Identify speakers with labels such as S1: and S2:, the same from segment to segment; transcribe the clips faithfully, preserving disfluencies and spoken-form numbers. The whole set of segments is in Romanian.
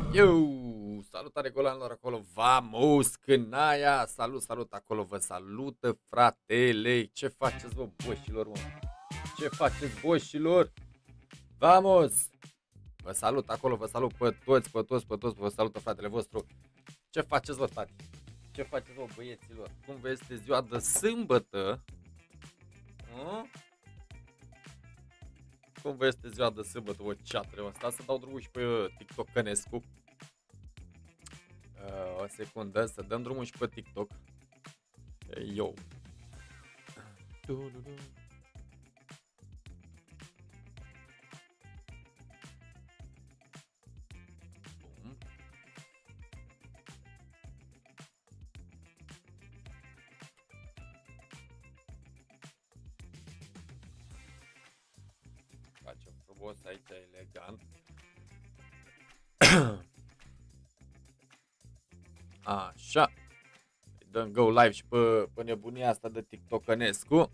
S1: Eu, salutare golanilor acolo, vamos, cânaia, salut, salut acolo, vă salută fratele, ce faceți vă boșilor, mă, ce faceți boșilor, vamos, vă salut acolo, vă salut pe toți, pe toți, pe toți, vă salută fratele vostru, ce faceți vă tati, ce faceți vă băieților, cum vă este ziua de sâmbătă, a? Cum vă este ziua de sâmbătă, vă ceatre, mă, stați să dau drumul și pe TikTok Cănescu. Uh, o secundă, să dăm drumul și pe TikTok. Eu. Bum. Facem frumos aici, elegant. Așa. Dăm go live și pe, pe nebunia asta de TikTok-ănescu.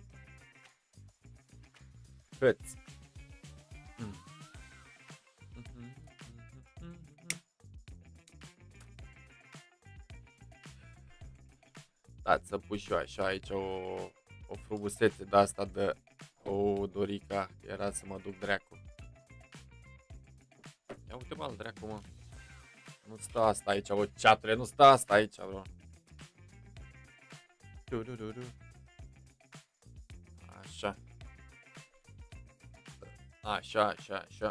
S1: Hăți. Dați să pun și eu așa aici o, o frumusețe de asta de o Dorica. Era să mă duc dracu. Ia uite mă al dracu, mă. Nu stă asta aici, o ceatre, nu stă asta aici, bro. Așa. Așa, așa, așa.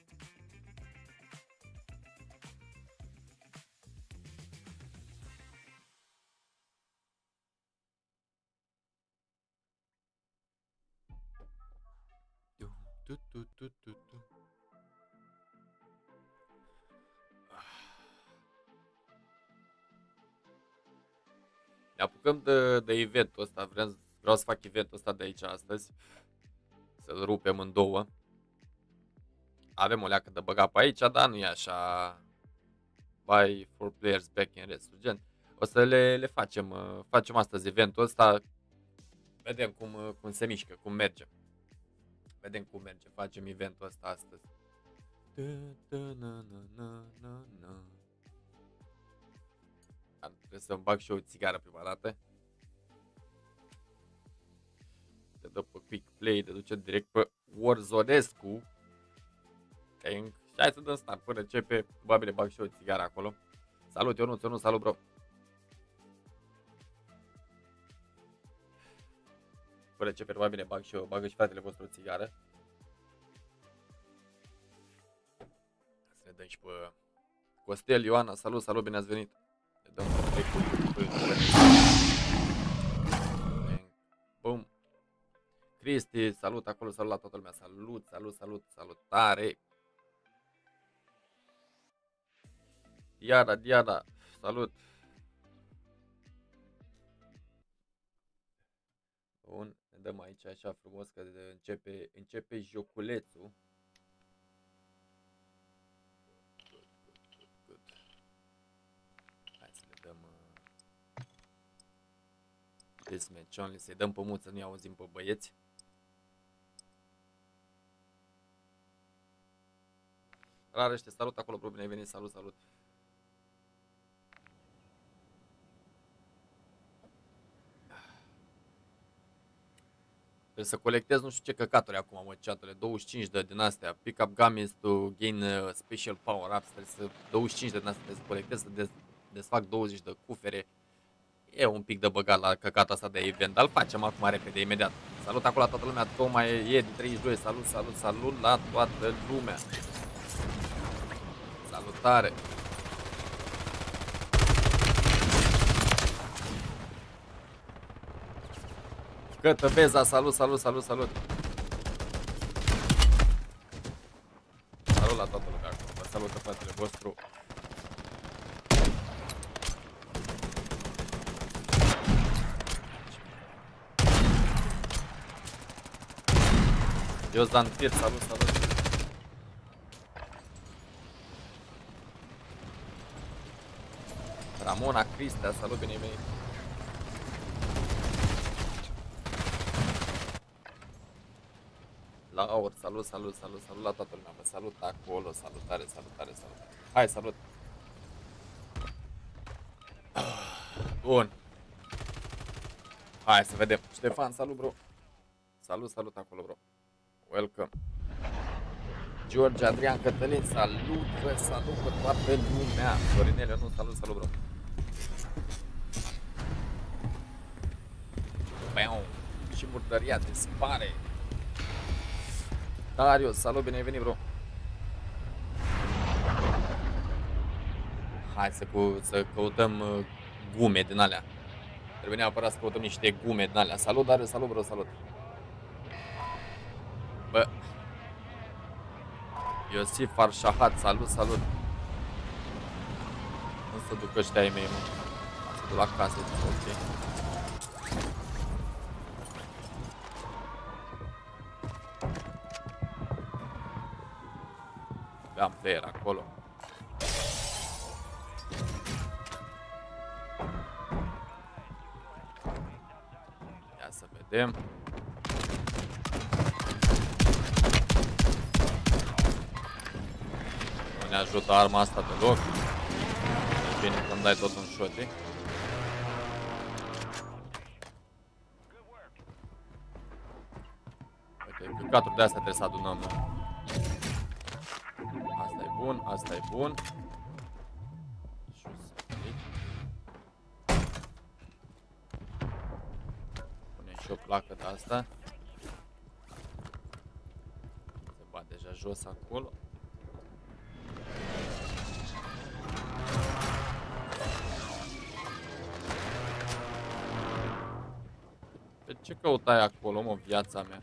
S1: Tu, tu, tu, tu, tu. Ne apucăm de, de eventul ăsta, vreau, vreau să fac eventul ăsta de aici astăzi. Să-l rupem în două. Avem o leacă de băgat pe aici, dar nu e așa. Buy for players back in Resurgent. O să le, le facem, facem astăzi eventul ăsta. Vedem cum, cum se mișcă, cum merge. Vedem cum merge, facem eventul ăsta astăzi. Trebuie să-mi bag și o țigară prima dată. Te dă pe quick play, te duce direct pe Warzone-escu. Hai să dăm start până începe. Probabil bag și o țigară acolo. Salut Ionuț, Ionuț, salut bro. Până începe probabil bag și eu, bagă și fratele vostru o țigară. Să ne dăm și pe Costel, Ioana, salut, salut, bine ați venit. Ne dăm pe bum. Cristi, salut acolo, salut la toată lumea, salut, salut, salut, salutare. Diana, Diana, salut. Bun, ne dăm aici așa frumos că începe, începe joculețul. Good, good, good, good. Hai să le dăm uh, Deathmatch only, să-i dăm pe mult să nu-i auzim pe băieți. Rarește, salut acolo, bro, bine ai venit, salut, salut. Trebuie să colectez nu știu ce căcaturi acum, mă, chatele, douăzeci și cinci de din astea, pick up gummies to gain uh, special power ups, trebuie să, douăzeci și cinci de din astea, trebuie să colectez, să dez, desfac douăzeci de cufere. E un pic de băgat la căcatul asta de event, dar îl facem acum repede, imediat. Salut acolo la toată lumea, Toma e din treizeci și doi, salut, salut, salut la toată lumea. Salutare. Cătă Beza, salut, salut, salut, salut. Salut la toată lumea acolo, vă salută fratele vostru. Iozdan Fir, salut, salut. Ramona Cristea, salut, bine venit. Laur, salut, salut, salut, salut la toată lumea, vă salut acolo, salutare, salutare, salutare. Hai, salut! Bun. Hai să vedem. Ștefan, salut, bro. Salut, salut acolo, bro. Welcome. George, Adrian, Cătălin, salut, vă salut pe toată lumea. Florinel, nu, salut, salut, bro. Bam. Și murdăria dispare. Darius, salut, bine ai venit, bro. Hai să, cu, să căutăm uh, gume din alea. Trebuie neapărat să căutăm niște gume din alea. Salut, Darius, salut, bro, salut. Bă. Iosif Arșahat, salut, salut. Nu se duc ăștia ai mei, mă. Se duc la casă, ok. Am player acolo. Ia să vedem. Nu ne ajută arma asta deloc. E bine când dai tot un shot, eh? Uite, căcatul de astea trebuie să adunăm. Asta e bun, asta e bun. Punem și o placă de asta. Se bat deja jos acolo. De ce căutai acolo, mă, viața mea?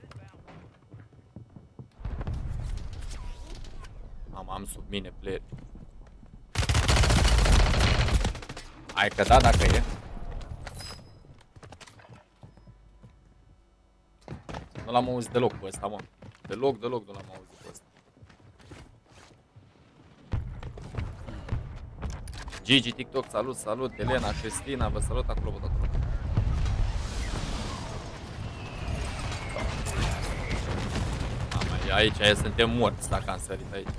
S1: Am, am sub mine player. Hai că da, dacă e. Nu l-am auzit deloc pe ăsta, mă. Deloc, deloc nu l-am auzit pe ăsta. Gigi, TikTok, salut, salut. Elena, Cristina, vă salut acolo, vă tot. Mama, aici, aici suntem morți dacă am sărit aici.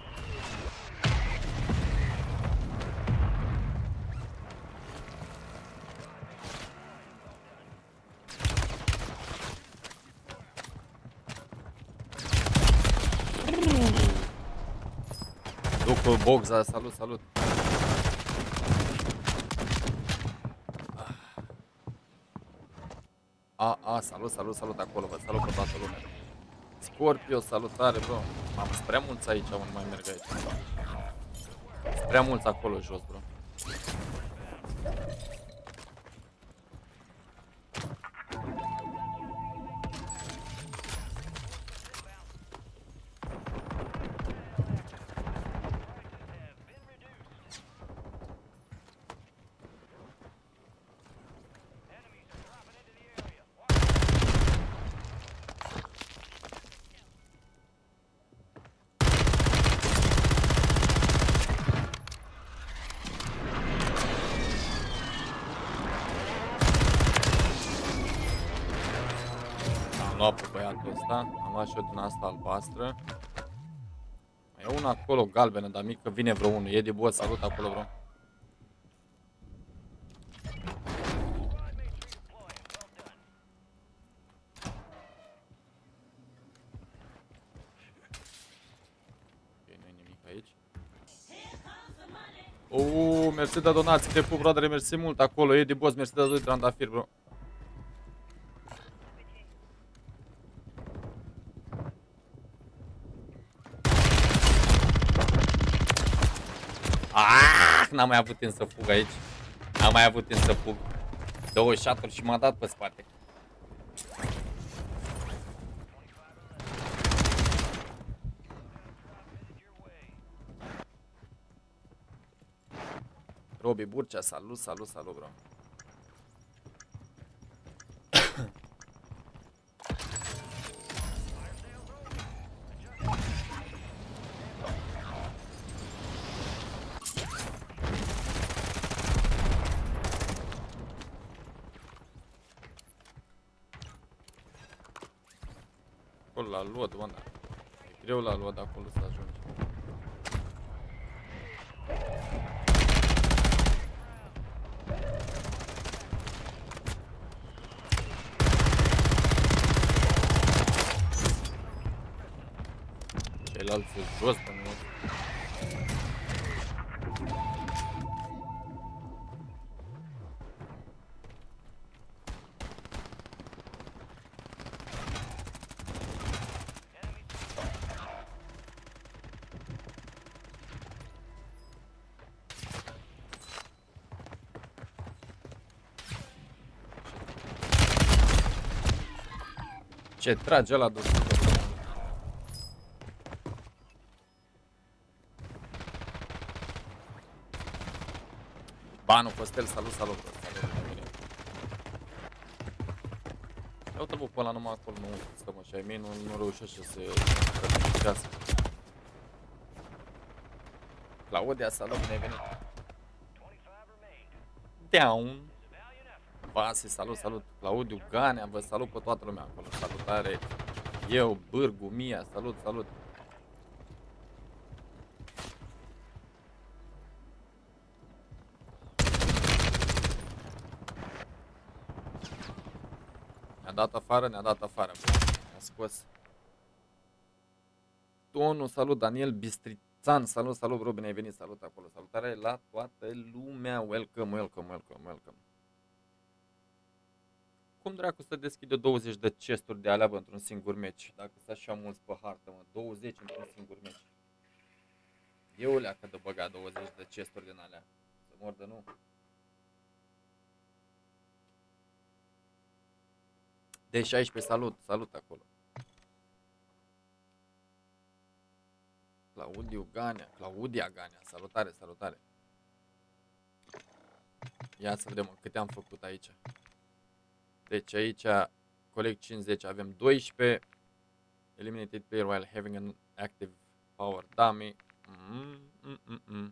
S1: Ducul Boxa, salut, salut. A, a, salut, salut, salut acolo, vă salut pe toată lumea. Scorpio, salutare, bro. Am prea mulți aici, nu mai merg aici. Prea mulți acolo jos, bro. Am luat pe băiatul ăsta, am luat și eu din asta albastră. Mai e una acolo galbenă, dar mică, vine vreo unul. E de bot, salut acolo, bro. Ok, nu-i nimic aici. Uuu, mersi de donații, te pup, bradere, mersi mult acolo. E de boss, mersi de doi trandafiri, bro. Ah, n-am mai avut timp să fug aici. N-am mai avut timp să fug. Două shot-uri și m-a dat pe spate. Robi Burcea, salut, salut, salut, bro. Acolo la luat, mă, da. E greu la luat de acolo să ajungi. jos pe mine. Ce trage ăla de sus? Banu Costel, salut, salut, salut. Ia uite-l pe ăla numai acolo, nu stăm așa, ai mei nu, nu reușește să rătăcească. Claudia, salut, bine ai venit. Down. Vase, salut, salut. Claudiu, Ganea, vă salut pe toată lumea acolo. Salutare. Eu, Bârgu, Mia, salut, salut. Ne-a dat afară, ne-a dat afară. Ne-a scos. Tonu, salut, Daniel Bistrițan, salut, salut, bro, bine ai venit, salut acolo. Salutare la toată lumea. Welcome, welcome, welcome, welcome. Cum dracu să deschide douăzeci de chesturi de alea într-un singur meci? Dacă sunt așa mulți pe hartă, mă, douăzeci într-un singur meci. Eu leacă de băgat douăzeci de chesturi din alea. Să mor de nu. D șaisprezece, salut, salut acolo. Claudiu Ganea, Claudia Ganea, salutare, salutare. Ia să vedem câte am făcut aici. Deci aici, coleg cincizeci, avem doisprezece. Eliminated player while having an active power dummy. Mm, mm, mm, mm.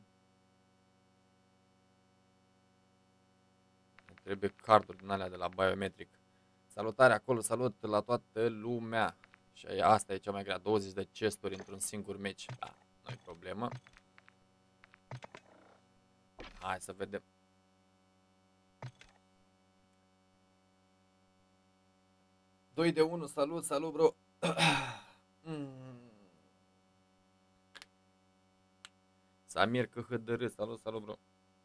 S1: Trebuie carduri din alea de la Biometric. Salutare acolo, salut la toată lumea. Și asta e cea mai grea, douăzeci de chesturi într-un singur meci. Da, nu e problemă. Hai să vedem. doi de unu, salut, salut, bro. mm. Samir C H D R, salut, salut, bro.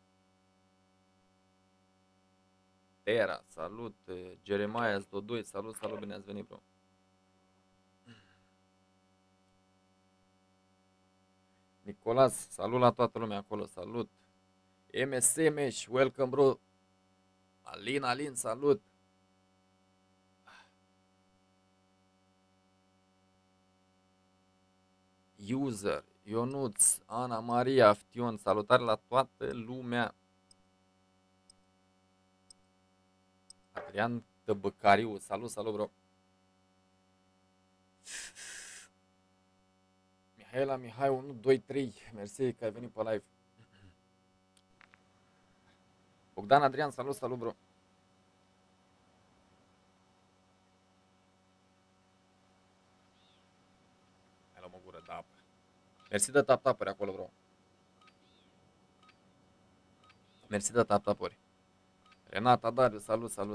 S1: Tera, salut. Jeremiah doi, salut, salut, bine ați venit, bro. Nicolas, salut la toată lumea acolo, salut. M S Mesh, welcome, bro. Alin, Alin, salut. User, Ionuț, Ana Maria, Aftion, salutare la toată lumea. Adrian Tăbăcariu, salut, salut, bro. Mihaela, Mihai, unu, doi, trei, mersi că ai venit pe live. Bogdan Adrian, salut, salut, bro. Hai luăm o gură de apă. Mersi de tap-tapuri acolo, bro. Mersi de tap-tapuri. Renata, Dariu, salut, salut.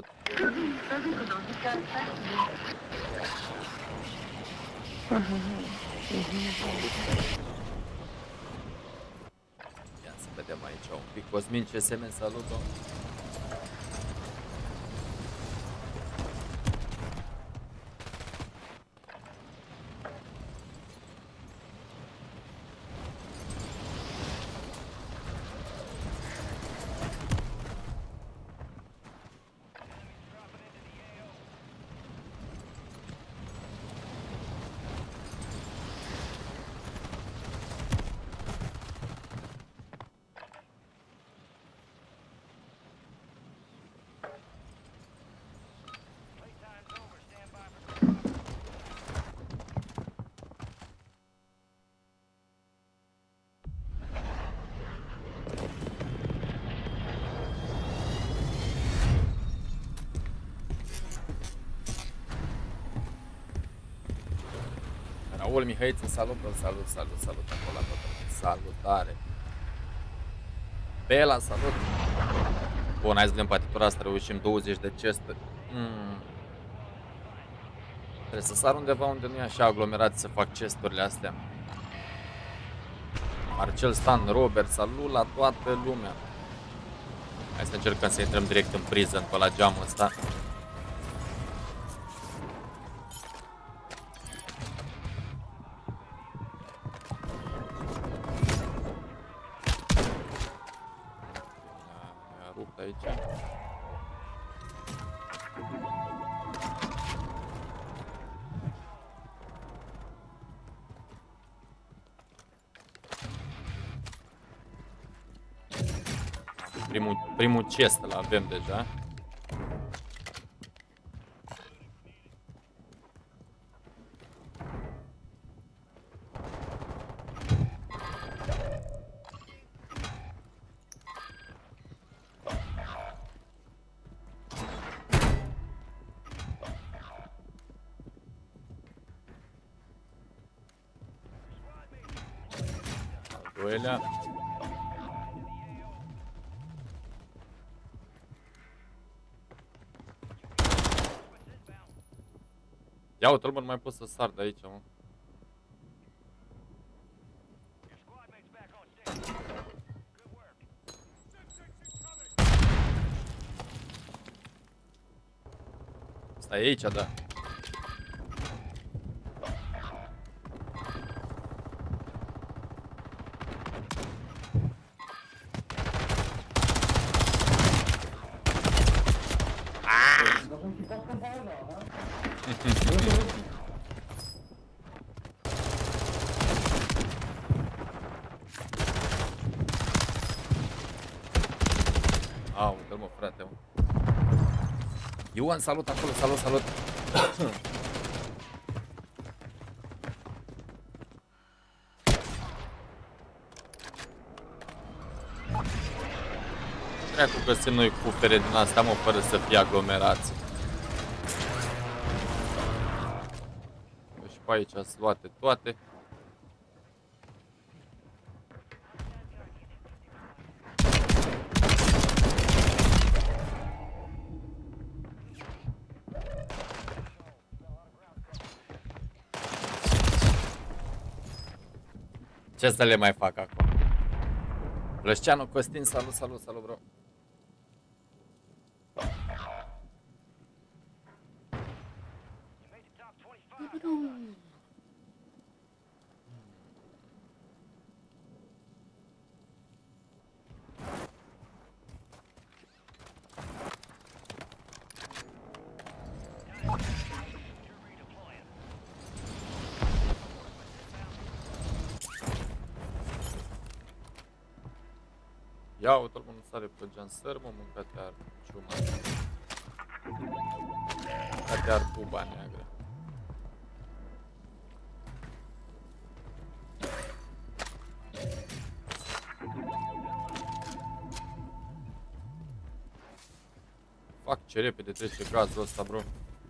S1: Ia să vedem aici un pic. Cosmin C S M, salut, bro. Raul Mihaiță, salut, salut, salut, salut, acolo, salutare. Bela, salut. Bun, hai să vedem partitura asta, reușim douăzeci de chesturi. Mm. Trebuie să sar undeva unde nu e așa aglomerat să fac chesturile astea. Marcel Stan, Robert, salut la toată lumea. Hai să încercăm să intrăm direct în prison pe la geamul ăsta. A rupt aici. Primul, primul chest îl avem deja. Al doilea. Ia uite-l, mă, nu mai pot să sar de aici, mă. Stai aici, da. Au, dă-l, mă, frate, mă. Ioan, salut acolo, salut, salut. Treacu găsim noi cufere din asta, mă, fără să fie aglomerați. Și pe aici sunt luate toate. Ce să le mai fac acum? Lășceanu Costin, salut, salut, salut, bro. Ia uite-l, mă, nu sare pe geansăr, mă, mâncate ar ciuma. Mâncate ar buba neagră. Fac, ce repede trece gazul ăsta, bro.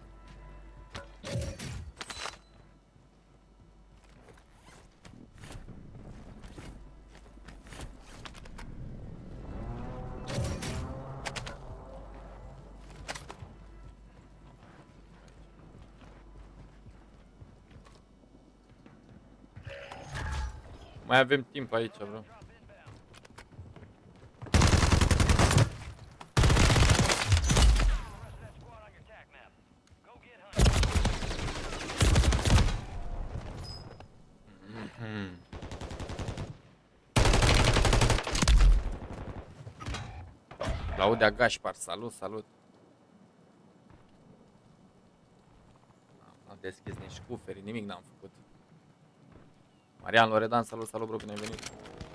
S1: Mai avem timp aici, bro. Claudia Gașpar, salut, salut. N-am deschis nici cuferi, nimic n-am făcut. Marian Loredan, salut, salut, bro, bine ai venit.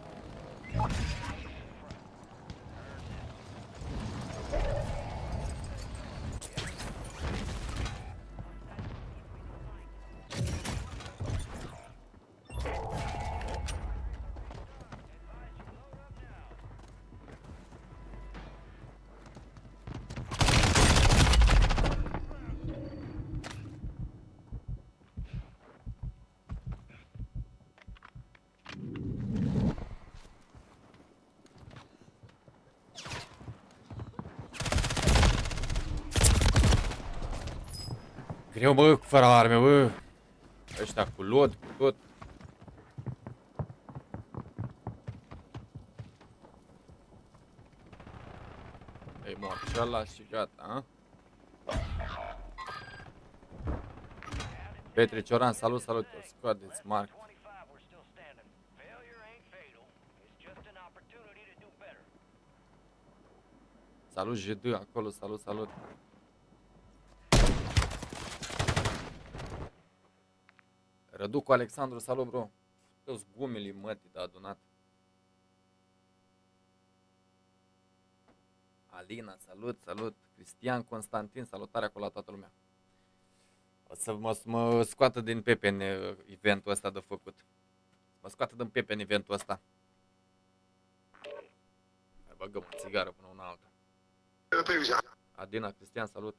S1: Greu, bă, fără arme, bă. Ăștia cu lot, cu tot. E mort și ăla și gata, a? Petri Cioran, salut, salut, scoadeți, Marc. Salut J D acolo, salut, salut. Răducu Alexandru, salut, bro. Toți gumilii mătii de adunat. Alina, salut, salut. Cristian Constantin, salutare acolo la toată lumea. O să mă, mă scoată din Pepen eventul ăsta de făcut. Mă scoată din Pepen eventul ăsta. Mai băgăm o țigară până una alta. Adina, Cristian, salut.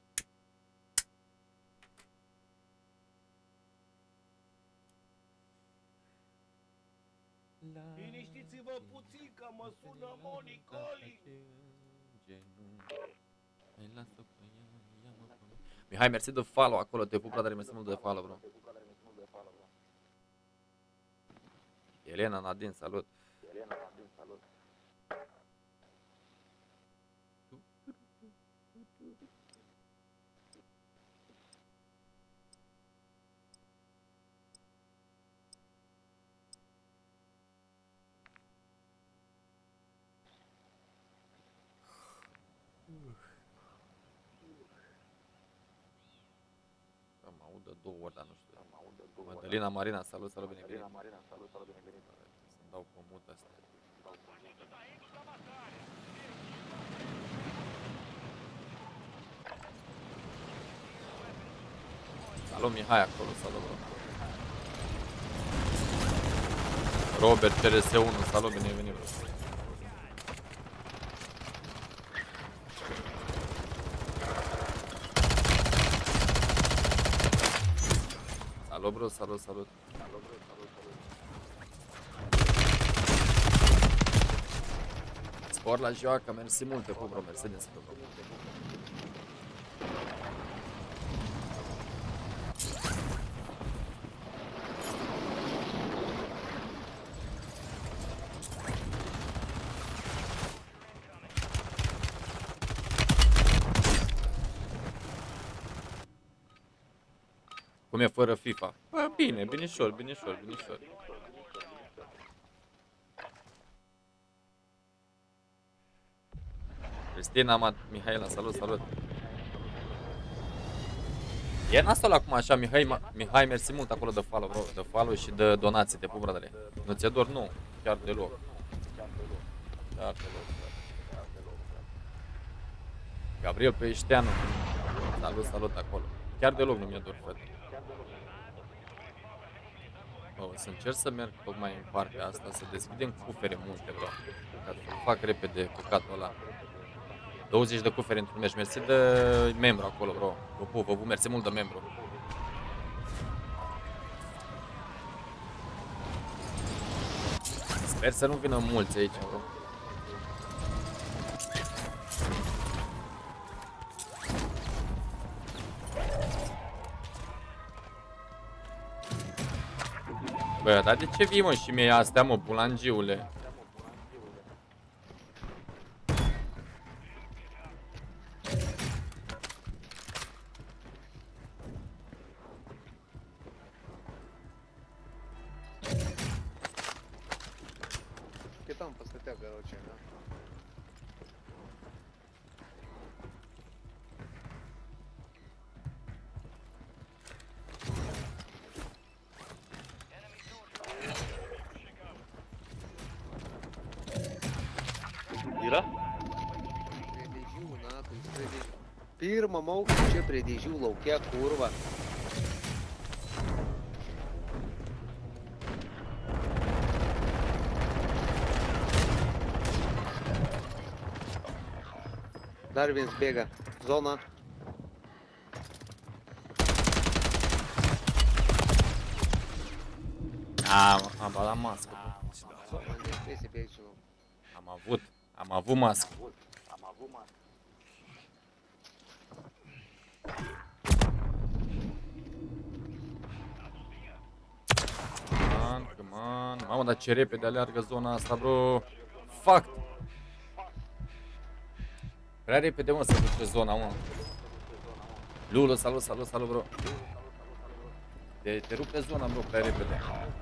S2: Liniștiți-vă puțin că mă sună Monicoli.
S1: Mihai, mersi de follow acolo, te pup, dar mersi mult de follow, bro. Elena Nadine, salut. Elena Nadine, salut. Mă aud de două ori, dar nu știu. Madalina Marina, salut, salut, bine venit. Să-mi dau pe mut astea. Salut Mihai acolo, salut, bro. Robert C R S unu, salut, bine venit, bro. Salut, bro, salut, salut. Salut, bro, salut, salut. Spor la joacă, mersi mult, te pup, bro, mersi din sfânt, bro. Cum e fără FIFA? Bă, bine, binișor, binișor, binișor. Cristina, Mihaela, salut, salut. E nasol acum așa, Mihai, Mihai, mersi mult acolo de follow, bro, de follow și de donații, te pup, bradele. Nu ți-e dor? Nu, chiar deloc. Chiar deloc. Chiar deloc. Gabriel Peșteanu, salut, salut acolo. Chiar deloc nu mi-e dor, frate. O să încerc să merg tocmai în partea asta, să deschidem cufere multe, bro. Ca să fac repede căcatul ăla. douăzeci de cufere într-un meci. Mersi de membru acolo, bro. Vă pup, vă pup, mersi mult de membru. Sper să nu vină mulți aici, bro. Bă, dar de ce vii, mă, și mie astea, mă, bulangiule?
S2: Che tam păstătea găroce, da?
S3: Era?
S2: Predegiu, natu, predegiu. Pirmam augstu čia predežių laukia kurva. Dar viens bėga. Zona.
S1: Am, am dat mască.
S2: Trebuie să bėgti.
S1: Am avut, am avut mască.
S3: Am avut mască.
S1: Come on, come on. Mamă, dar ce repede aleargă zona asta, bro. Fuck. Prea repede, mă, să duce zona, mă. Lulu, salut, salut, salut, bro. Te, te rupe zona, bro, prea repede.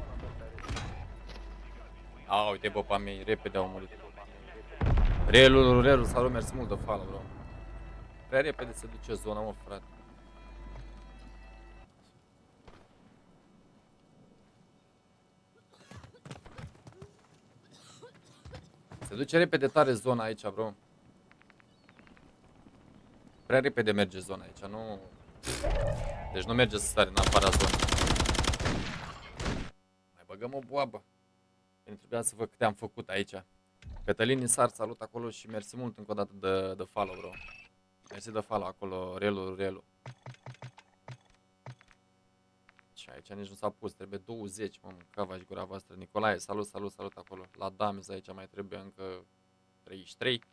S1: A, uite, bă, pe mei, repede au murit. Relu, Relu, salut, mersi mult de follow, bro. Prea repede se duce zona, mă, frate. Se duce repede tare zona aici, bro. Prea repede merge zona aici, nu... Deci nu merge să sare în afara zonei. Mai băgăm o boabă. Pentru trebuia să văd câte am făcut aici. Cătălin Isar, salut acolo și mersi mult încă o dată de, de follow, bro. Mersi de follow acolo, Relu, Relu. Și aici nici nu s-a pus, trebuie douăzeci, mă, mâncava și gura voastră. Nicolae, salut, salut, salut acolo. La Damis aici mai trebuie încă treizeci și trei.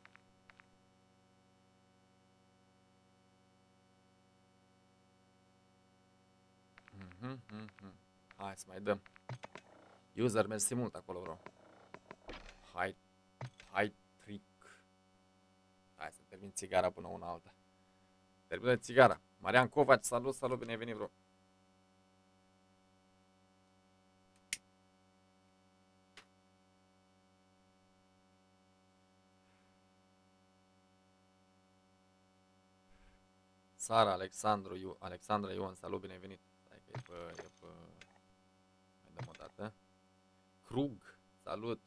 S1: Mm -hmm. Hai să mai dăm. User, mersi mult acolo, bro. Hai, hai, trick. Hai să termin țigara până una alta. Termină țigara. Marian Covaci, salut, salut, bine ai venit, bro. Sara, Alexandru, Iu, Alexandra Ioan, salut, bine ai venit. Stai că e pe, e pe... Mai dăm o dată. Krug, salut.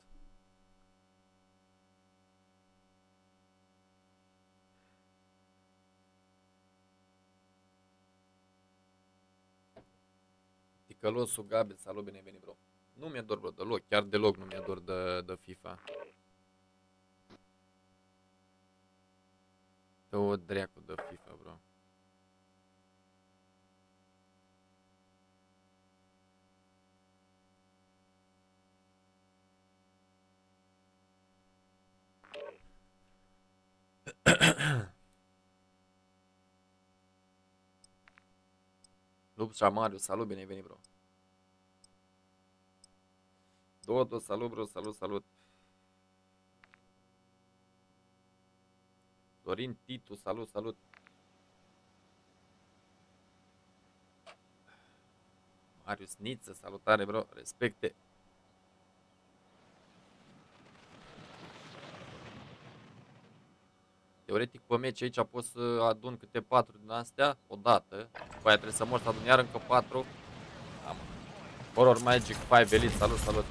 S1: Ticălosul Gabi, salut, bine ai venit, bro. Nu mi-e dor, bro, deloc, chiar deloc nu mi-e dor de, de FIFA. Dă o dreacu de FIFA, bro. Lupșa Mariu, salut, bine ai venit, bro. Dodo, salut, bro, salut, salut. Dorin Titu, salut, salut. Marius Niță, salutare, bro, respecte. Teoretic pe meci aici pot să adun câte patru din astea odată. După aia trebuie să mor să adun iar încă patru. Am. Horror Magic cinci Elite, salut, salut.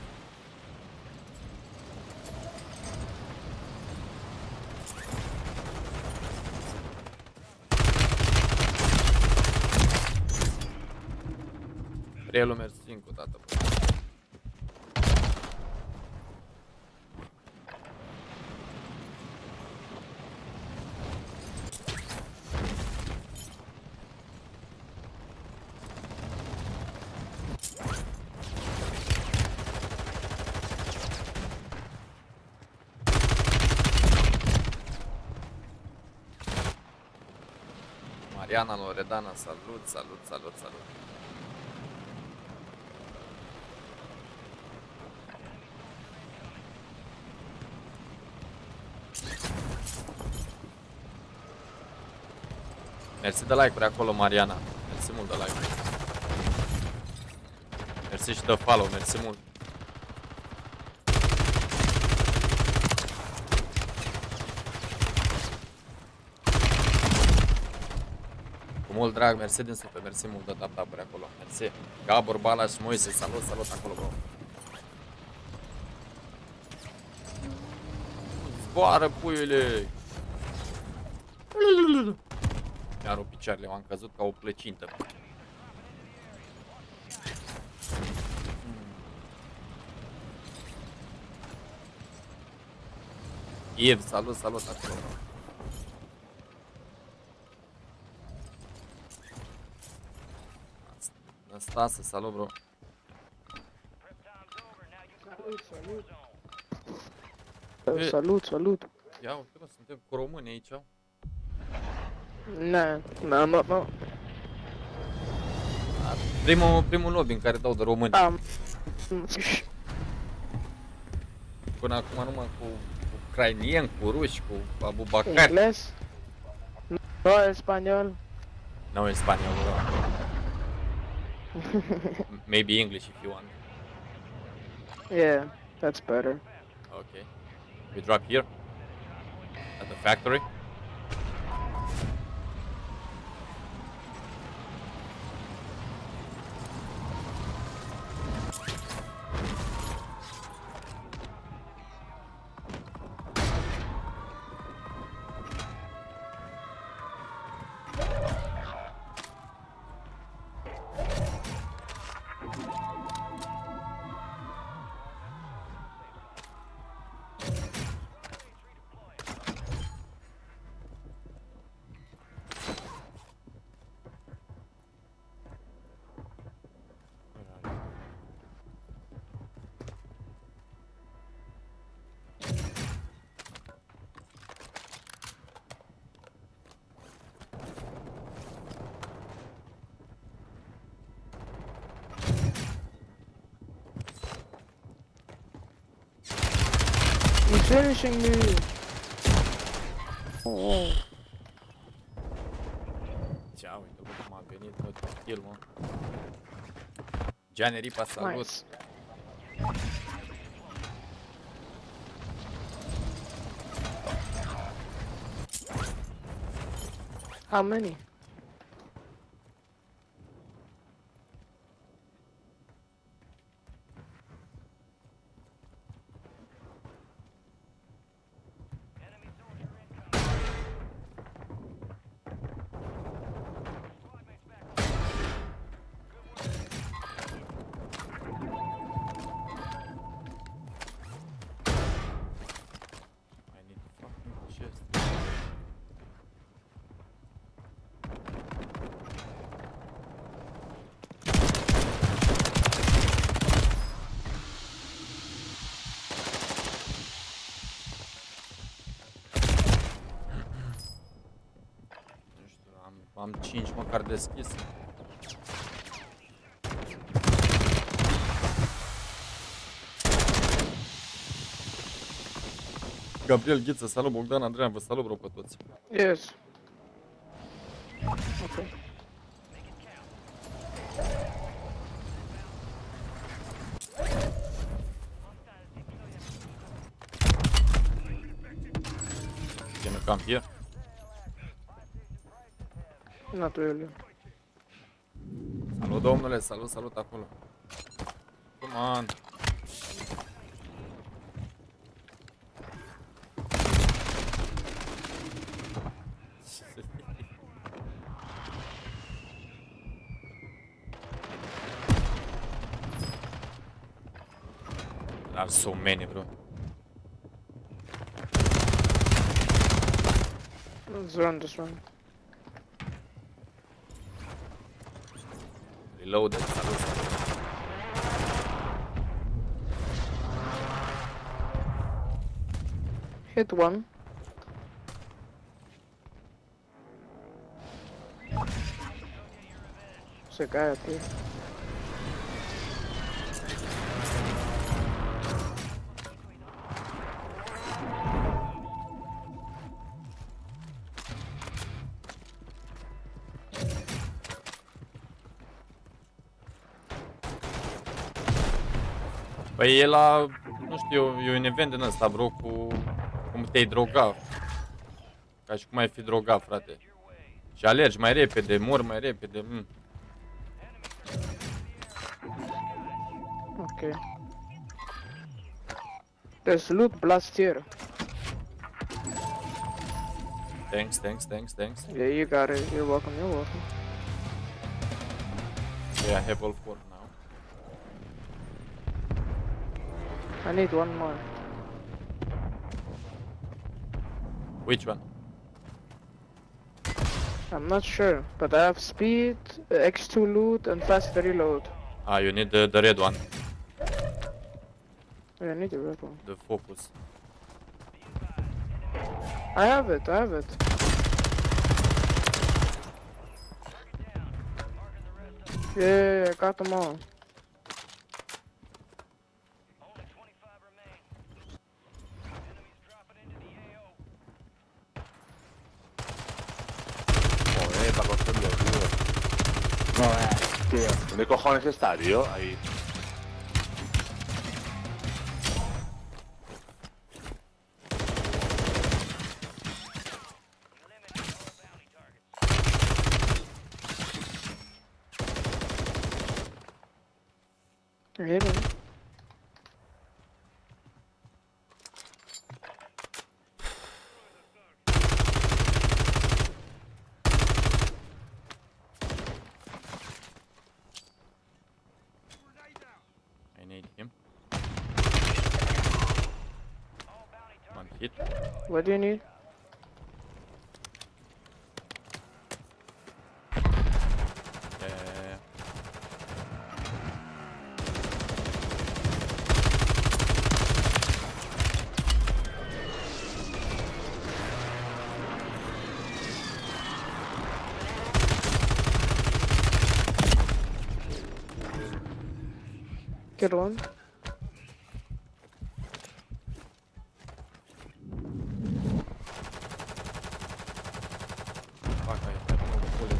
S1: Relu, mersi încă o dată, bă. Mariana Loredana, salut, salut, salut, salut. Mersi de like-uri acolo, Mariana. Mersi mult de like-uri. Mersi și de follow, mersi mult. Cu mult drag, mersi din suflet, mersi mult de tap-tap-uri acolo. Mersi. Gabor, Bala și Moise, salut, salut acolo, bro. Zboară, puiule! Mi-a rupt picioarele, m-am căzut ca o plăcintă. Iev, salut, salut acolo. Năstase, salut, bro.
S4: Salut, salut.
S1: E...
S4: Salut, salut.
S1: Ia uite, bă, suntem cu români aici.
S4: Na, na, na, na.
S1: Primul, primul lobby în care dau de români.
S4: Am.
S1: Până acum numai cu ucrainieni, cu ruși, cu Abu Bakar.
S4: Englez? No español.
S1: No español, bro. M- Maybe English if you want.
S4: Yeah, that's better.
S1: Okay. We drop here. At the factory.
S4: He's finishing me. Oh,
S1: Cea, uite, bă, cum a venit tot kill, mă. Gianni Ripa, salut.
S4: nice. How many?
S1: I need to fucking chest. Nu știu, am, am cinci măcar deschis. Gabriel Ghiță, salut, Bogdan, Andreea, vă salut, bro, pe toți.
S4: Yes. Okay.
S1: Can you come here?
S4: Not really.
S1: Salut, domnule, salut, salut acolo. Come on. There are so many, bro.
S4: Let's run this one.
S1: Reloaded, salut, salut.
S4: Hit one. There's a guy up here.
S1: Păi e la, nu știu, e un event din ăsta, bro, cu cum te-ai droga. Ca și cum ai fi drogat, frate. Și alergi mai repede, mor mai repede. Mm.
S4: Okay. There's loot blast here.
S1: Thanks, thanks, thanks, thanks.
S4: Yeah, you got it. You're welcome. You're welcome.
S1: Yeah, I have all four now.
S4: I need one more.
S1: Which one?
S4: I'm not sure, but I have speed, X two loot, and fast reload.
S1: Ah, you need the, the red one,
S4: Yeah, I need the red one.
S1: the focus.
S4: I have it. I have it. Yeah, I got them all.
S5: la construyó, tío.
S4: No, eh, tío.
S5: ¿Dónde cojones está, tío? Ahí.
S4: I hit him.
S1: I need him. One hit.
S4: What do you need?
S1: Yeah, yeah, yeah.
S4: Get one.
S1: Fuck, I have no bullet.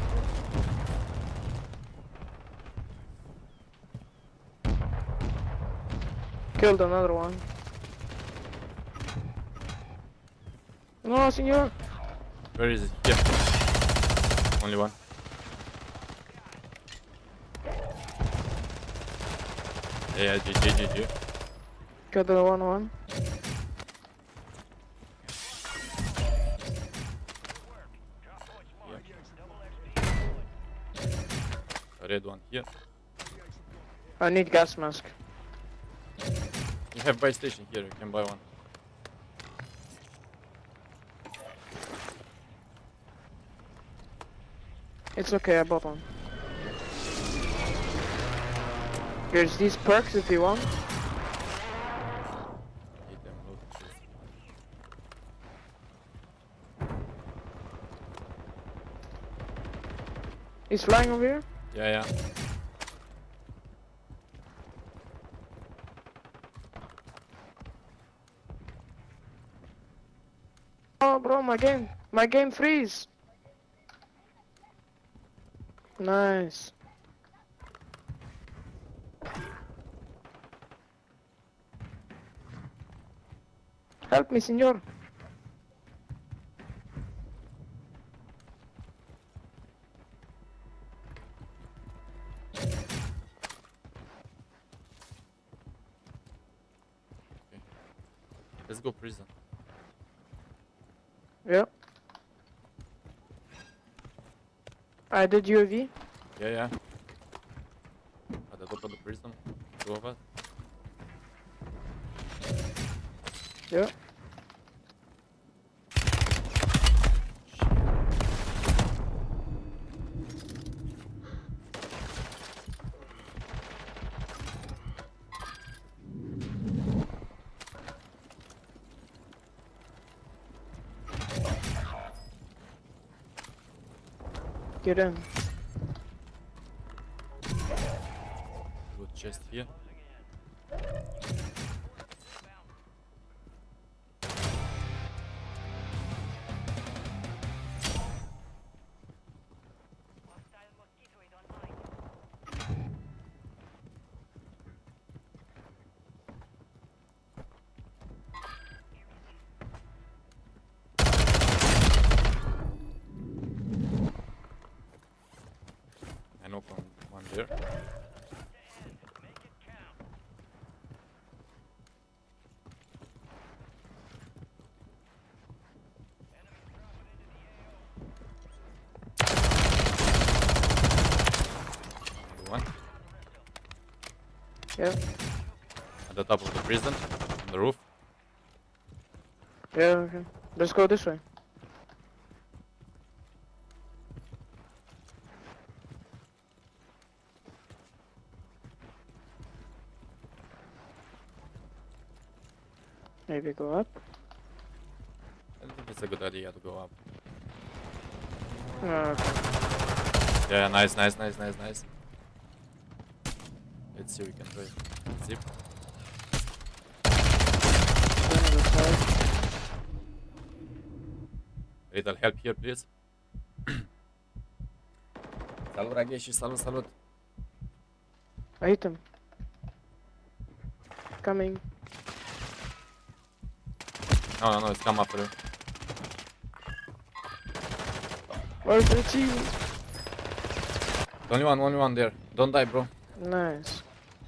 S4: Killed another one. No, senor.
S1: Where is it? Here. Only one. Yeah, yeah, G G, G G.
S4: Got the one one.
S1: A red one here.
S4: I need gas mask.
S1: You have buy station here, you can buy one.
S4: It's okay, I bought one. There's these perks if you want.
S1: Hit them, loot.
S4: He's flying over here.
S1: Yeah, yeah.
S4: Oh, bro, my game. My game freeze. Nice. Help me, senor.
S1: Let's go prison.
S4: Yeah. I did U A V.
S1: Yeah, yeah. At the top of the prison. Two of us.
S4: Yeah. Get in.
S1: Good chest here. I knock on one there. One.
S4: Yeah.
S1: At the top of the prison, on the roof.
S4: Yeah, okay. Let's go this way. Maybe go up.
S1: I don't think it's a good idea to go up.
S4: Uh, okay.
S1: Yeah, nice, nice, nice, nice, nice. Let's see, we can try. Zip.
S4: One on the side.
S1: Little help here, please. Salut, Rageshi, salut, salut.
S4: I hit him. Coming.
S1: No, no, no, it's come after you.
S4: Where's the team?
S1: Only one, only one there. Don't die, bro.
S4: Nice.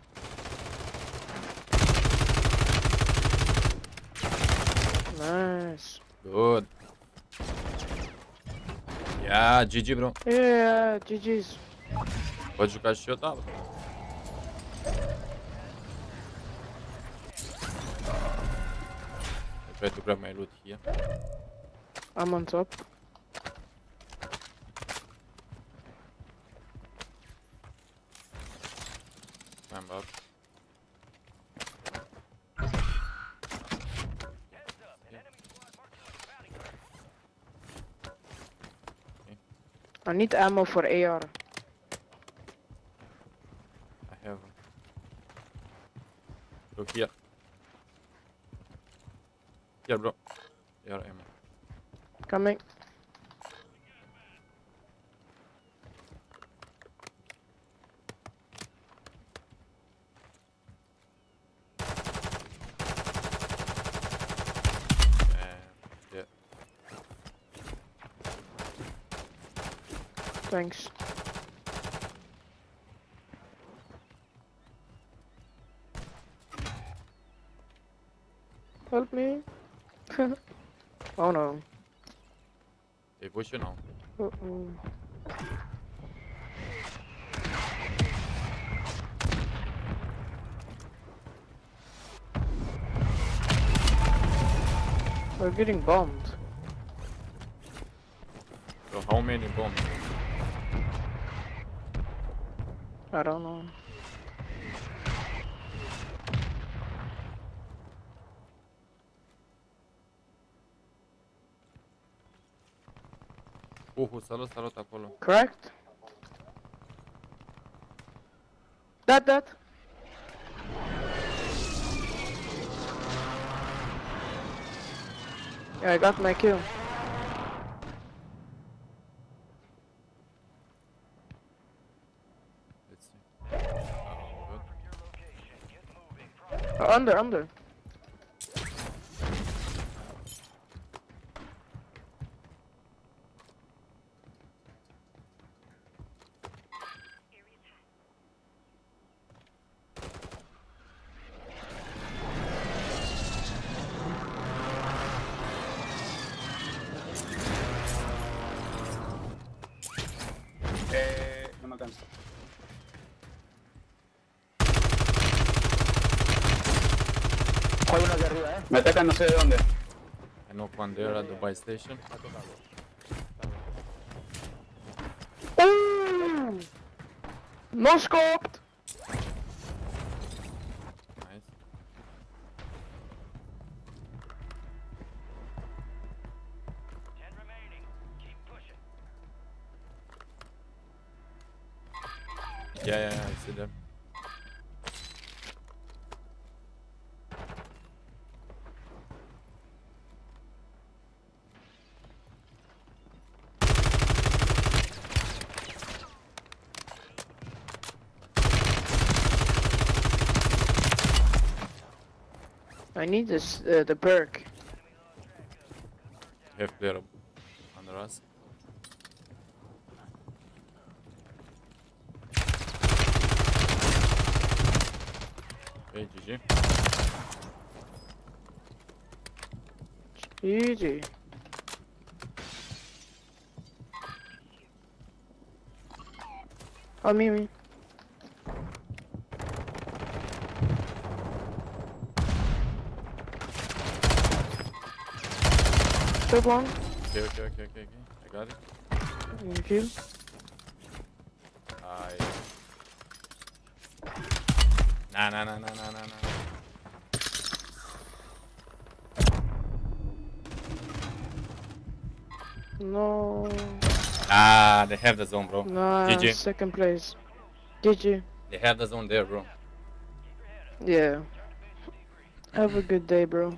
S4: Nice.
S1: Good. Yeah, G G, bro.
S4: Yeah, G G's.
S1: Pot juca și eu, da. I try to grab my loot here.
S4: I'm on top.
S1: Climb up.
S4: I need ammo for A R.
S1: I have. Look here. Here, bro. Here, ammo.
S4: Coming.
S1: Yeah.
S4: Thanks. Help me. Oh no.
S1: They push you now.
S4: Uh-oh. We're getting bombed.
S1: So how many bombs?
S4: I don't know.
S1: Uhu, salut, salut acolo.
S4: Correct? That, that. Yeah, I got my kill.
S1: Let's see. Oh, good.
S4: Uh, under, under.
S3: Eh, no me alcanza. Hay uno aquí arriba, eh. Me atacan no sé de dónde.
S1: I knock one there at the buy station.
S4: Ooh! No scoped!
S1: Nice. Yeah, yeah, yeah, I see them.
S4: I need this, uh, the perk.
S1: Have player under us. Okay, G G.
S4: G G. Oh, me, me. Third one.
S1: Okay, okay, okay, okay, okay. I got it.
S4: Thank you.
S1: I. Nah, nah, nah, nah, nah, nah, nah.
S4: No.
S1: Ah, they have the zone, bro.
S4: No,
S1: G G.
S4: second place. G G.
S1: They have the zone there, bro.
S4: Yeah. Have a good day, bro.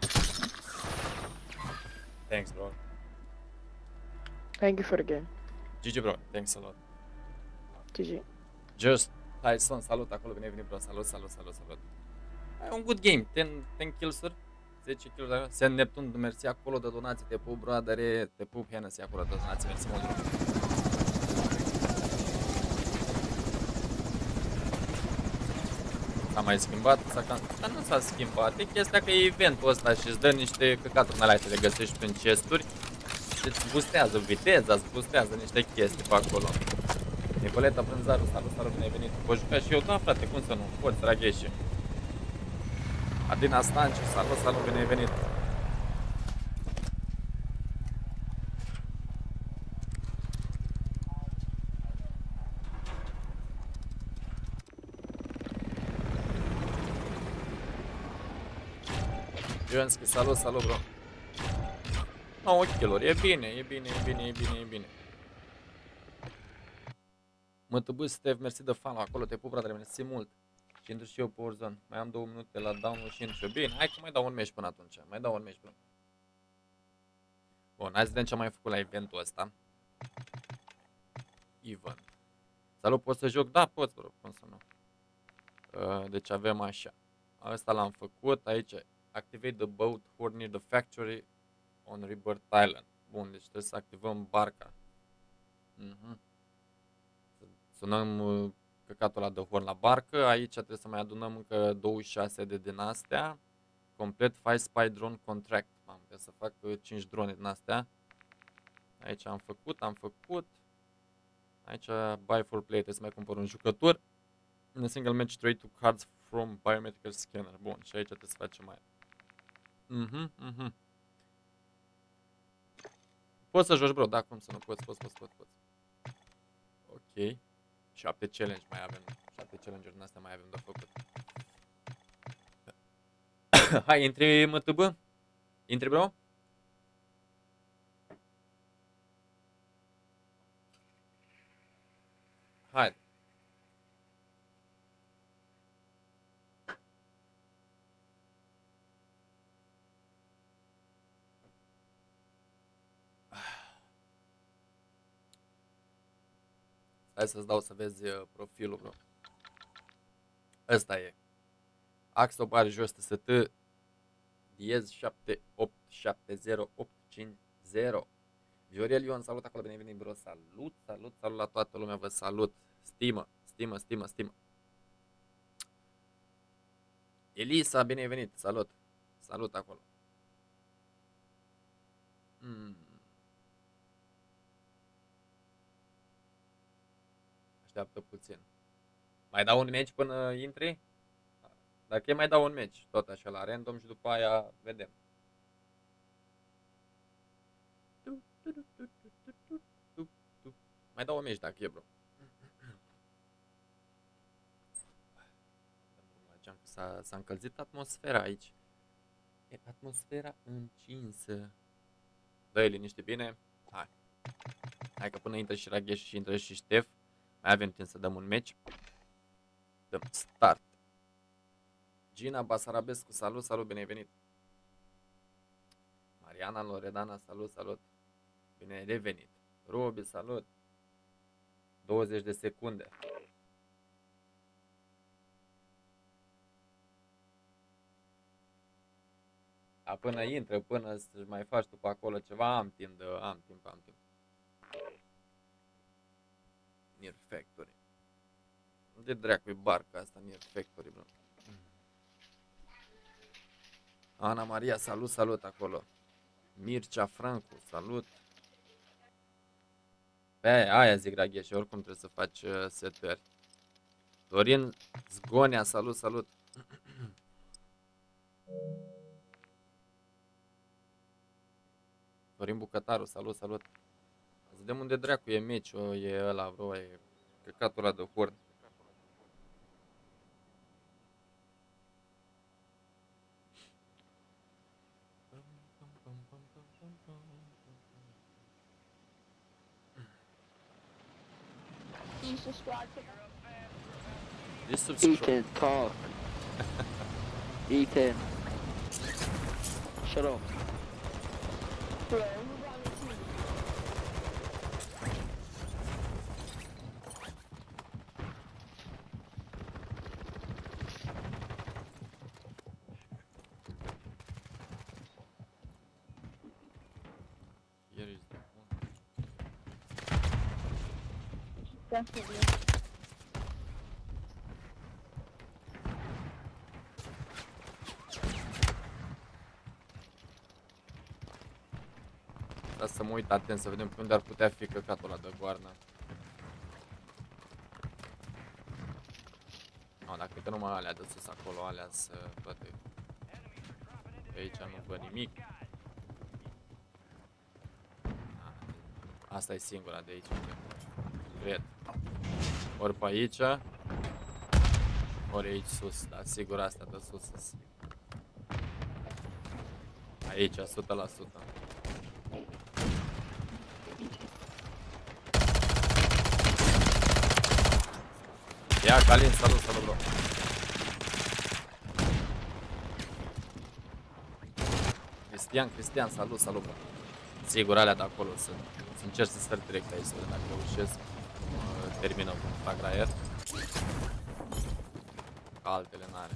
S1: Thanks, bro.
S4: Thank you for the game.
S1: G G, bro. Thanks a lot.
S4: G G.
S1: Just Tyson, salut acolo, bine ai venit bro, salut, salut, salut, salut. Ai un good game, zece kills-uri, zece kills-uri, Sen Neptun, mersi acolo de donații, te pup, broadere, te pup, Hennessy acolo de donații, mersi mult. S-a mai schimbat, s-a cam... Dar nu s-a schimbat, e chestia că e eventul ăsta și îți dă niște căcaturi alea, te le găsești prin chesturi și îți boostează viteza, îți boostează niște chestii pe acolo. Nicoleta Brânzaru, salut, salut, bine ai venit. Pot juca și eu? Da, frate, cum să nu? Poți, draghești. Adina Stanciu, salut, salut, bine ai venit. Ionski, salut, salut, bro. nouă kill-uri, e bine, e bine, e bine, e bine, e bine. M T B, Steve, mersi de fan acolo, te pup, bradere, mersi mult. Și intru și eu pe Warzone. Mai am două minute la down-ul și intru. Bine, hai că mai dau un match până atunci. Mai dau un match până. Bun, hai să vedem ce am mai făcut la eventul ăsta. Event. Salut, poți să joc? Da, poți, bro, cum să nu. Uh, deci avem așa. Asta l-am făcut, aici. Activate the boat horde near the factory on Rebirth Island. Bun, deci trebuie să activăm barca. Mhm. Sunăm uh, căcatul ăla de horn la barcă. Aici trebuie să mai adunăm încă douăzeci și șase de din astea. Complet five spy drone contract. Am trebuie să fac uh, cinci drone din astea. Aici am făcut, am făcut. Aici buy for play, trebuie să mai cumpăr un jucător. In a single match trade to cards from biometrical scanner. Bun, și aici trebuie să facem mai. Mhm, mhm. Poți să joci, bro, da, cum să nu poți, poți, poți, poți, poți. Ok. șapte challenge mai avem. șapte challenge-uri din astea mai avem de făcut. Hai, intri M T B? Intri, bro? Hai. Hai să-ți dau să vezi profilul, bro. Ăsta e. Axo bar jos T S T diez șapte opt șapte zero opt cinci zero. Viorel Ion, salut acolo, bine ai venit, bro. Salut, salut, salut la toată lumea, vă salut. Stimă, stimă, stimă, stimă. Elisa, bine ai venit, salut. Salut acolo. Hmm. Așteaptă puțin. Mai dau un match până intri? Dacă e, mai dau un match, tot așa la random și după aia vedem. Mai dau un match dacă e, bro. S-a încălzit atmosfera aici. E atmosfera încinsă. Dă-i liniște bine. Hai. Hai că până intră și Ragheș și intră și Ștef. Mai avem timp să dăm un match. Dăm start. Gina Basarabescu, salut, salut, bine ai venit. Mariana Loredana, salut, salut. Bine ai revenit. Robi, salut. douăzeci de secunde. A, până intră, până să mai faci tu pe acolo ceva, am timp, de, am timp, am timp. Near Factory. Unde dracu e barca asta, Near Factory, bro? Ana Maria, salut, salut acolo. Mircea Francu, salut. Pe aia, aia zic, Ragheș, oricum trebuie să faci uh, setări. Dorin Zgonea, salut, salut. Dorin Bucătaru, salut, salut. Să vedem unde dracu e meciul, e ăla, bro, e căcatul ăla de hord.
S6: You subscribe to
S1: This subscribe.
S3: Ethan, talk. Ethan. Shut up.
S6: Bro, who brought me to?
S1: Here is the
S6: Definitely.
S1: Da, să mă uit atent să vedem pe unde ar putea fi căcatul ăla de goarnă. No, dacă uite numai alea de sus acolo, alea să toate. De aici nu văd nimic. Asta e singura de aici, uite. Cred. Ori pe aici, ori aici sus, dar sigur asta de sus sus. Aici, o sută la sută. Ia, Calin, salut, salut, bro. Cristian, Cristian, salut, salut, bro. Sigur, alea de acolo sunt. Să încerc să sper direct aici, să vedem dacă reușesc. Termină cu un frag la aer. Altele n-are.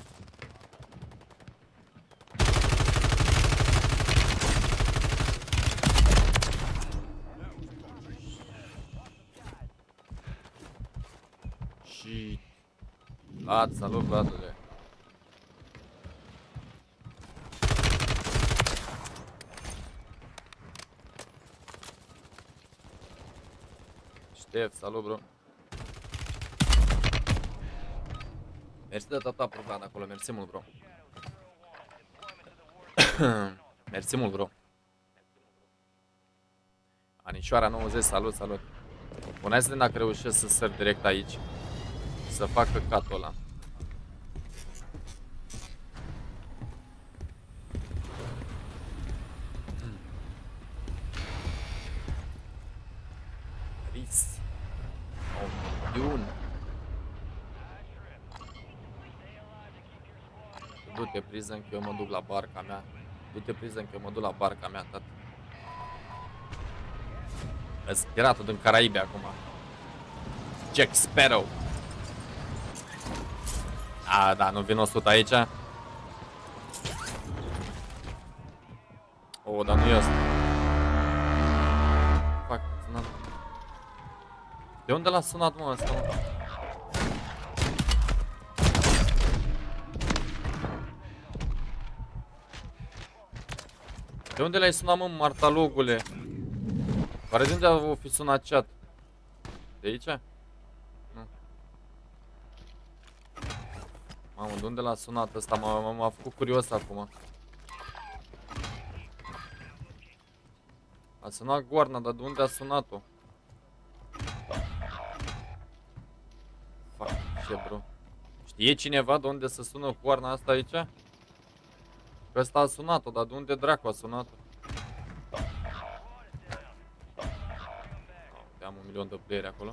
S1: Și... Vlad, salut, Vladule. Ștef, salut, bro. Mersi de tot apă, Vlad, acolo, mersi mult, bro. Mersi mult, bro. Anișoara nouăzeci, salut, salut. Bun, hai să vedem dacă reușesc să săr direct aici. Să fac căcatul ăla. Ris. Oh, Iun. Du-te, Prison, că eu mă duc la barca mea. Du-te, Prison, că eu mă duc la barca mea, tată. Vezi, piratul din Caraibe acum. Jack Sparrow. A, da, nu vin o sută aici. O, dar nu e ăsta. Fac, sunat. De unde l-a sunat, mă, ăsta, mă? De unde l-ai sunat, mă, martalogule? Pare de unde a fi sunat chat? De aici? Nu. Mamă, de unde l-a sunat ăsta? M-a făcut curios acum. A sunat goarna, dar de unde a sunat-o? Fac, ce, bro? Știe cineva de unde se sună goarna asta aici? Că ăsta a sunat-o, dar de unde dracu a sunat-o? Am un milion de playeri acolo.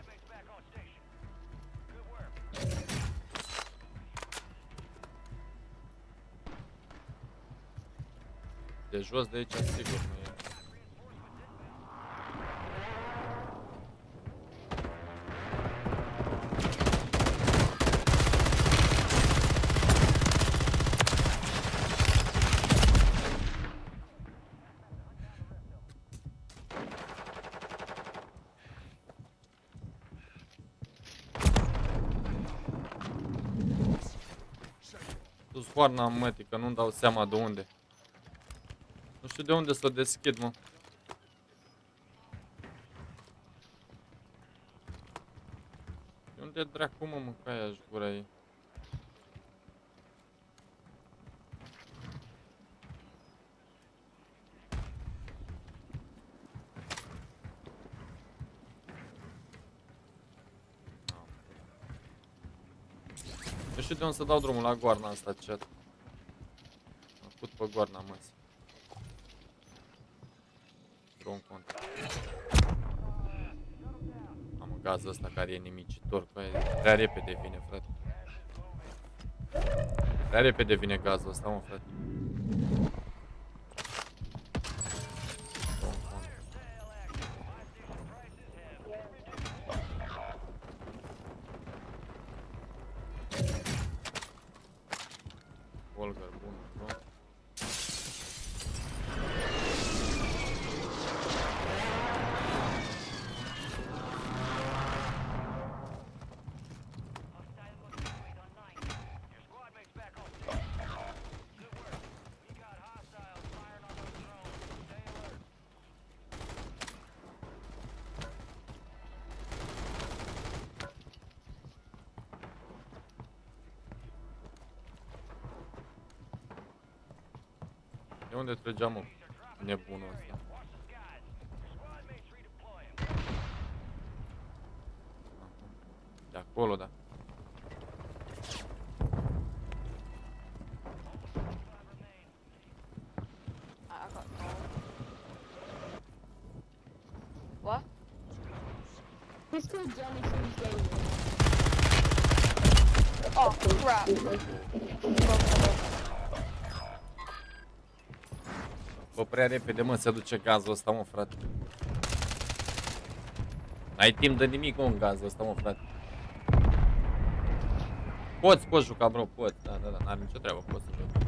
S1: De jos de aici sigur nu e. Scoarna mătii, că nu-mi dau seama de unde. Nu știu de unde să o deschid, mă. De unde dracu, mă, mânca aia-și gura ei? Nu știu de unde să dau drumul la goarna asta, chat. Am făcut pe goarna măsii. Într-un cont. Am gazul ăsta care e nimicitor. Prea repede vine, frate. Prea repede vine gazul ăsta, mă, frate. unde trăgeam, mă? Nebunul ăsta. De acolo, da.
S6: I got told. What?
S7: This kid Johnny seems gay.
S6: Oh, crap.
S1: Bă, prea repede, mă, se duce gazul ăsta, mă, frate. N-ai timp de nimic, mă, în gazul ăsta, mă, frate. Poți, poți juca, bro, poți. Da, da, da, n-are nicio treabă, poți să joci.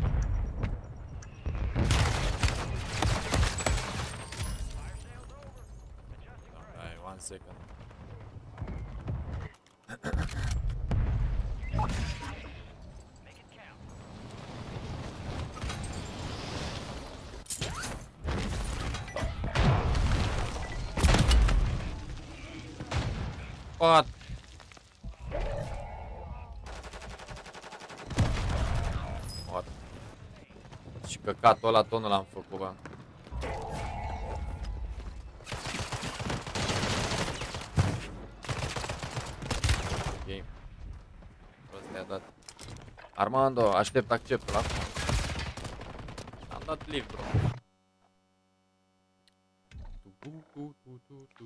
S1: Hai, one second. What? What? Și căcatul ăla tot nu l-am făcut, bă. Ok. Prost i-a dat. Armando, aștept acceptul acum. Am dat live, bro. Tu, tu, tu, tu, tu.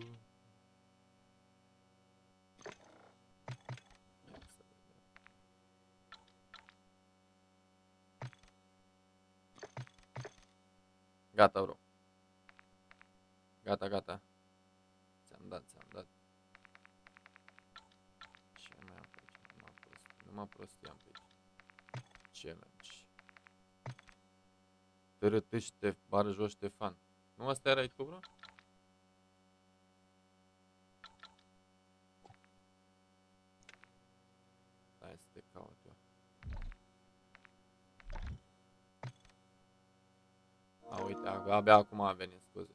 S1: Gata, bro. Gata, gata. Ți-am dat, ți-am dat. Ce mai am pe aici? Nu mă prost, nu mă prostiam pe aici. Challenge. Tărâtă Ștef, bară jos Ștefan. Nu asta erai tu, bro? Hai să te caut eu. A, uite, abia acum a venit, scuze.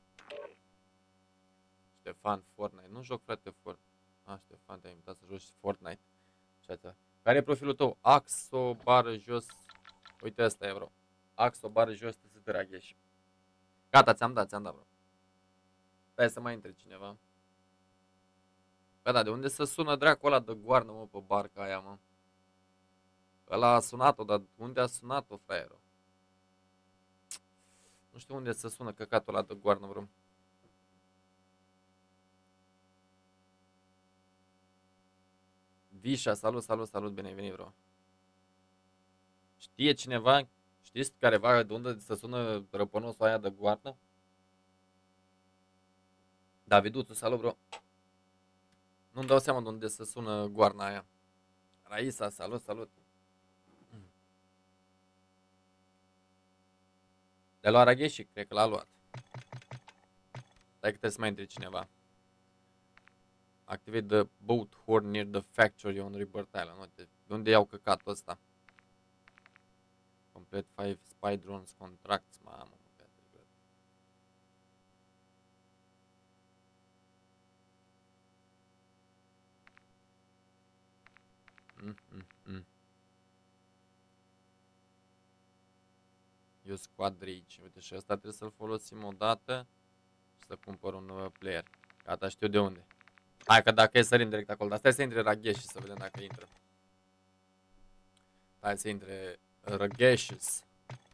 S1: Ștefan, Fortnite. Nu joc, frate, Fortnite. A, Ștefan, te-ai invitat să joci Fortnite. Care e profilul tău? Axo, bară jos. Uite, ăsta e, bro. Axo, bară jos, te să Ragheș. Gata, ți-am dat, ți-am dat, bro. Stai să mai intre cineva. Bă, da, de unde să sună dracul ăla de goarnă, mă, pe barca aia, mă? Ăla a sunat-o, dar unde a sunat-o, fraierul? Nu știu unde să sună căcatul ăla de goarnă, bro. Vișa, salut, salut, salut, bine ai venit, bro. Știe cineva, știți careva de unde să sună răpănosul aia de goarnă? Daviduțu, salut, bro. Nu-mi dau seama de unde să sună goarna aia. Raisa, salut, salut. Le-a luat Ragheși, cred că l-a luat. Stai că trebuie să mai intre cineva. Activate the boat horn near the factory on Rebirth Island. De unde iau căcatul ăsta? Complete five spy drones contracts. Mamă, mm, mm, mm. Eu squad rage. Uite, și ăsta trebuie să-l folosim o dată și să cumpăr un uh, player. Gata, știu de unde. Hai că dacă e sărim direct acolo, dar stai să intre Ragheș și să vedem dacă intră. Hai să intre Ragheșis.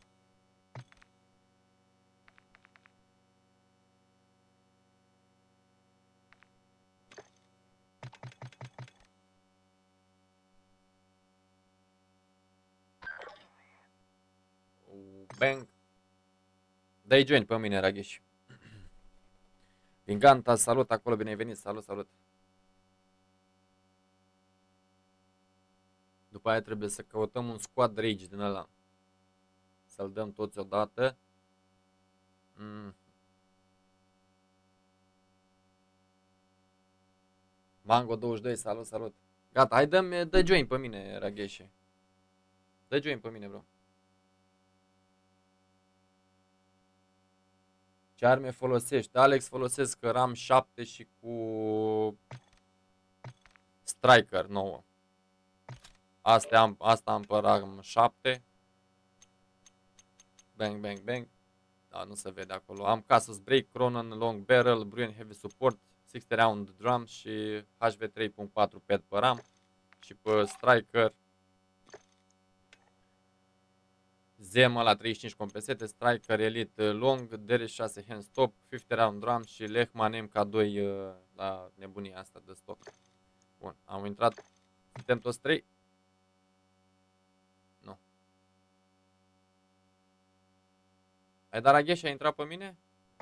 S1: Bang. Dai join pe mine, Ragheș. Din Ganta, salut acolo, bine ai venit, salut, salut. După aia trebuie să căutăm un squad rage din ăla. Să-l dăm toți odată. Mm. Mango douăzeci și doi, salut, salut. Gata, hai dă-mi, dă join pe mine, Ragheșe. Dă join pe mine, bro. Ce arme folosești? Alex, folosesc RAM șapte și cu Striker nouă. Asta am, asta am pe RAM șapte. Bang, bang, bang. Da, nu se vede acolo. Am Casus Break, Cronon, Long Barrel, Bruin Heavy Support, șaizeci round drum și H V trei punct patru pad pe RAM și pe Striker Zema la treizeci și cinci compensete, Striker Elite Long, D R șase Hand Stop, cincizeci round drum și Lehman M K doi uh, la nebunia asta de stoc. Bun, am intrat. Suntem toți trei? Nu. Ai dat Ragesh, ai intrat pe mine?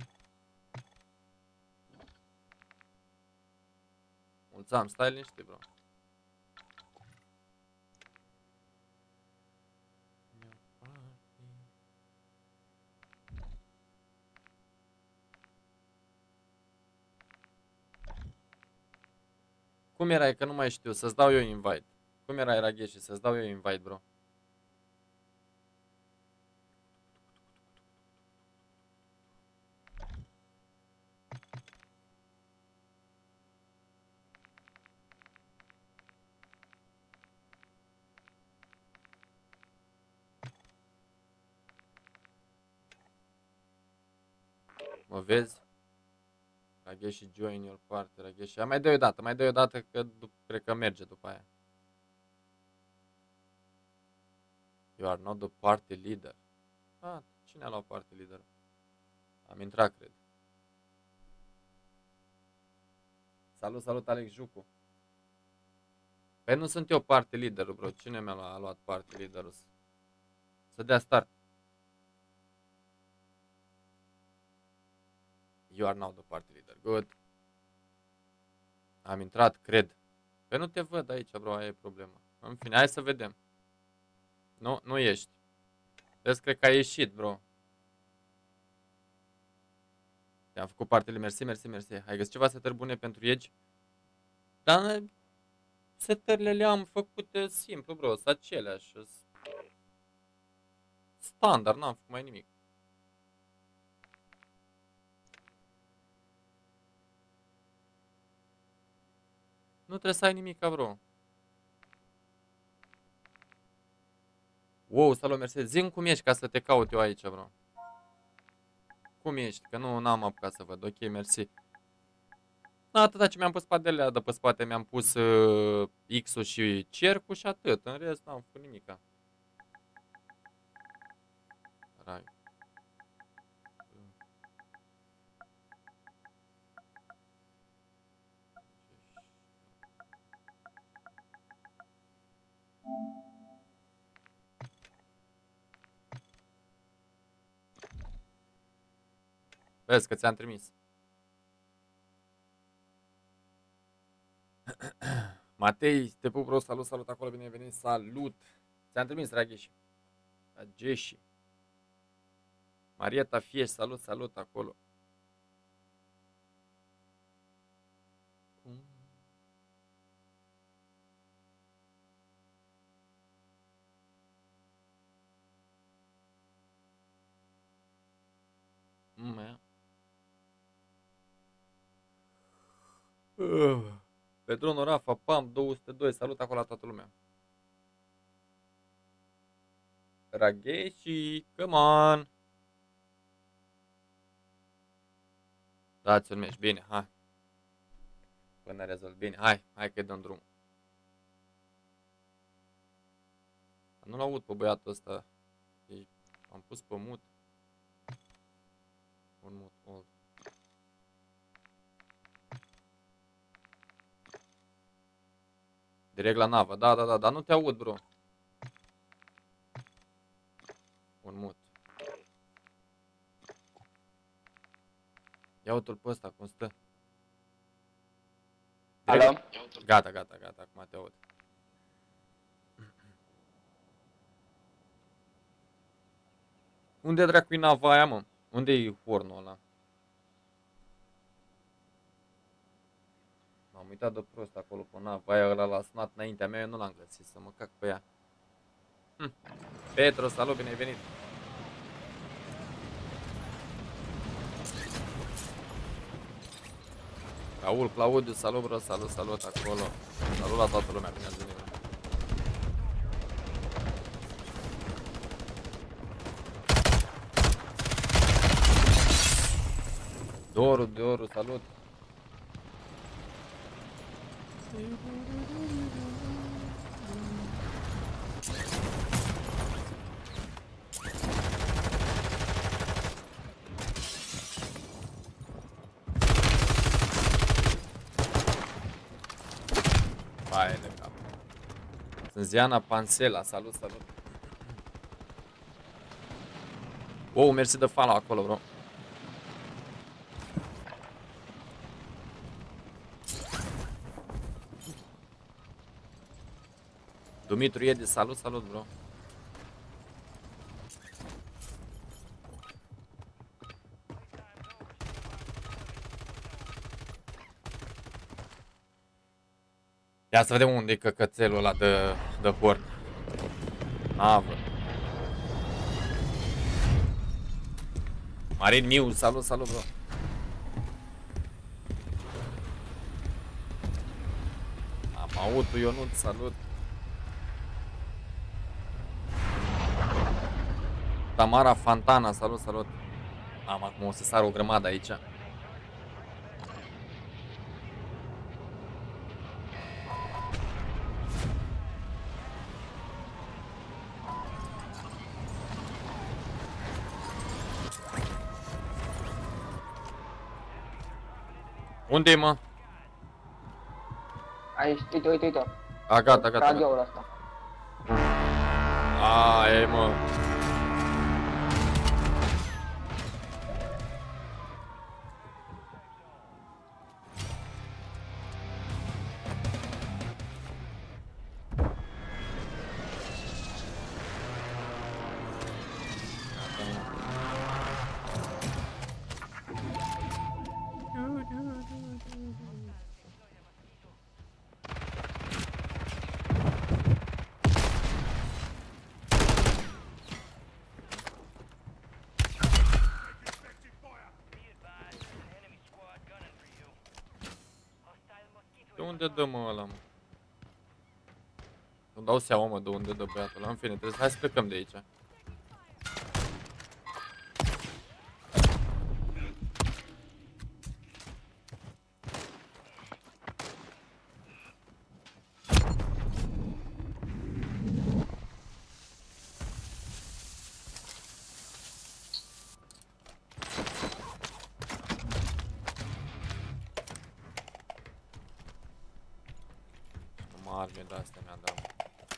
S1: Mulțumim, stai liniștit, bro. Cum erai, că nu mai știu, să-ți dau eu invite. Cum erai, Ragesh, să-ți dau eu invite, bro? Mă vezi? Ragesh și join your party, Ragesh. Mai dă-i o dată, mai dă-i o dată că cred că merge după aia. You are not the party leader. Ah, cine a luat party leader? Am intrat, cred. Salut, salut, Alex Jucu. Păi nu sunt eu party leader, bro. Cine mi-a luat, a luat party leader-ul? Să dea start. You are now the party leader. Good. Am intrat, cred. Păi nu te văd aici, bro, aia e problema. În fine, hai să vedem. Nu, nu ești. Vezi, cred că ai ieșit, bro. Te-am făcut partele, mersi, mersi, mersi. Ai găsit ceva setări bune pentru Edge? Dar setările le-am făcute simplu, bro. Sunt aceleași. Standard, n-am făcut mai nimic. Nu trebuie să ai nimic, bro. Wow, salut, mersi. Zi-mi cum ești ca să te caut eu aici, bro. Cum ești? Că nu n-am apucat să văd. Ok, mersi. Da, atâta ce mi-am pus padelea de pe spate, mi-am pus uh, X-ul și cercul și atât. În rest n-am făcut nimica. Rai. Vezi că ți-am trimis. Matei, te pup, bro, salut, salut acolo, bine ai venit, salut. Ți-am trimis, Ragesh. Ragesh. Marieta Fieș, salut, salut acolo. Mm, Uh, Pedron Rafa, Pam, două sute doi, salut acolo la toată lumea. Rageshi, come on. Dați un meci, bine, hai. Până rezolv, bine, hai, hai că-i dăm drum. Nu-l aud pe băiatul ăsta. Am pus pe mut. Un mut, old. Direct la navă, da, da, da, dar nu te aud, bro. Un mut. Ia uite-l pe ăsta, cum stă. Direct...
S3: Alo?
S1: Gata, gata, gata, acum te aud. Unde dracu-i nava aia, mă? Unde-i hornul ăla? M-am uitat de prost acolo pe nava aia, ăla l-a sunat înaintea mea, eu nu l-am găsit, să mă cac pe ea. Hm. Petru, salut, bine ai venit! Raul, Claudiu, salut, bro, salut, salut acolo. Salut la toată lumea, bine ați venit. Doru, Doru, salut. Hai de cap. Sunt Ziana Pansela, salut, salut. Wow, mersi de follow acolo, bro. Dumitru Edi, salut, salut, bro. Ia să vedem unde e căcățelul ăla de, de porn. A, bă. Marin Miu, salut, salut, bro. Am autul Ionut, salut. Tamara Fantana, salut, salut. Am acum o să sar o grămadă aici. Unde e, mă?
S3: Aici, uite, uite, uite.
S1: A, gata, gata.
S3: Radioul ăsta.
S1: A, e, mă. De unde dă, mă, ăla, mă? Nu dau seama, mă, de unde dă băiatul ăla. În fine, trebuie să... Hai să plecăm de aici. Arme de astea mi-a dat.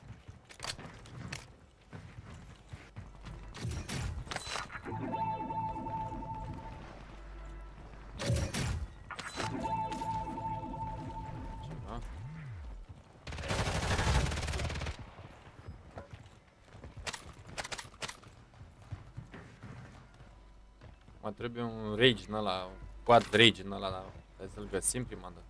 S1: Ceva. Mă trebuie un rage în ăla, un quad rage în ăla, trebuie să-l găsim prima dată.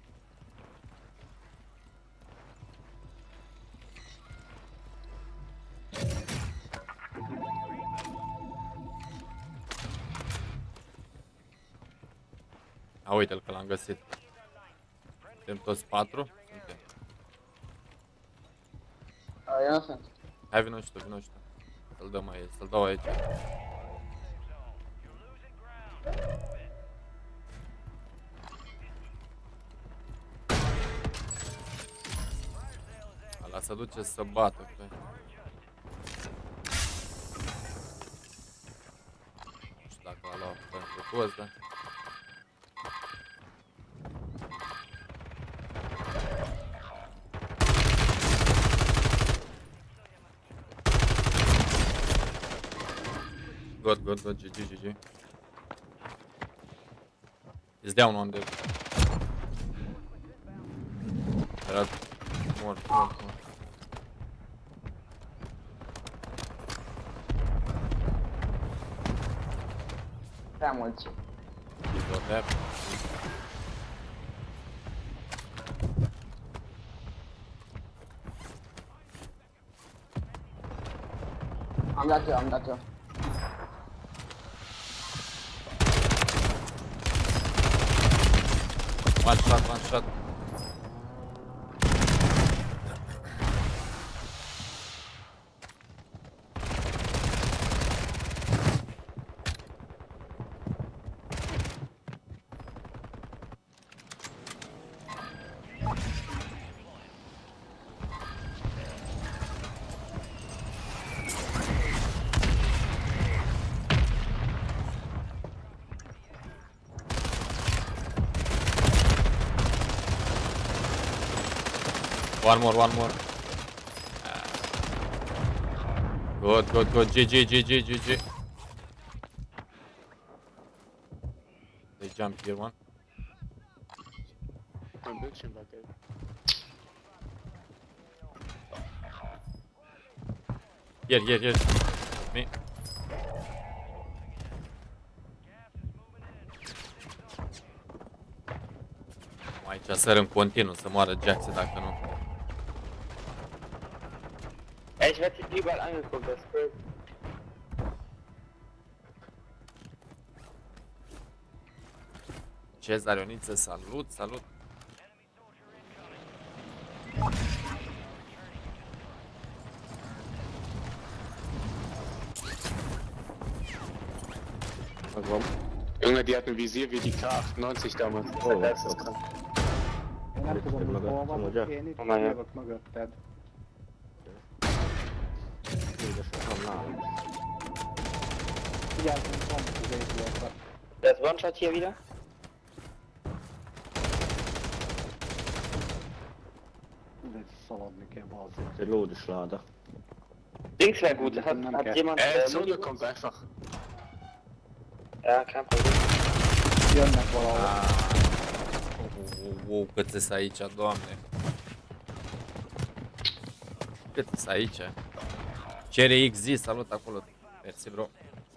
S1: A, uite-l că l-am găsit. Suntem toți patru? Suntem.
S3: Eu nu sunt.
S1: Hai, vino și tu, vino și tu. Să-l dăm aici, să-l dau aici. Ala se duce să bată. Nu știu dacă l-a luat pentru toți, da? God, God, God, G G, G G. He's down on the... Era mort, mort, mort.
S3: Prea mulți.
S1: He's got that.
S3: Am dat eu, am dat eu.
S1: One shot, one shot. One more, one more. Good, good, good. G G, G G, G G. They jump here one.
S3: Am bildschirm war gelb.
S1: Here, here, here. Me. Aici săr în continuu să moară Jackson dacă nu.
S3: Ey, ich werd hier überall angeguckt, das ist crazy.
S1: Cezar Ioniță, salut, salut.
S5: Warum?
S3: Junge, die hat ein Visier wie die K achtundneunzig damals. Das
S5: Oh,
S3: ist das krank.
S5: Oh
S3: mein
S5: Gott.
S3: Der ist One-Shot hier wieder.
S5: Reload ist schade.
S3: Links wäre gut. Hat, hat jemand...
S8: Äh,
S3: Äh,
S8: Zone kommt einfach.
S3: Ja, kein Problem.
S1: Wow, wow, cât sunt aici, doamne. Cât sunt aici. Cere X Z, salut acolo. Mersi, bro.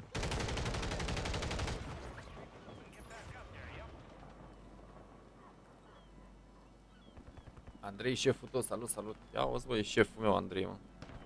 S1: Andrei, șeful tău, salut, salut. Ia o voi, șeful meu, Andrei, mă.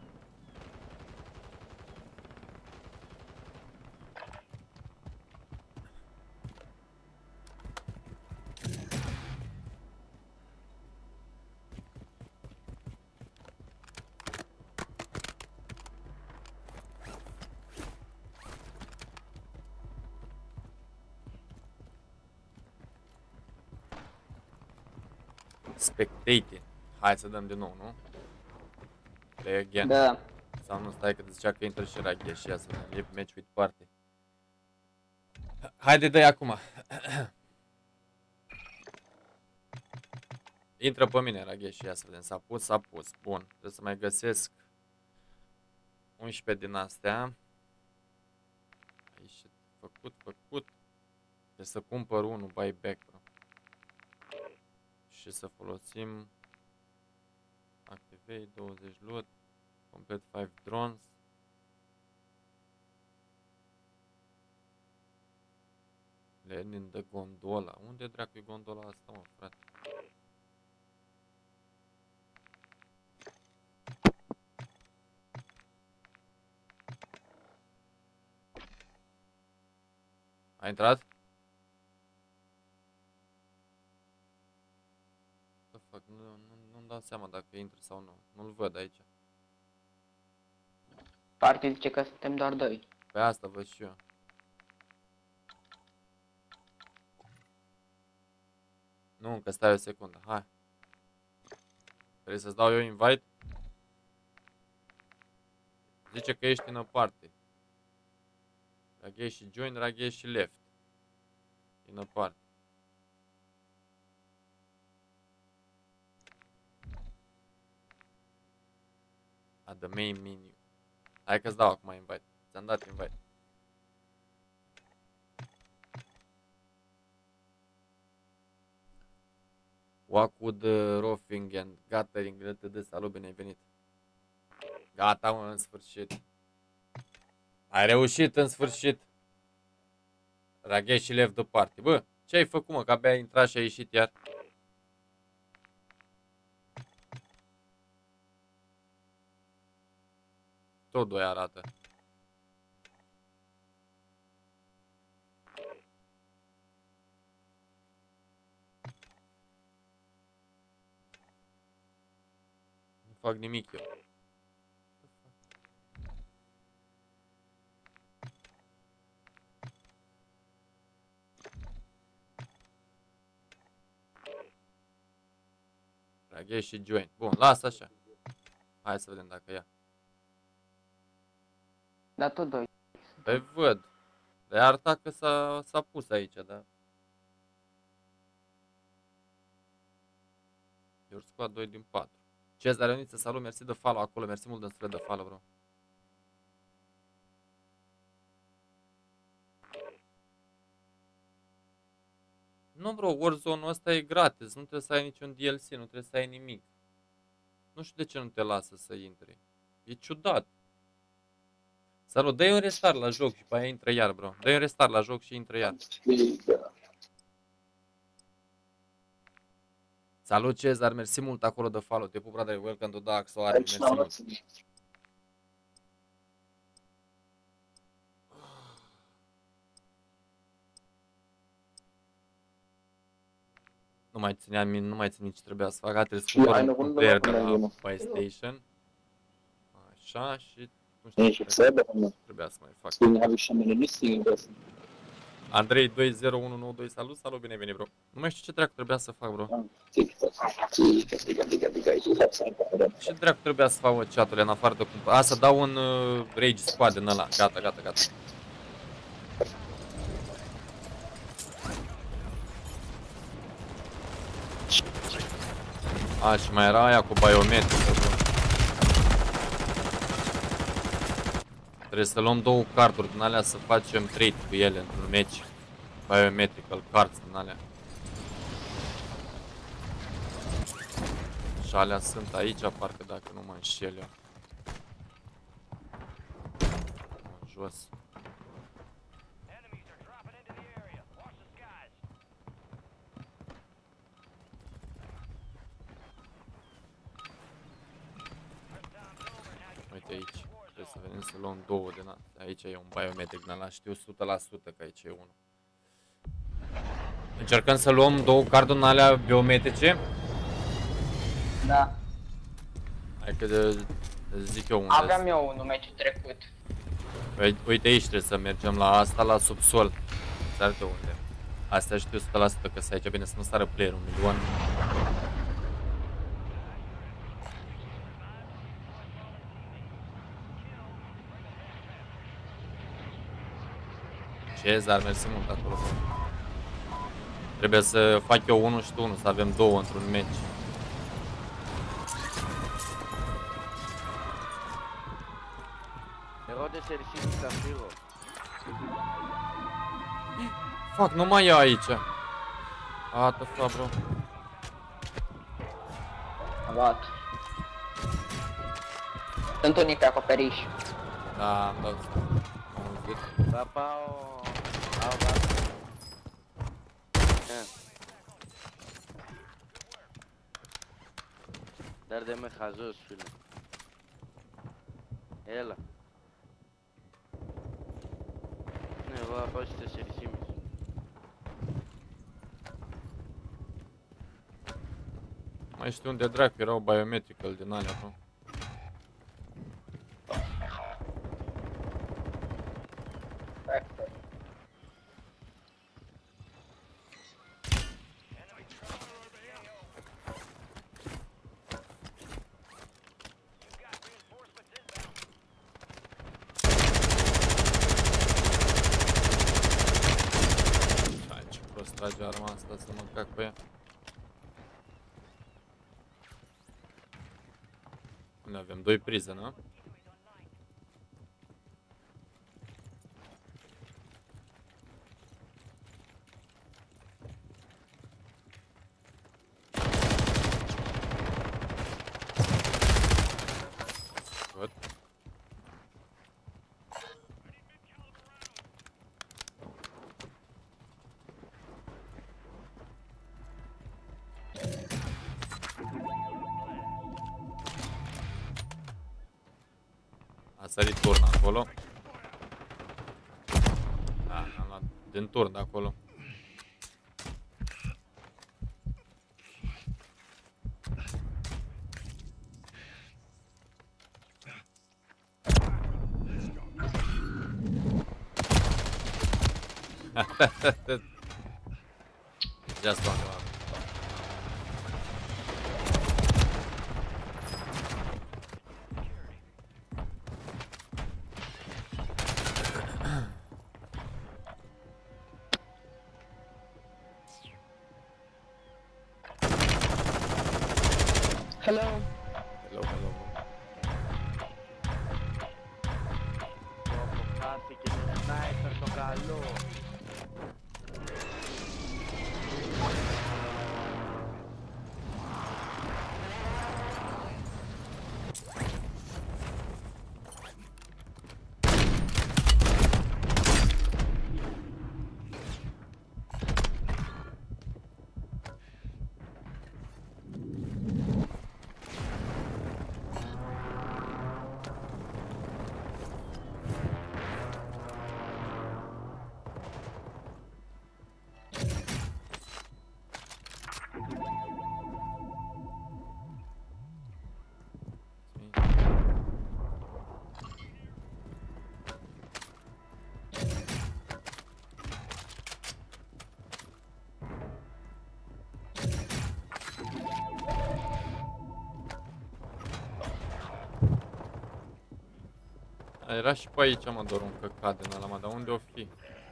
S1: Spectating. Hai să dăm din nou, nu? Play again.
S3: Da.
S1: Sau nu, stai că zicea că intră și Raghe și ia să vedem. E match with party. Haide, dă-i acum. Intră pe mine, Raghe, și ia să vedem. S-a pus, s-a pus. Bun. Trebuie să mai găsesc unsprezece din astea. Aici, făcut, făcut. Trebuie să cumpăr unul buyback, bro. Și să folosim Activate douăzeci loot, Complete cinci drones. Lenin de gondola. Unde dracu e gondola asta, mă, frate? A intrat? Nu, nu, nu-mi dau seama dacă intră sau nu. Nu-l văd aici.
S3: Party zice că suntem doar doi.
S1: Pe asta văd și eu. Nu, încă stai o secundă. Hai. Trebuie să-ți dau eu invite? Zice că ești în aparte. Raghe și join, Raghe și left. În aparte. A, the main menu. Hai că-ți dau acum invite. Ți-am dat invite. Walkwood, uh, Roofing and Guttering Ltd. Salut, bine ai venit. Gata, mă, în sfârșit. Ai reușit în sfârșit. Raghe și left the party. Bă, ce ai făcut, mă, că abia ai intrat și ai ieșit iar? Tot doi arată. Nu fac nimic eu. Raghe și join. Bun, lasă așa. Hai să vedem dacă ia.
S3: Da, tot doi.
S1: Păi văd. Dar arăta că s-a pus aici, da? Your squad doi din patru. Cezar Ioniță, salut, mersi de follow acolo, mersi mult de înspre de follow, bro. Nu, bro, Warzone-ul ăsta e gratis, nu trebuie să ai niciun D L C, nu trebuie să ai nimic. Nu știu de ce nu te lasă să intri. E ciudat. Salut, dă-i un restart la joc și pe aia intră iar, bro. Dă-i un restart la joc și intră iar. Salut, Cezar, mersi mult acolo de follow. Te pup, brother, welcome to Dark Soul Army, mersi mult. Nu mai țineam, nu mai țin ce trebuia să fac, trebuie să cumpăr un player de la PlayStation. Așa, și nu știu ce trebuia să mai fac. Andrei doi zero unu nouă doi, salut, salut, bine, bine, bro. Nu mai știu ce dracu trebuia să fac, bro. Ce dracu trebuia să fac, mă, chat-ul în afară de cumpăr. A, să dau un uh, Rage Squad în ăla, gata, gata, gata. A, și mai era aia cu biometrică, bro. Trebuie să luăm două carduri din alea să facem trade cu ele într-un match. Biometrical cards din alea. Și alea sunt aici, parcă, dacă nu mă înșel eu. Jos. Uite aici. Trebuie să venim să luăm două din astea. Aici e un biometric din ăla, știu o sută la sută că aici e unul. Încercăm să luăm două carduri în alea biometrice?
S3: Da.
S1: Hai că de, zic eu unde.
S3: Aveam eu unul meciul trecut.
S1: Uite aici trebuie să mergem la asta, la subsol. Să arăt eu unde. Astea știu o sută la sută că sunt aici, bine să nu sară player un milion. Cezar, mersi mult acolo. Trebuie să fac eu unul și tu unul, să avem două într-un match.
S2: Erau de servicii la frigo.
S1: Fuck, nu mai e aici. What the fuck, bro.
S3: Am luat. Sunt unii pe acoperiș.
S1: Da, am dat seama. Am auzit.
S2: Papao. Au dat. Dar de mă hazos, filme. Ela. Ne va paște servicii.
S1: Mai știu unde dracu erau biometrical din alea, bro. Trage arma asta să mă cac pe ea. Unde avem? Doi prize, nu? Văd. A sărit turn acolo. Da, am luat din turn de acolo. Just one.
S4: Hello.
S2: Alo.
S1: Era și pe aici, mă, doar un căcat din ăla, mă, dar unde o fi?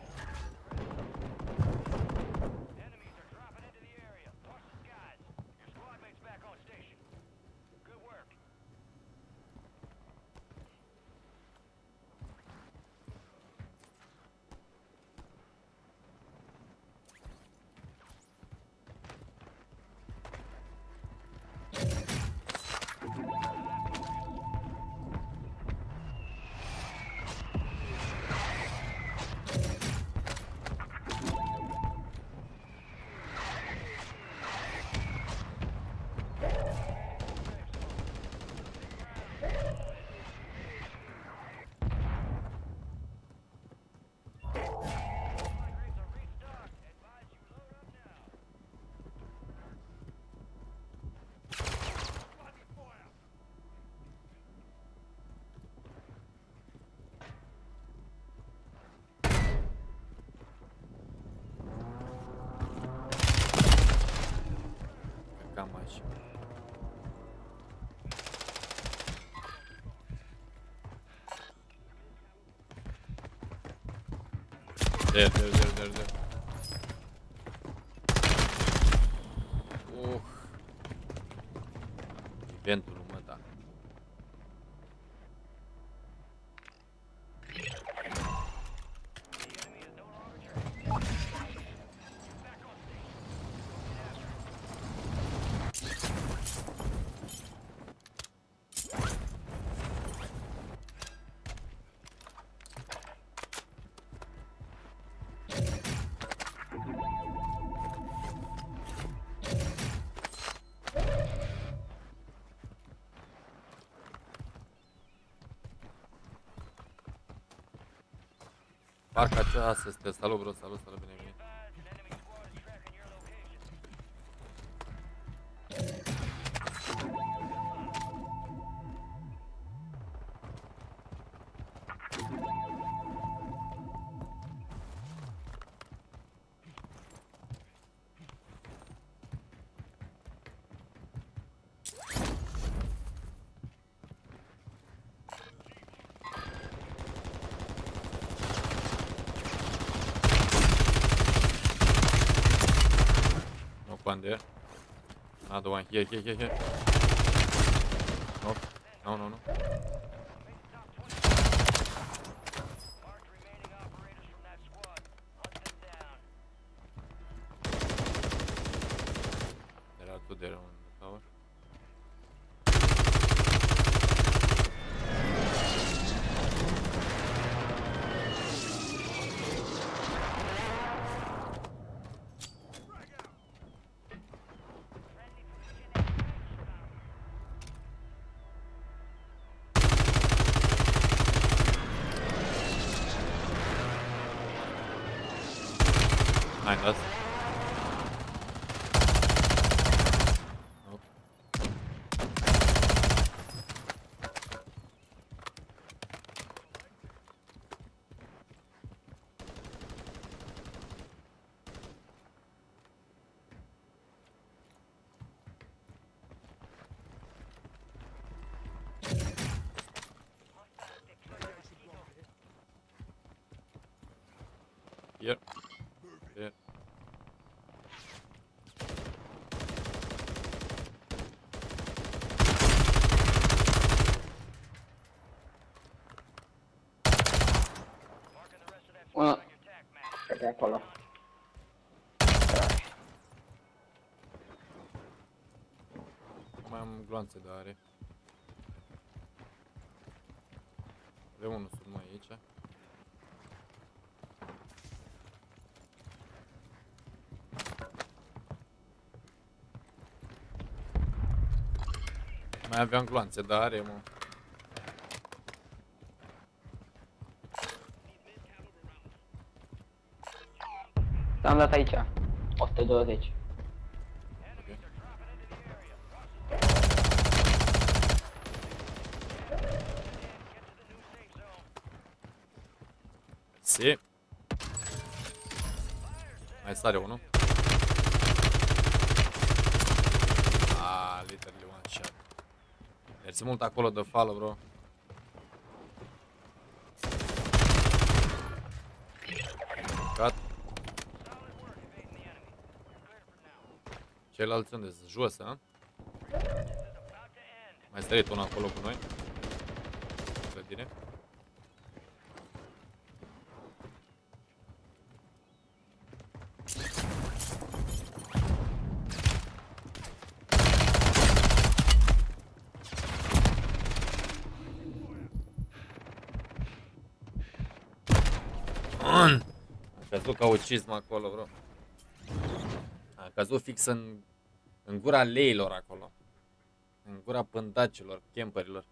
S1: Cam așa. There, there, there, there, there. Uh. Eventul, mă, da. Parcă aceasta este. Salut, bro, salut, salut, bine venit. One there. Another one here, here, here, here. No, no, no, no. There are two there on the tower. Behind us. Nope. Here. There.
S3: Una, acolo.
S1: Mai am gloanțe de are. De unul sunt mai aici. Mai aveam gloanțe de are, mă.
S3: L-am dat aici. o sută douăzeci.
S1: Ok. Si. Mai sare unul. Ah, literally one shot. Mersi mult acolo de follow, bro. Cut. Ceilalți unde sunt? Jos, a? Mai stărit unul acolo cu noi. Clădire. A căzut ca o cizmă acolo, bro. A căzut fix în, în gura leilor acolo. În gura pândacilor, camperilor.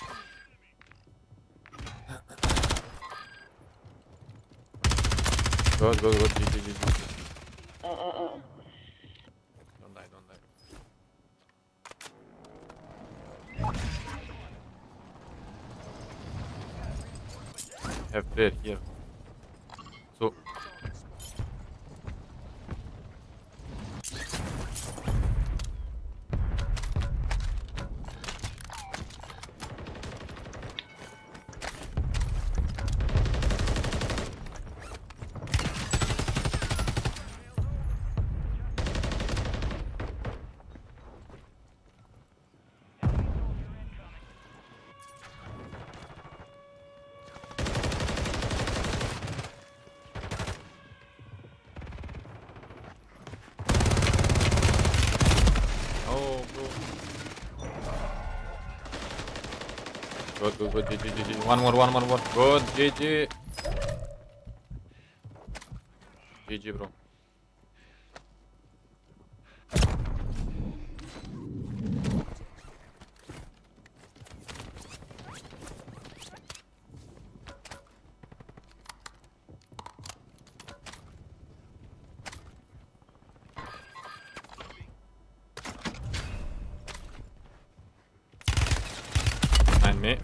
S1: Good, good, good, G G, G G. Don't die, don't die. Have player here. So. Good, good, good, G G, G G. One more, one more, one. Good, G G. G G, bro. Behind me.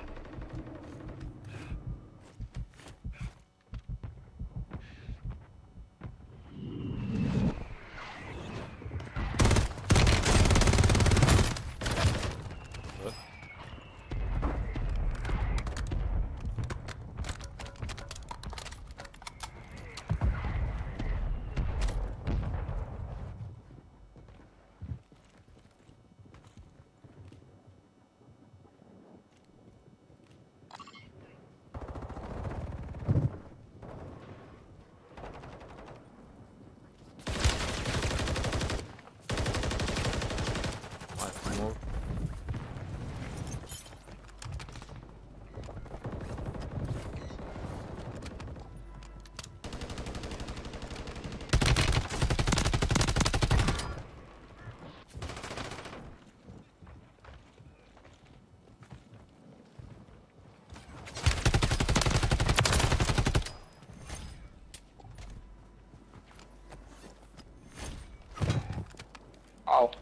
S1: Good. Nice move.
S3: Au.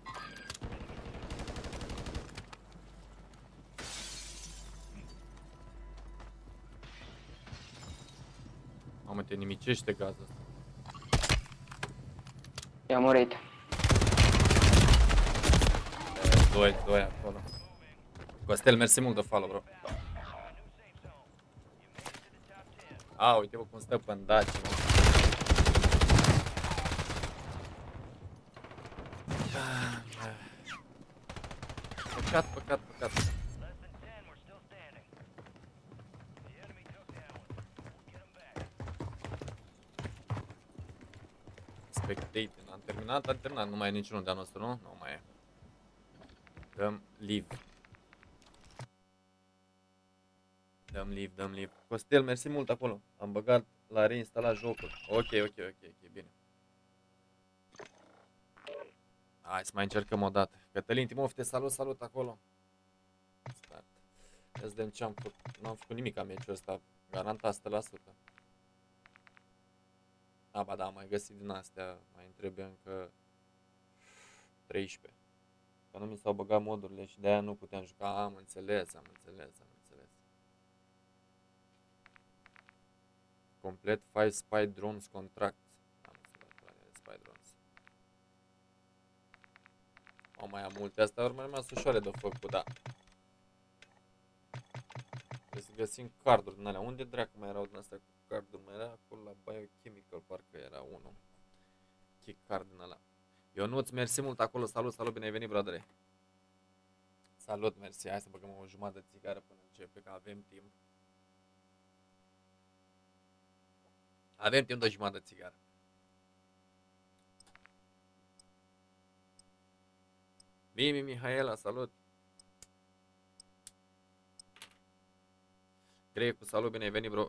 S1: Mamă, te nimicește gazul ăsta.
S3: I-a murit.
S1: E, Doi, doi acolo. Costel, mersi mult de follow, bro. A, uite-vă cum stă pândaci, mă. Păcat, păcat, păcat. update. Am terminat, am terminat. Nu mai e niciunul de-a nostru, nu? Nu mai e. Dăm live. Dăm live, dăm live. Costel, mersi mult acolo. Am băgat la reinstalat jocul. Ok, ok, ok, ok, bine. Hai să mai încercăm o dată. Cătălin Timov, te salut, salut acolo. Start. Ia să vedem ce am făcut. Nu am făcut nimic la meciul ăsta. Garantat o sută la sută. A, ba da, am mai găsit din astea. Mai îmi trebuie încă treisprezece. Că nu mi s-au băgat modurile și de-aia nu puteam juca. Am înțeles, am înțeles, am înțeles. Complet five spy drones contract. Am înțeles la mine spy drones. O, mai am multe astea, ori mai rămas ușoare de făcut, da. Trebuie să găsim carduri din alea. Unde dracu mai erau din astea cu carduri? Mai era acolo la Biochemical, parcă era unul. Kick card din ăla. Ionuț, mersi mult acolo. Salut, salut, bine ai venit, bradere. Salut, mersi. Hai să băgăm o jumătate de țigară până începe, că avem timp. Avem timp de jumătate de țigară. Mimi Mihaela, salut. Grecu, salut, bine ai venit, bro.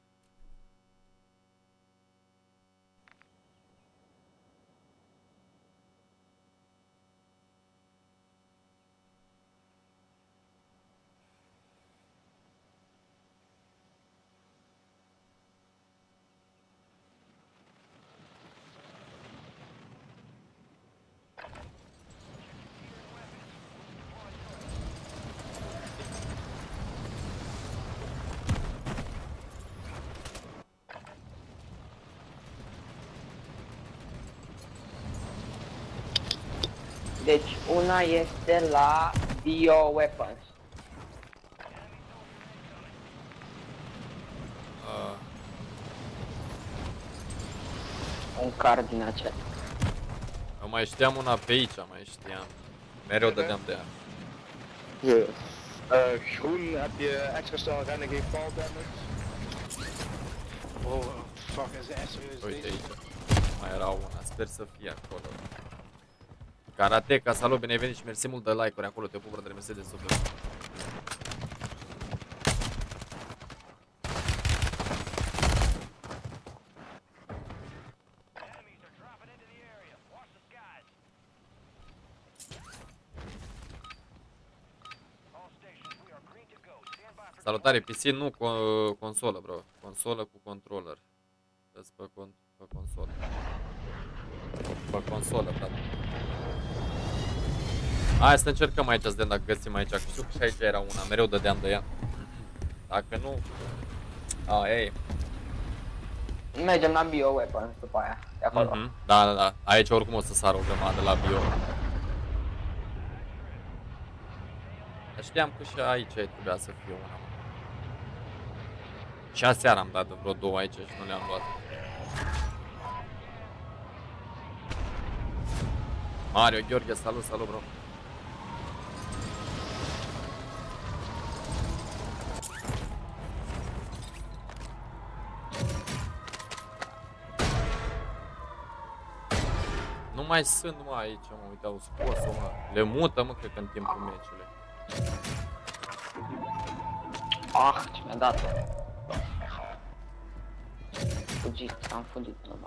S8: Deci una este la Bioweapons.
S1: Uh.
S8: Un card din acela.
S1: Eu mai știam una pe aici, mai știam. Mereu dădeam de ea.
S4: Yeah. Uh, groen heb je extra snel rennen, geen fall damage. Oh, fuck, is de S R S D?
S1: Uite aici. Mai era una, sper să fie acolo. Karateka, salut, bine ai venit și mersi mult de like-uri acolo, te pup, brădere, mersi de super. Salutare, P C, nu cu consolă, bro. Consolă cu controller. Dă-ți pe, con pe consolă. Pe consolă, frate. Hai să încercăm aici, să vedem dacă găsim aici. Știu că și aici era una, mereu dădeam de ea. Dacă nu... A, ei.
S8: Mergem la Bioweapons după aia, de acolo.
S1: Mm -hmm. Da, da, da. Aici oricum o să sară o grămadă la bio. Dar știam că și aici trebuia să fie una. Și aseară am dat vreo două aici și nu le-am luat. Mario, Gheorghe, salut, salut, bro. Nu mai sunt, mă, aici, mă, uite, au scos-o, mă. Le mută, mă, cred că în timpul meciului.
S8: Ah, ce mi-a dat-o. Fugit, am fugit normal.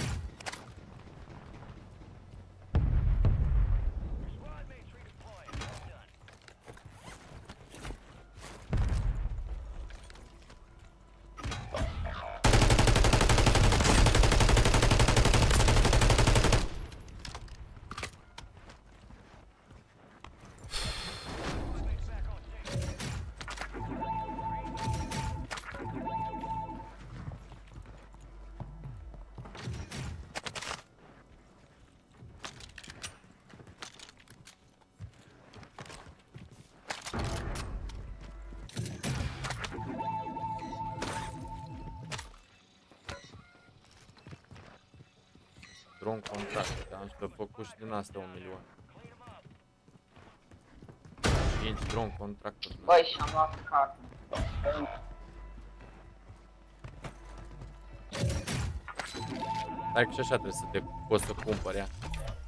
S8: Drone contract, am și pe făcut și din astea un milion. cinci drone contract. Băi, și-am luat card.
S1: Stai că și așa trebuie să te poți să cumpări ea.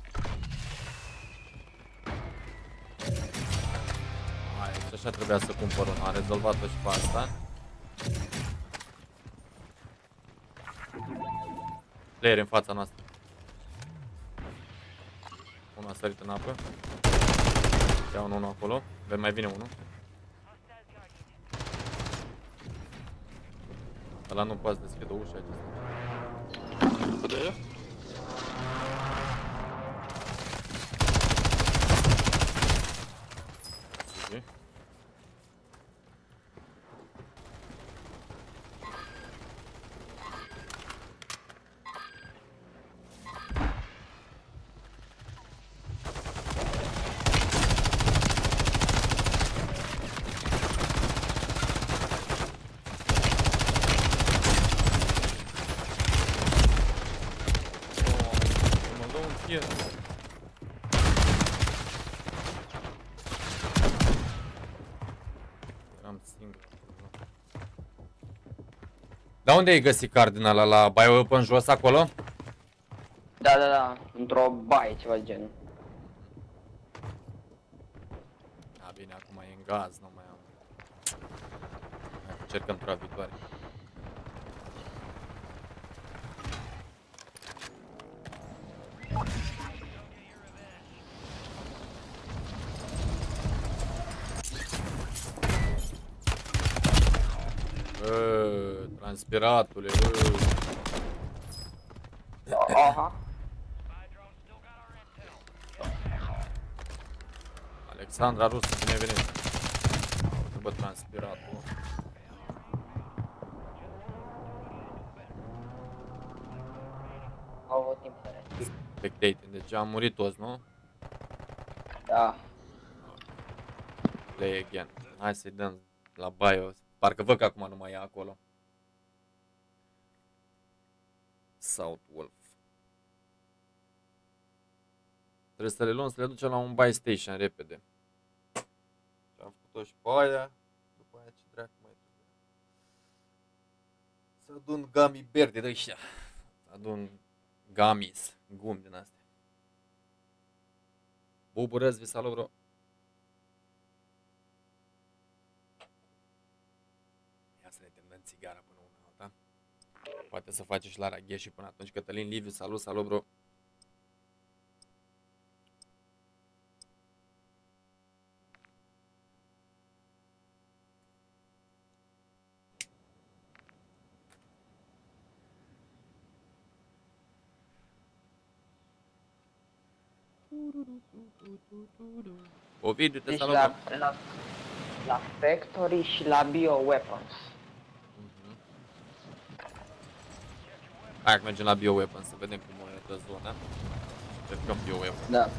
S1: Hai, și așa trebuia să cumpăr una. Am rezolvat-o și pe asta. Player în fața noastră. Unul a sărit în apă. Ia unul acolo. Mai vine unul. Ăla nu poate deschide ușa acesta.
S4: Puterea?
S1: Ok. Here. Eram singur. Da, unde ai găsit cardinala? La bioweapon jos acolo?
S8: Da, da, da, într-o baie, ceva de genul.
S1: A, bine, acum e în gaz, nu mai am. Hai, încercăm tura viitoare. Bă, transpiratule, bă.
S8: Aha.
S1: Alexandra Rusu, bine venit. Uite, bă, transpiratul.
S8: Au avut timp să rest.
S1: Spectating, deci am murit toți, nu?
S8: Da.
S1: Play again. Hai să-i dăm la bio. Parcă văd că acum nu mai e acolo. South Wolf. Trebuie să le luăm, să le ducem la un buy station repede. Și am făcut-o și pe aia. După aia ce dracu mai trebuie. Să adun gummy bear de ăștia. Să adun gummies, gumi din astea. Buburăți, vi salut, bro. Ia să ne terminăm țigara până una alta. Poate să face și la raghe și până atunci. Cătălin Liviu, salut, salut, bro. Ovidiu, te
S8: Deci
S1: salut,
S8: la,
S1: bro.
S8: la, la Factory și la Bioweapons.
S1: Hai că mergem la bioweapon să vedem cum arată zona. Cercăm bioweapon.
S8: Da.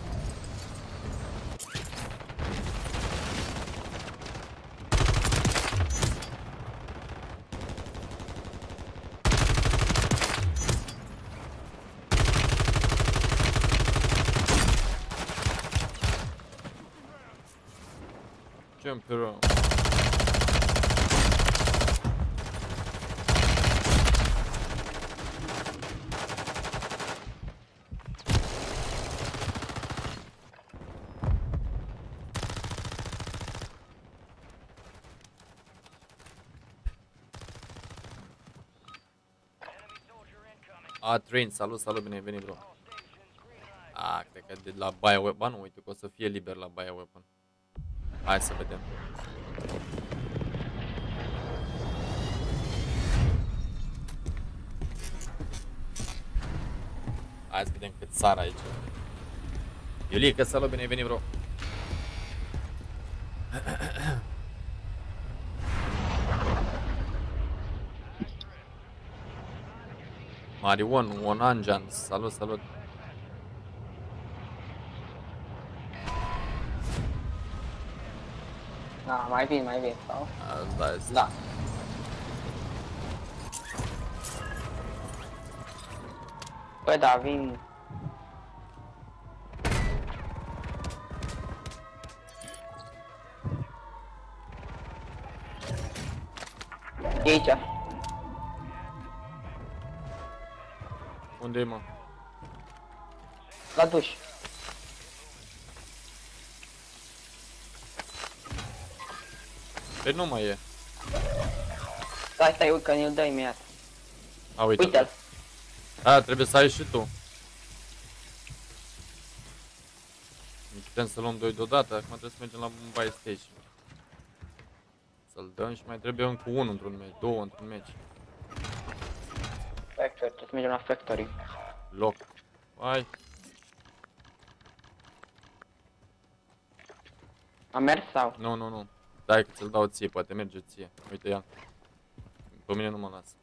S1: Jump around. A, Train, salut, salut, bine ai venit, bro. A, cred că de la bioweapon, ba nu, uite că o să fie liber la bioweapon. Hai să vedem. Hai să vedem cât sar aici. Iulica, salut, bine ai venit, bro. Marion, Onanjan, salut, salut.
S8: Da, mai vin, mai vin, sau?
S1: Da,
S8: Da. Păi da, vin. E aici.
S1: Unde e, mă?
S8: La duș.
S1: Păi nu mai e.
S8: Stai, stai, uite că ne-l dă imediat.
S1: A, uite.
S8: Uite-l.
S1: A, trebuie să ai și tu. Nu putem să luăm doi deodată, acum trebuie să mergem la un buy station. Să-l dăm și mai trebuie încă unul într-un meci, două într-un meci.
S8: Factory, trebuie să mergem la Factory.
S1: Loc. Hai.
S8: A mers sau?
S1: Nu, nu, nu. Dai că ți-l dau ție, poate merge ție. Uite, ia. Pe mine nu mă lasă.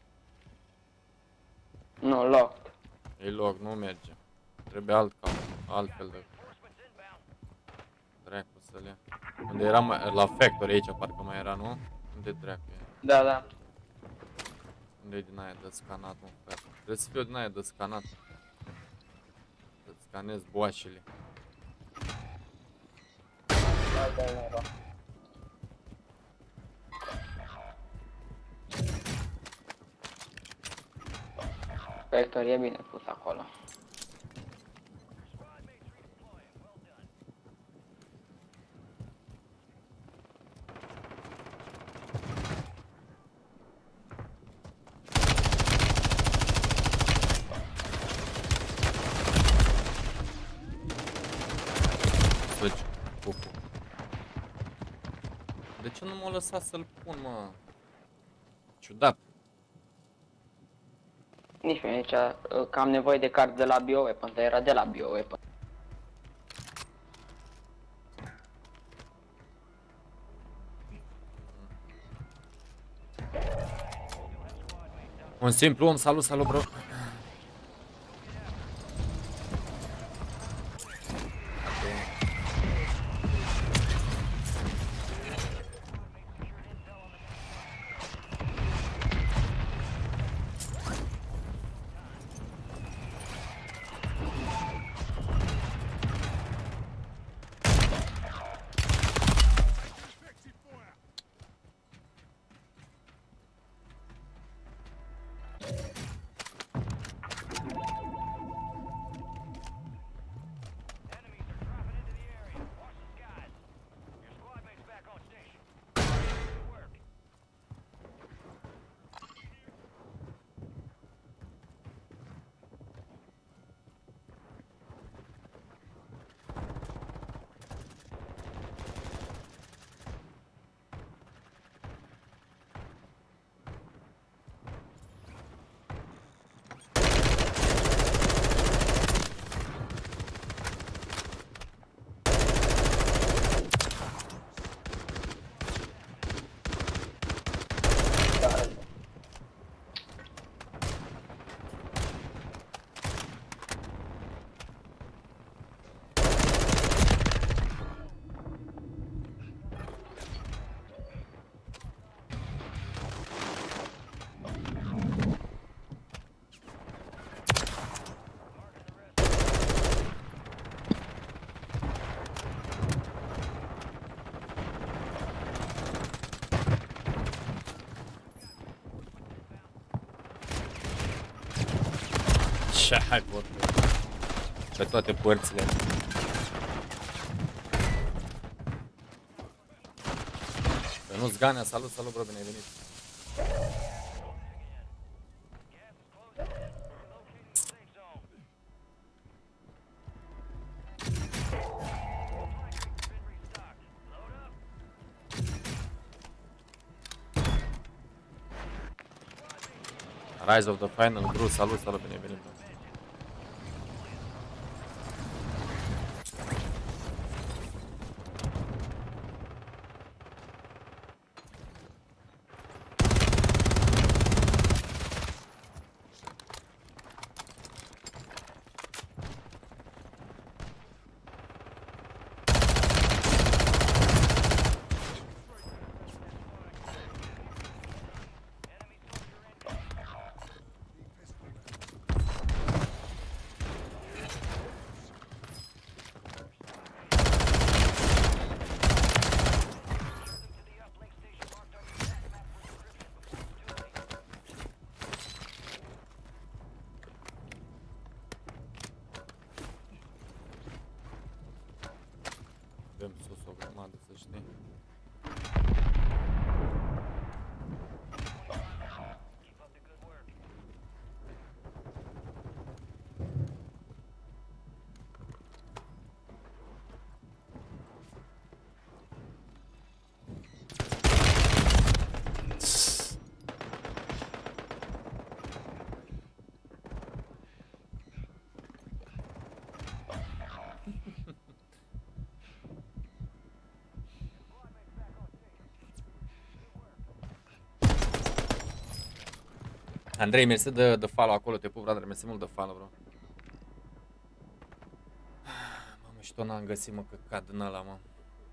S8: Nu, locked.
S1: E loc, nu merge. Trebuie alt cap, altfel de... Dracu să-l ia. Unde era mai... la Factory aici parcă mai era, nu? Unde dracu e?
S8: Da, da.
S1: Unde e din aia de scanat, mă, frate? Trebuie să fie din aia de scanat. Să scanez boașele.
S8: Da, da, da, da. Factory e bine pus acolo.
S1: Săgi, cucu. De ce nu m-a lăsat să-l pun, mă? Ciudat.
S8: Nici pe aici, că am nevoie de card de la BioWeapon, dar era de la BioWeapon.
S1: Un simplu om, salut, salut, bro. Ce hai, pot. Pe toate părțile. Că nu-ți Ganea, salut, salut, bro, bine ai venit. Rise of the Final, Bruce, salut, salut, bine ai venit, bro. Avem sus o grămadă, să știi. Andrei, mersi de, de follow acolo, te pup, brother, mersi mult de follow, bro. Mamă, și tot n-am găsit, mă, căcat din ăla, mă.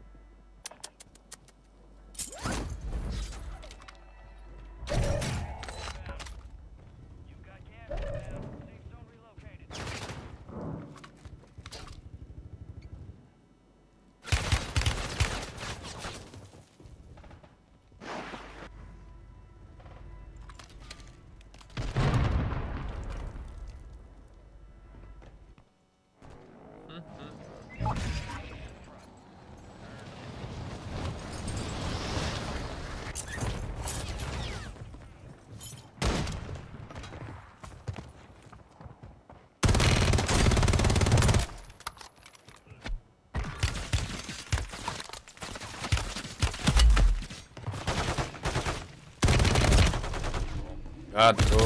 S1: God, bro.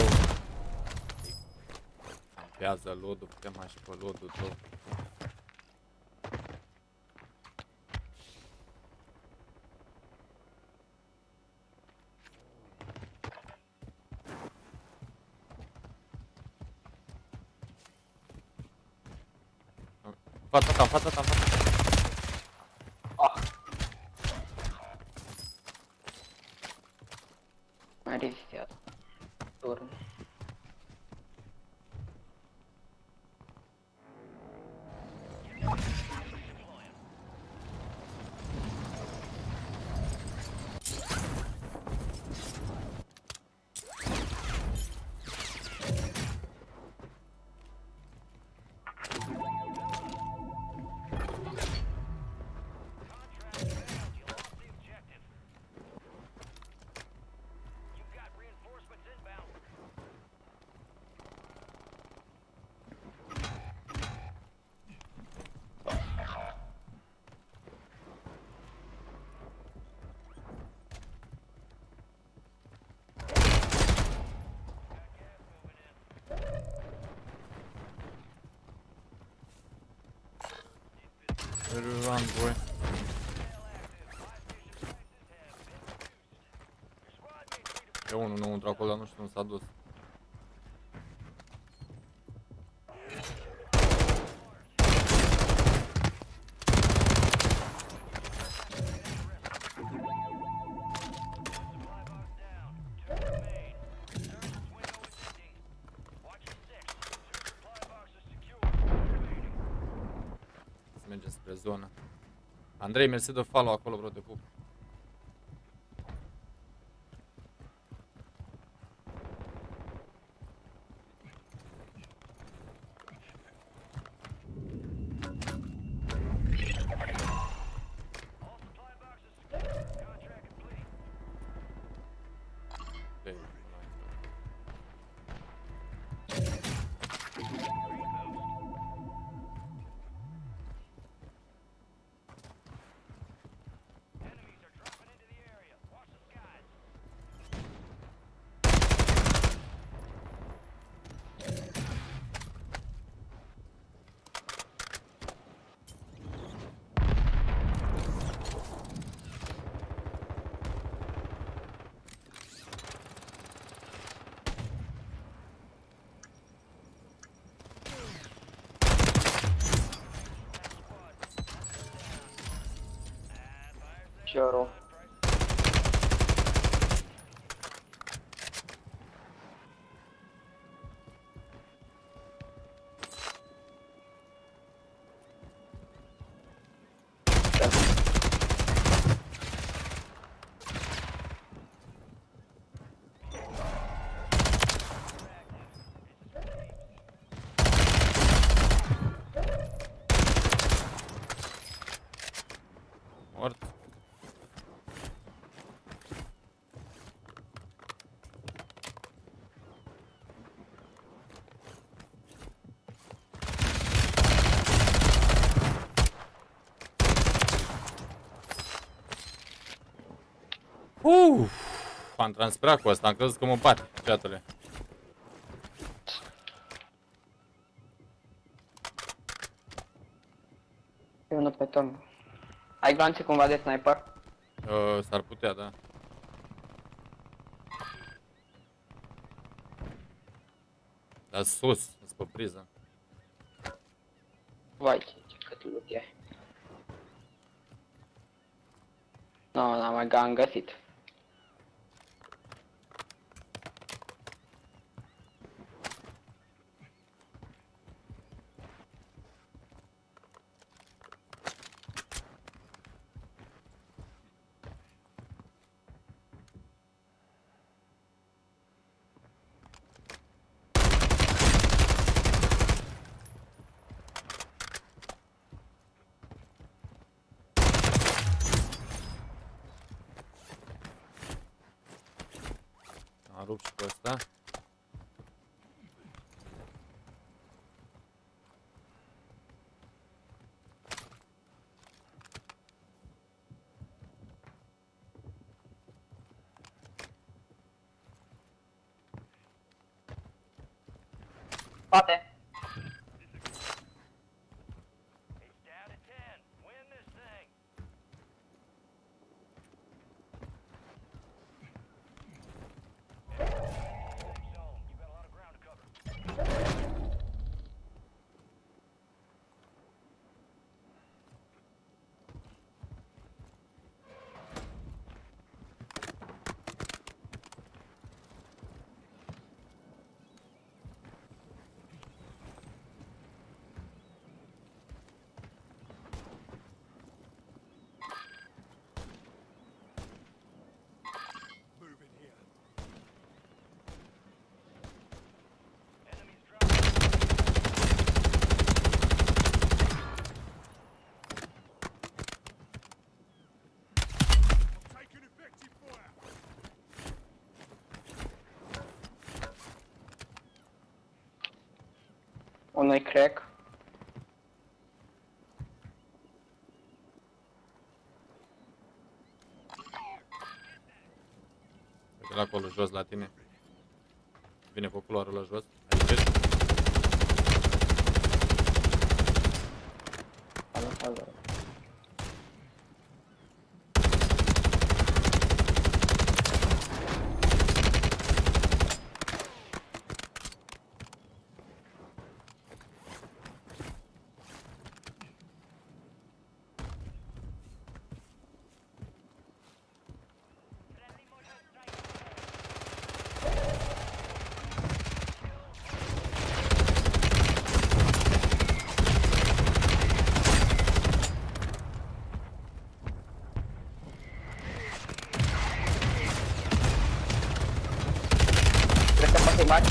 S1: Campează load-ul, putem mai și pe load-ul tău. Fața ta, fața ta, fața ta.
S8: Ah. Mai rezistat. Turn.
S1: Run, boy. E unul înăuntru acolo, dar nu știu, nu s-a dus. Să mergem spre zonă. Andrei, mersi de follow acolo, bro, te pup.
S8: Cioro.
S1: Uf, am transpirat cu asta, am crezut că mă bate, fiatule.
S8: E unul pe turn. Ai glanțe cumva de sniper?
S1: Uh, S-ar putea, da. Dar sus, sunt pe priză.
S8: Vai, ce, ce cât loot e. Nu, no, n-am mai am găsit.
S1: Am rupt și pe ăsta.
S8: Poate. Unui crack.
S1: Uite la acolo, jos la tine. Vine cu culoarul la jos. Aici vezi?
S8: Salut, salut. Cred că poate-i bani.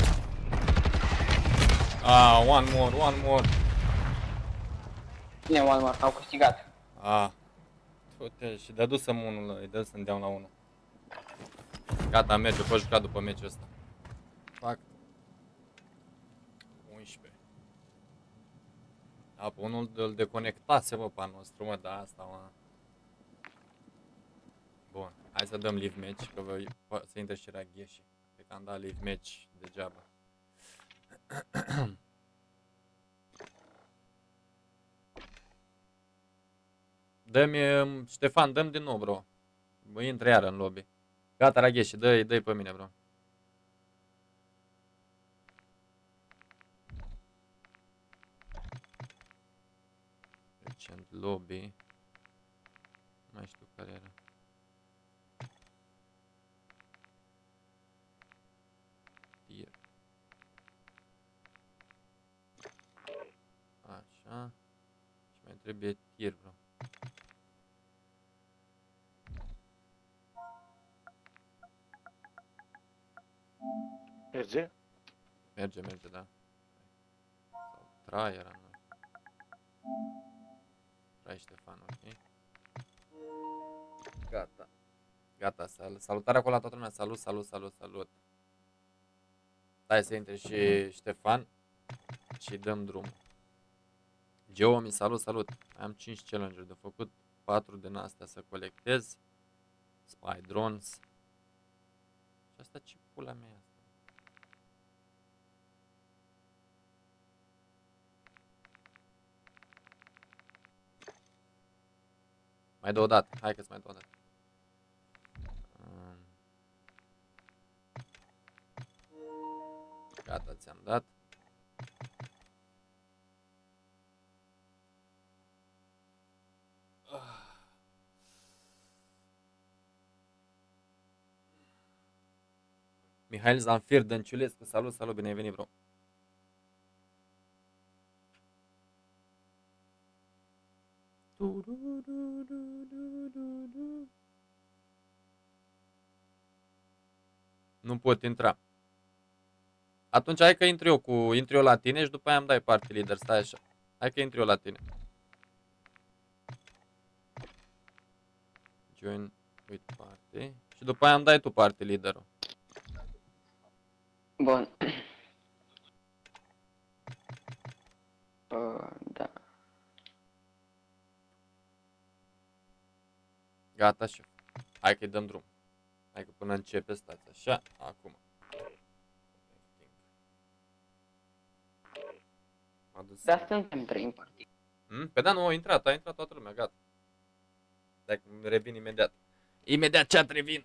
S1: Ah, one more, one more.
S8: Bine, one more, au câștigat.
S1: Ah. Uite, și dă să-mi unul, îi dă să-mi dea la unul. Gata, merge, poți juca după meciul ăsta. Fac. unsprezece. Da, pe unul îl deconectase, mă, pe al nostru, mă, da, asta, mă. Bun, hai să dăm live match, că voi să intre și Ragheshi. Cred că am dat live match degeaba. Dă-mi, Ștefan, dă-mi din nou, bro. Mă intră iară în lobby. Gata, Ragheshi, dă-i dă pe mine, bro. Recent lobby. Nu mai știu care era. Tier. Așa. Și mai trebuie tier, bro.
S5: Merge?
S1: Merge, merge, da. Sau trai era, nu știu. Trai Ștefan, ok. Gata. Gata, sal salutare acolo la toată lumea. Salut, salut, salut, salut. Hai să intre și Ștefan și dăm drumul. Geomi, salut, salut. Am cinci challenge-uri de făcut, patru din astea să colectez. Spy drones. Și asta ce pula mea e asta? Mai dă o dată. Hai că-ți mai dă o dată. Gata, ți-am dat. Mihail Zanfir Dănciulescu, salut, salut, bine ai venit, bro. Nu pot intra. Atunci hai că intru eu cu intru eu la tine și după aia îmi dai party leader, stai așa. Hai că intru eu la tine. Join with party. Și după aia îmi dai tu party leader-ul.
S8: Bun. Uh, da.
S1: Gata, șef. Hai că-i dăm drum. Hai că până începe, stați așa, acum.
S8: Dar suntem trei în partid.
S1: Hmm? Pe da, nu, a intrat, a intrat toată lumea, gata. Dacă revin imediat. Imediat chat revin.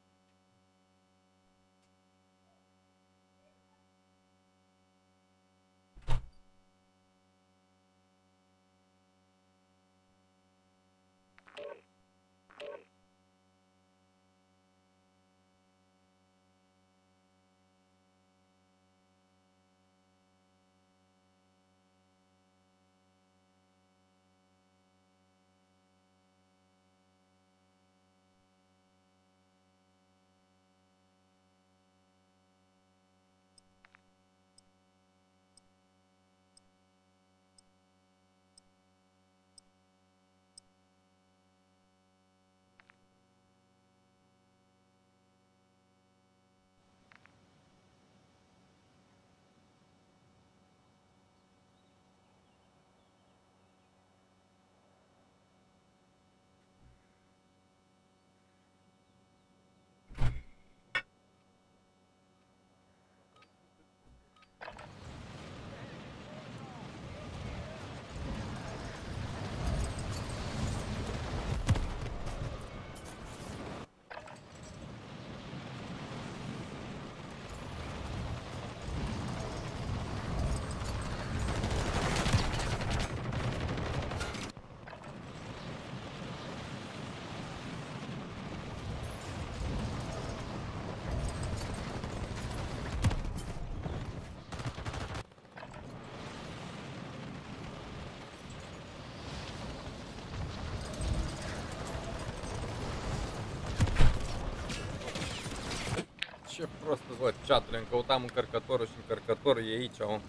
S1: Ce prost îți văd chat-ul, îmi căutam încărcătorul și încărcătorul e aici, om.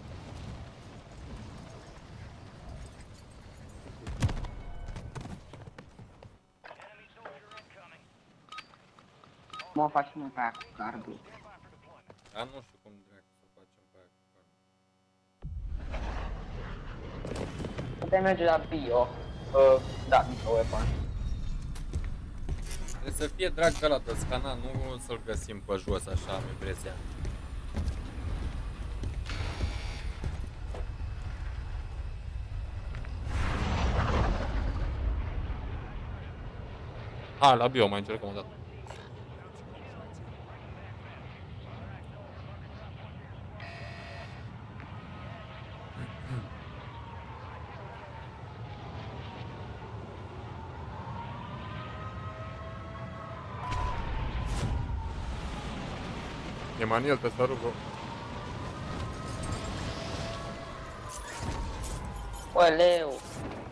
S8: Mă facem pe aia cu cardul.
S1: Dar nu știu cum dracu să facem pe aia cu cardul.
S8: Putem merge la bio. Uh, da, bio weapon.
S1: Trebuie să fie drag de la de scanat, nu să-l găsim pe jos așa, am impresia. Ha, la bio mai încercăm o dată. Emanuel, te salut, bro.
S8: Oleu!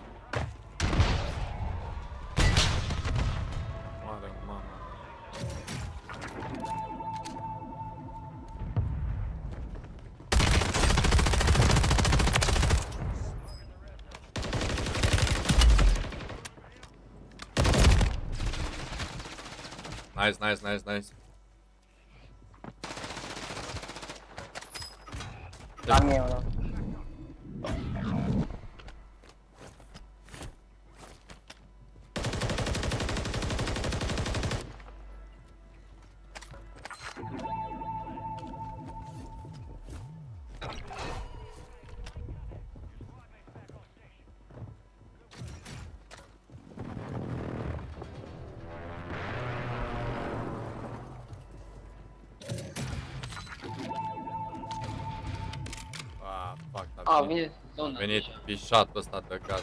S1: Mare, mama. Nice, nice, nice, nice.
S8: Am eu, da. au venit
S1: A
S8: zona
S1: venit
S8: deja.
S1: pișatul ăsta de gaz.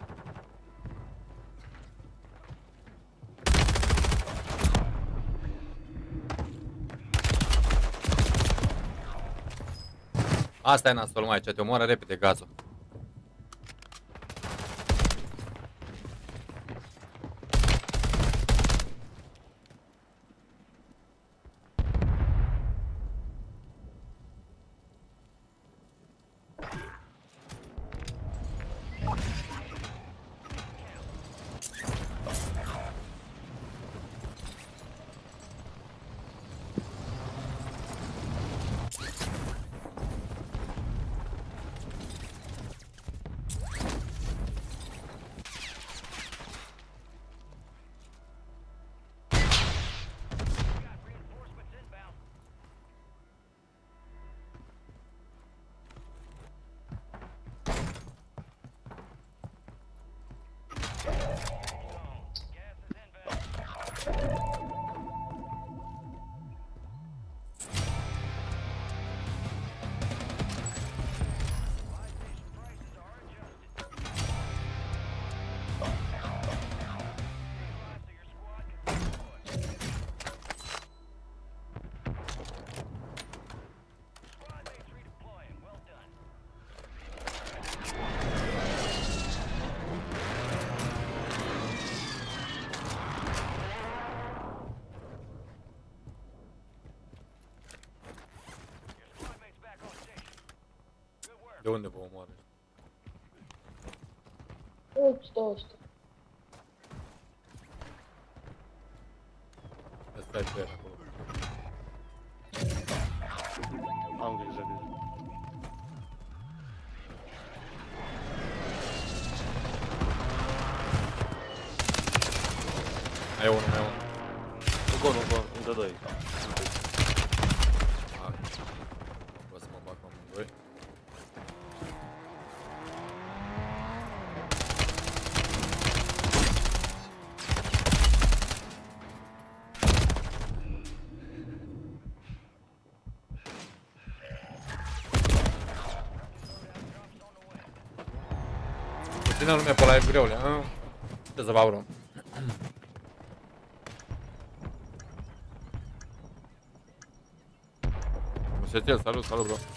S1: Asta e nasol, mai ce te omoară repede gazul. De unde vă omoară?
S7: Ups, ăsta.
S1: Ăsta e pe el acolo.
S5: Am grijă, grijă.
S1: Mai e unul, mai e unul.
S5: Încă unul, încă, încă doi.
S1: O să mă bag cu amândoi. Puțină lume pe live greule, a? Ce să fac, bro? Musețel, salut, salut, bro.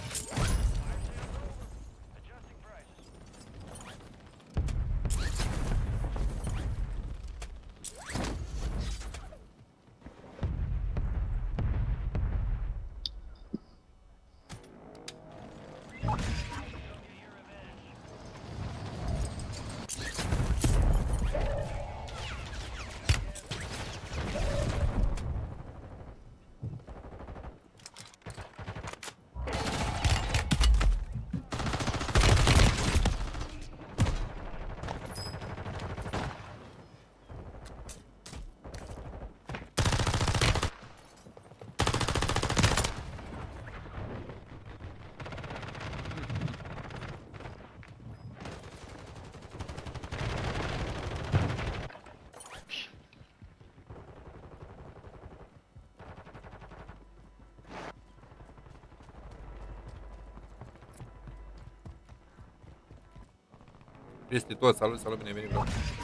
S1: Cristi, tot, salut, salut, bine venit, bro.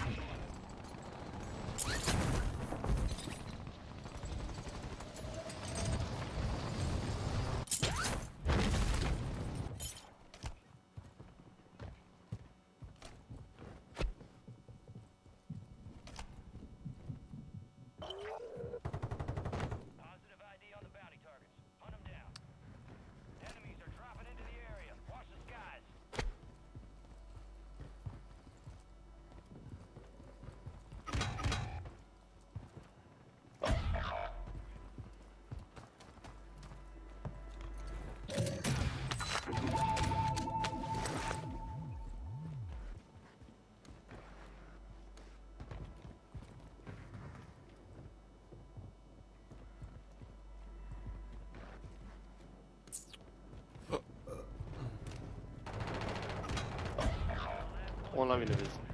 S5: Un la mine, vezi.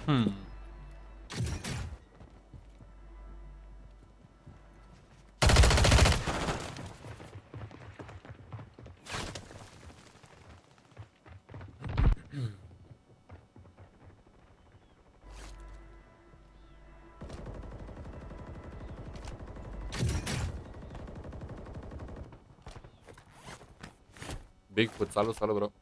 S1: Hmm. Bigfoot, salut, salut, bro.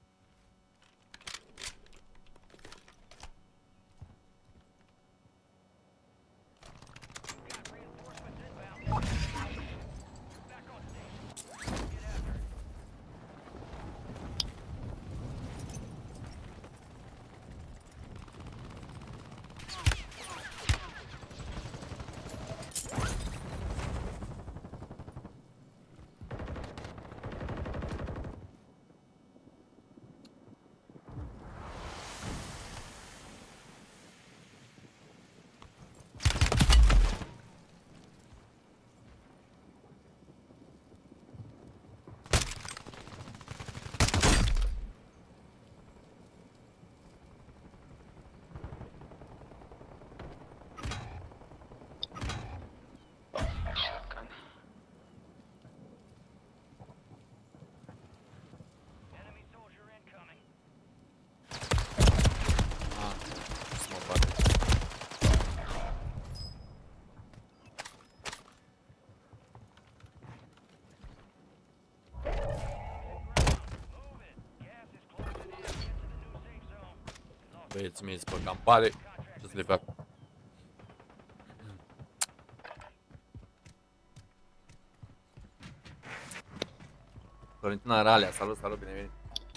S1: Ah, mă bate. Băieții mei sunt pe campare. Ce să le fac? Florentina Ralea, salut, salut, bine venit.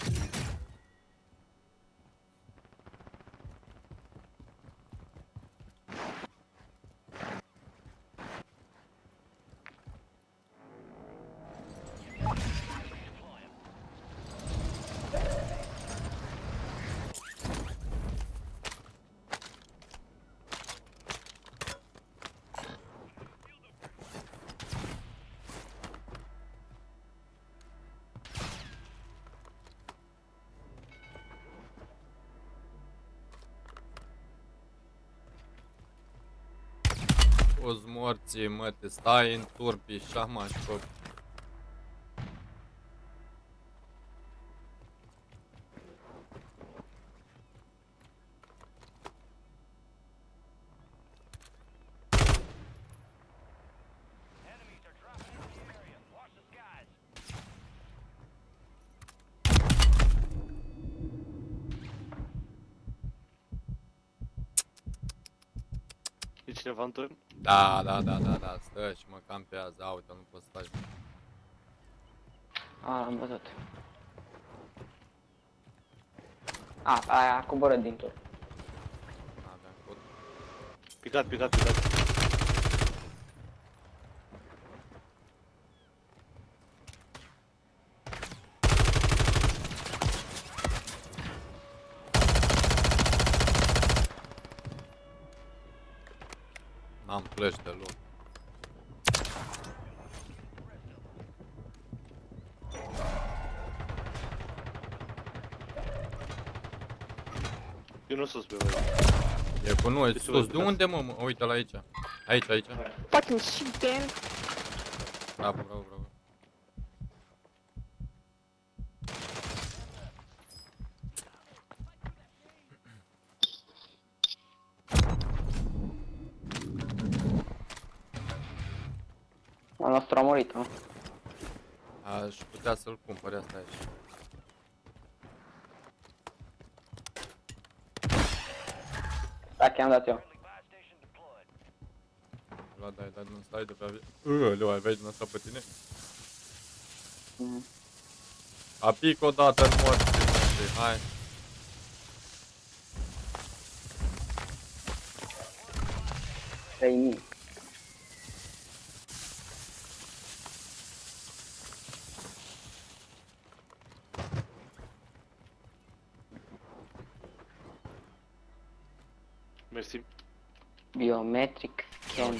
S1: O-ți morții, mă, te stai în turpi, șamașcop.
S5: E cineva în turn?
S1: Da, da, da, da, da, stă și mă campează, a, uite, nu pot să faci.
S8: A, am văzut. A, aia a coborât din tur.
S1: Aveam cod.
S5: Picat, picat, picat.
S1: N-am flash deloc.
S5: Eu nu sus pe voi.
S1: E cu noi,
S5: De ce
S1: sus,
S5: vă
S1: de unde mă, mă? Uite-l aici. Aici, aici.
S7: Fucking shit, Dan.
S1: Bravo, bravo, bravo.
S8: Al nostru a murit, nu?
S1: Aș putea să-l cumpăr, asta aici.
S8: Da, că am dat eu.
S1: Lua, dai, dai, nu stai de pe avion. Uuu, ai vezi din asta pe tine?
S8: Mhm.
S1: Apic o dată în morți, hai.
S8: trei mii.
S5: Mersi.
S8: Biometric scan.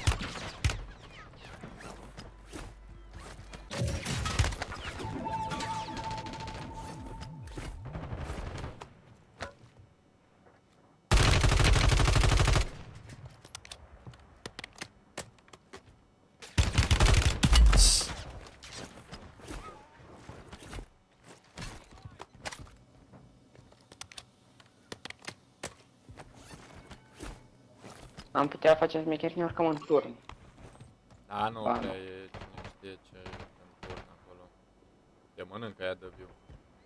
S8: Am putea face smecher și ne urcăm în turn.
S1: Da, nu
S8: Ba,
S1: prea
S8: nu.
S1: e cine știe ce e în turn acolo. Te mănâncă ea de viu.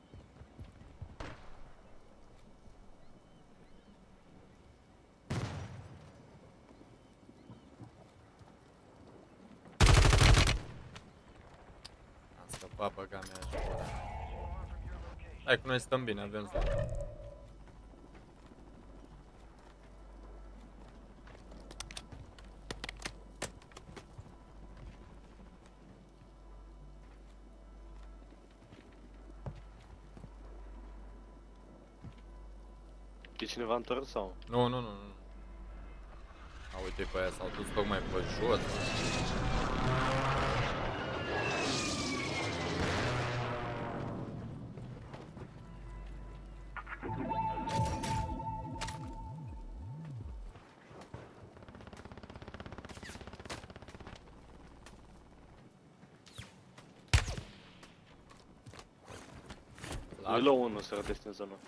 S1: Am scăpat băga mea și bă. Hai că noi stăm bine, avem zonă.
S5: E cineva întors sau?
S1: Nu, nu, nu, nu. A, uite pe aia, s-au dus tocmai pe jos.
S5: Nu-i la unul să rătesc în zonă.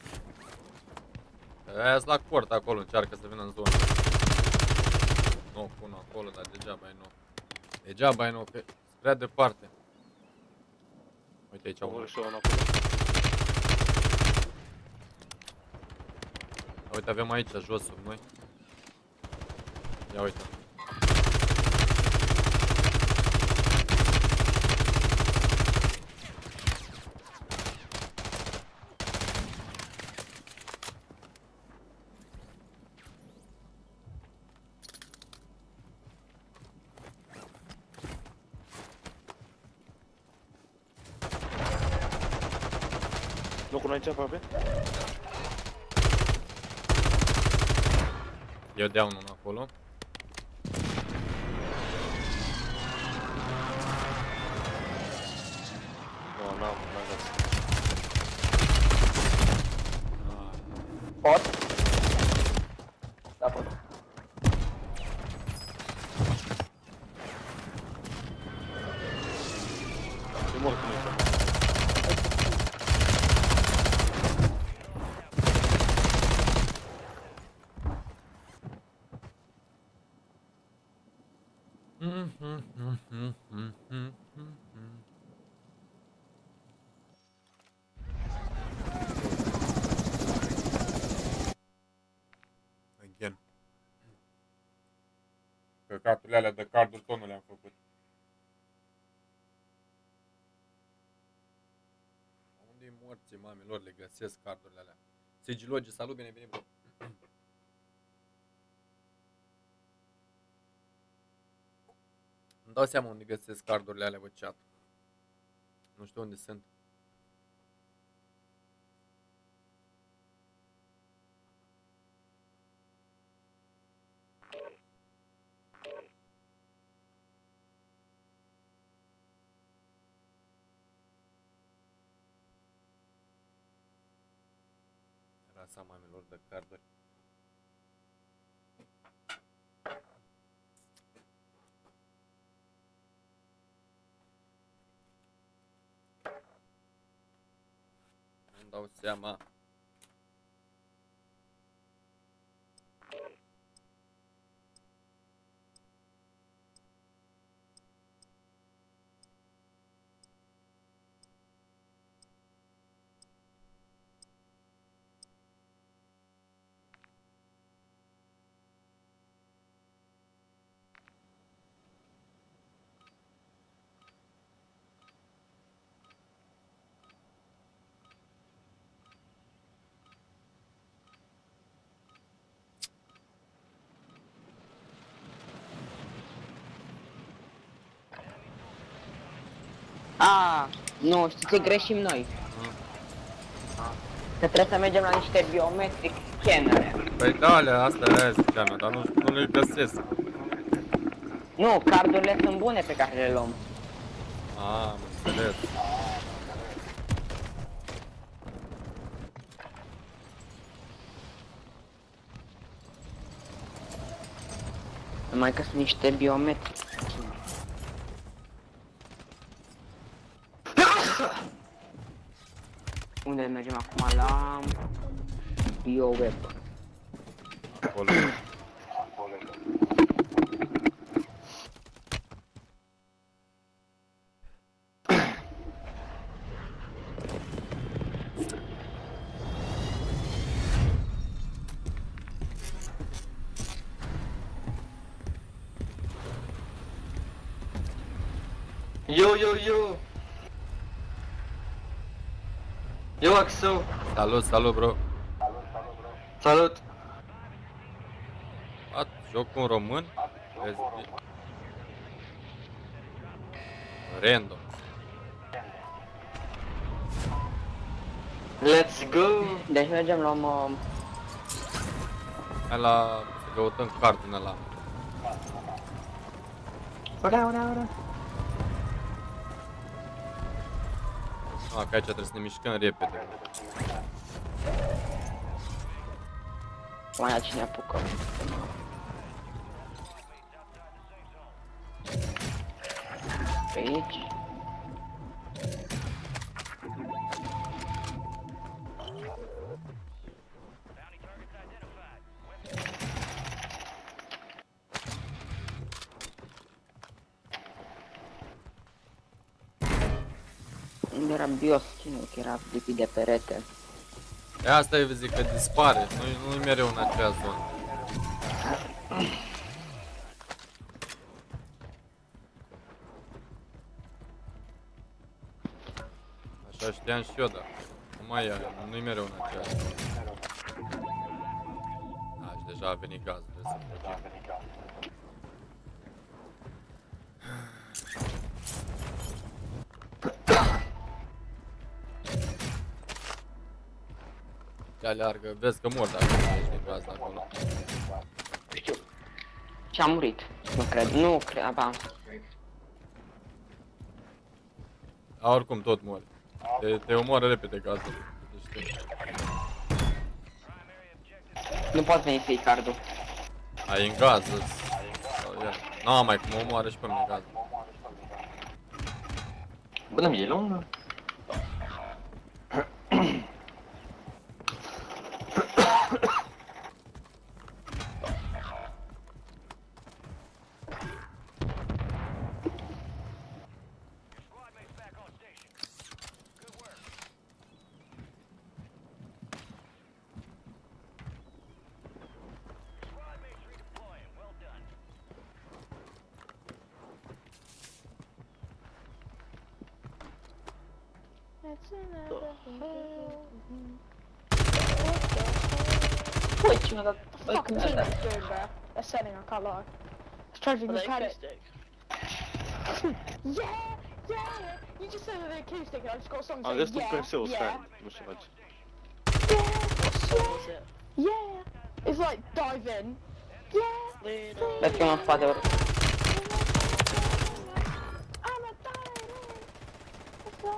S1: Aia-s la cort acolo, încearcă să vină în zonă. Nu, pun acolo, dar degeaba ai nu. Degeaba ai nu, că e prea departe. Uite aici
S5: Am
S1: unul.
S5: și unul acolo.
S1: Uite, avem aici, jos, sub noi. Ia uite.
S5: Locul aici aproape?
S1: Eu dea unul acolo.
S5: Nu, n-am, n-am găsit.
S1: Ah,
S8: Pot? Da, pot.
S5: E mort cum e.
S1: Again. Căcaturile alea de carduri tot nu le-am făcut. Unde-i morții mamilor, le găsesc cardurile alea. Sigilogi, salut, bine, bine, bro. Îmi dau seama unde găsesc cardurile alea pe chat. Nu știu unde sunt. Rasa mamilor de carduri. Îmi dau seama.
S8: A, nu, știi ce greșim noi? Că trebuie să mergem la niște biometric scanere.
S1: Păi da, alea, astea aia ziceam eu, dar nu, nu le găsesc.
S8: Nu, cardurile sunt bune pe care le luăm.
S1: A, am înțeles.
S8: Numai că sunt niște biometric. Unde mergem acum? La BioWeb.
S1: Acolo.
S8: Yo, yo, yo! Yo, Axel!
S1: Salut, salut, bro.
S8: Salut!
S1: A, joc un român? Vezi? Random.
S8: Let's go! Deci mergem la o...
S1: Hai la... să căutăm cardul în ăla.
S8: Ora, ora, ora!
S1: A, că aici trebuie să ne mișcăm repede.
S8: Mai ia cine apucă. Pe aici. Unde era bios, cine că era lipit de perete.
S1: E asta e, zic, că dispare, nu nu mereu în acea zonă. Așa știam și eu, dar nu mai e, nu-i mereu în acea zonă. Da, și deja a venit gazul, trebuie să fugim. Ce aleargă, vezi că mor dacă nu ești din gaz de acolo.
S8: Și-a murit. Nu cred, nu cred, aba.
S1: A, oricum tot mori. Te, te omoară repede gazul. Deci,
S8: Nu poți veni să iei cardul.
S1: ai în gaz, n-am mai cum omoară și pe mine gazul.
S8: Bă, dar e lungă. Păi, ce mi-a dat? Băi,
S7: Fucking
S8: când mi-a
S7: team
S8: dat?
S7: is doing, bro. They're setting, I can't lie. It's charging the panic. Yeah, yeah. You just said the acoustic, and I just got a song
S5: Am
S7: saying
S5: găsit un
S7: yeah,
S5: P S-ul,
S7: yeah,
S5: stai, nu știu ce faci.
S7: yeah, yeah. It's like dive in. Yeah.
S8: Vezi că mă în spate ori.
S7: I'm a dive in.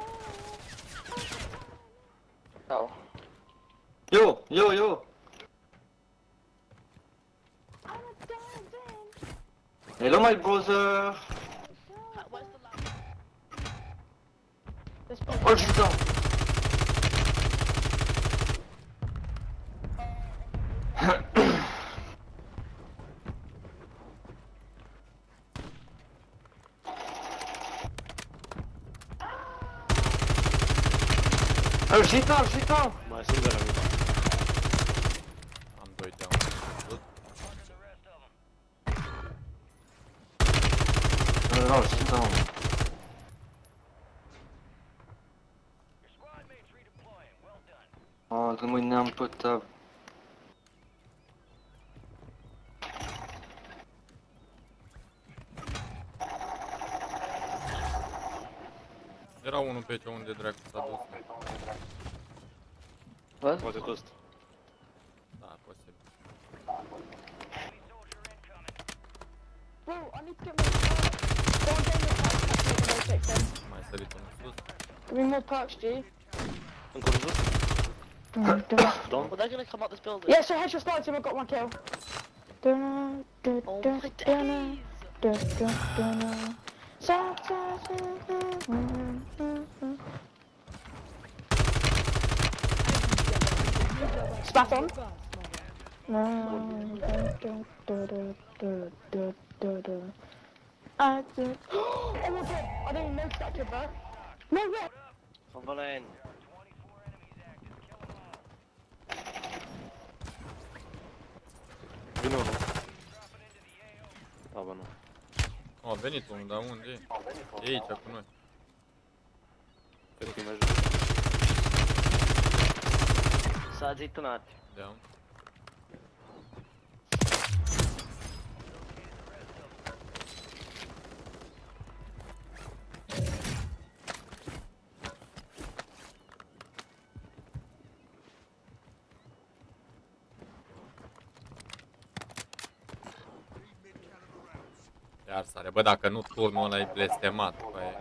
S8: Sau. Yo, yo, yo!
S7: I'm a dive in.
S8: Hello, my brother!
S7: This place.
S8: Oh, putain! Oh, j'éteins, j'éteins!
S5: Mai sunt de la mine.
S1: Am doi down.
S8: Non, non, j'éteins. Oh, dă-mă neam pe tab.
S1: Era unul pe aici, unde dracu s-a dus.
S8: Văd?
S5: Poate tot ăsta.
S1: Da, posibil.
S7: Bro, I need to get more perks. Go on, get more perks. That's what I'm gonna take
S1: Mai sărit unul sus.
S7: Give me more perks, G.
S5: Încă un sus?
S7: Dun, dun.
S5: Don?
S9: Well, they're gonna come up this building.
S7: Yeah, so headshot started him, I got my kill. Dun, dun,
S9: Oh
S7: dun,
S9: my
S7: dun,
S9: days!
S7: dun, dun, dun. Sa, sa, sa, sa, mm, Spat on. No, dun, dun, dun, dun, dun, dun, dun. I did. Oh my god! I didn't even notice that kid, bro. No way!
S9: Van Valijn.
S5: Vine unul. Da, bă, nu.
S1: Oh, a venit unul, dar unde e? E aici cu noi.
S5: Cred că mi-a ajutat.
S9: S-a azitunat.
S1: Da. Iar sare, bă, dacă nu turnul ăla e blestemat, bă, e...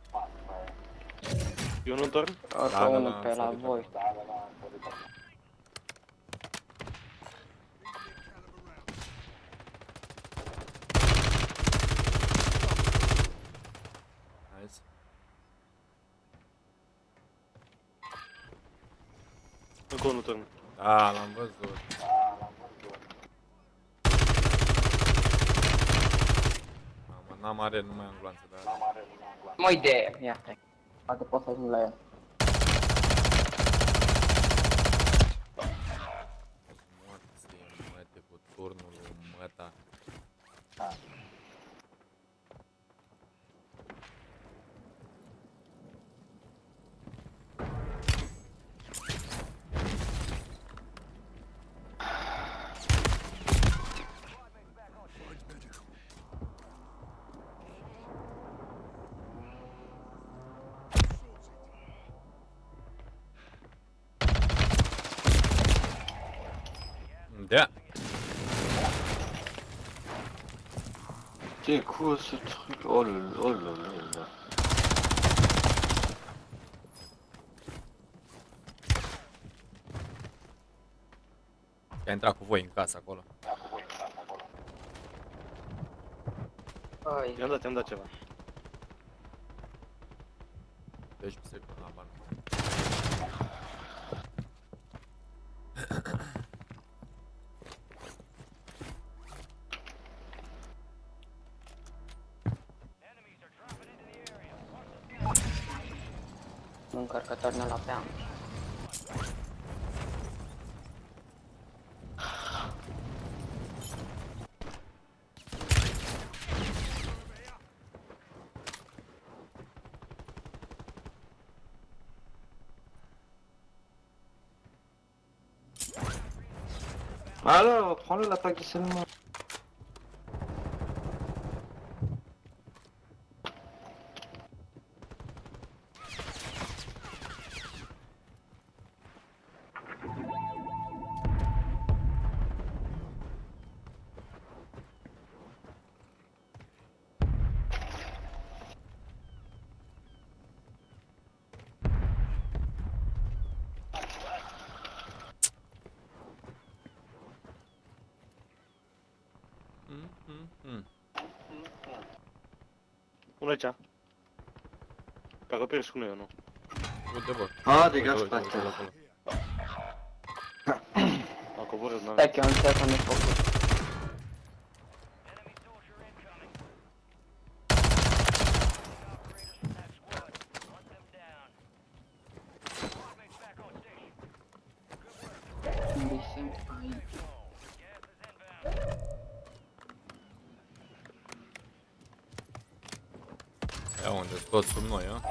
S5: Eu nu dorm?
S8: O să unul pe la voi.
S1: Nice.
S5: Încă unul dorm.
S1: Da, l-am văzut. Mamă, n-am are, nu mai am glanță, dar...
S8: Mă idee, ia-te. Poate pot să ajung la el.
S1: Moarte, măte, cu turnul lui măta. Da.
S4: C'est quoi ce truc? Oh là là, oh là là là.
S1: A intrat cu voi în casă acolo.
S8: Ai.
S5: I-am dat, i-am dat ceva.
S1: doisprezece secunde la bani.
S8: Un încărcător ne l aveam.
S4: Alors, prends-le l'attaque seulement.
S5: Unul aici. Pe acoperiș cu noi, nu?
S1: Uite, bă.
S4: Ah, dégage,
S1: Uite, uite,
S4: pas
S1: uite, acolo.
S5: A coborât, n-am.
S8: Stai că eu încerc să-mi focus. Unde sunt aici?
S1: Ia unde, toți sub noi, a?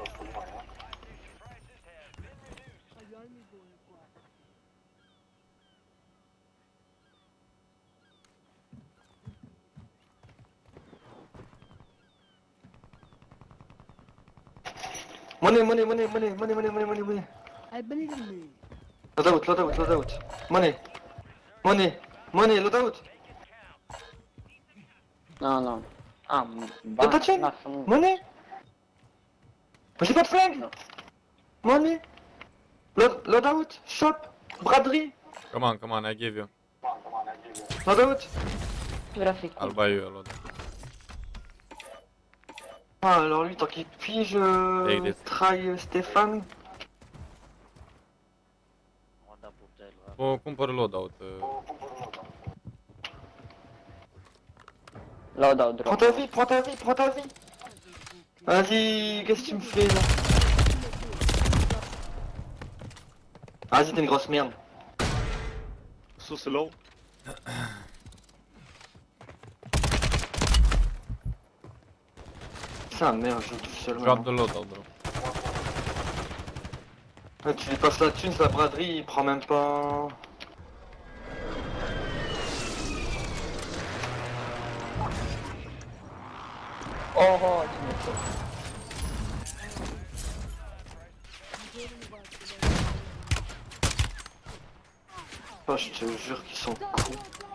S4: Money, money, money, money, money, money, money, money, money.
S7: I believe in me.
S4: Load out, load out, load out. Money. Money. Money, load out.
S8: Nu, nu. Am
S4: Dă
S8: bani,
S4: ce?
S8: lasă-mă.
S4: Money. Mais j'ai pas de flingue. Money. Load, load out. Shop. Braderie.
S1: Come on, come on, I give you.
S4: Load out.
S8: Vrea fi
S1: I'll
S8: cu...
S1: buy you a load.
S4: Ah, alors lui, tant qu'il puis,
S1: Hey,
S4: je
S1: this-
S4: try Stéphane.
S1: O, cumpăr loadout. uh,
S8: L-au dau
S4: Prends
S8: drop.
S4: ta vie, prends ta vie, prends ta vie. Vas-y, qu'est-ce que tu me fais là? Vas-y, t'es une grosse merde.
S5: Sus low.
S4: sa mère, je joue tout seul.
S1: Drop the loadout, bro.
S4: Ouais, tu lui passes la thune, la braderie, il prend même pas...
S8: Oh, oh, tu me fais.
S4: Oh, je te jure qu'ils sont cons.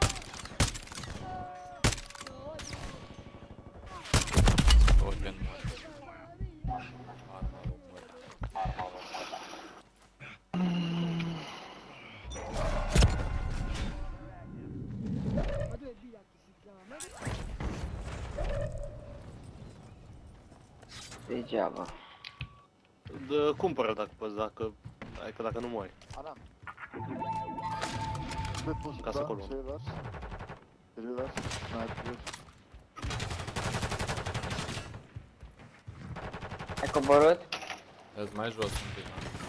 S1: Organ mort. Arma lui mort.
S8: Degeaba.
S5: Dă, cumpără dacă poți, dacă... Adică dacă nu mori.
S3: Adam.
S5: Ca să acolo.
S8: Ai coborât?
S1: Ești mai jos un pic.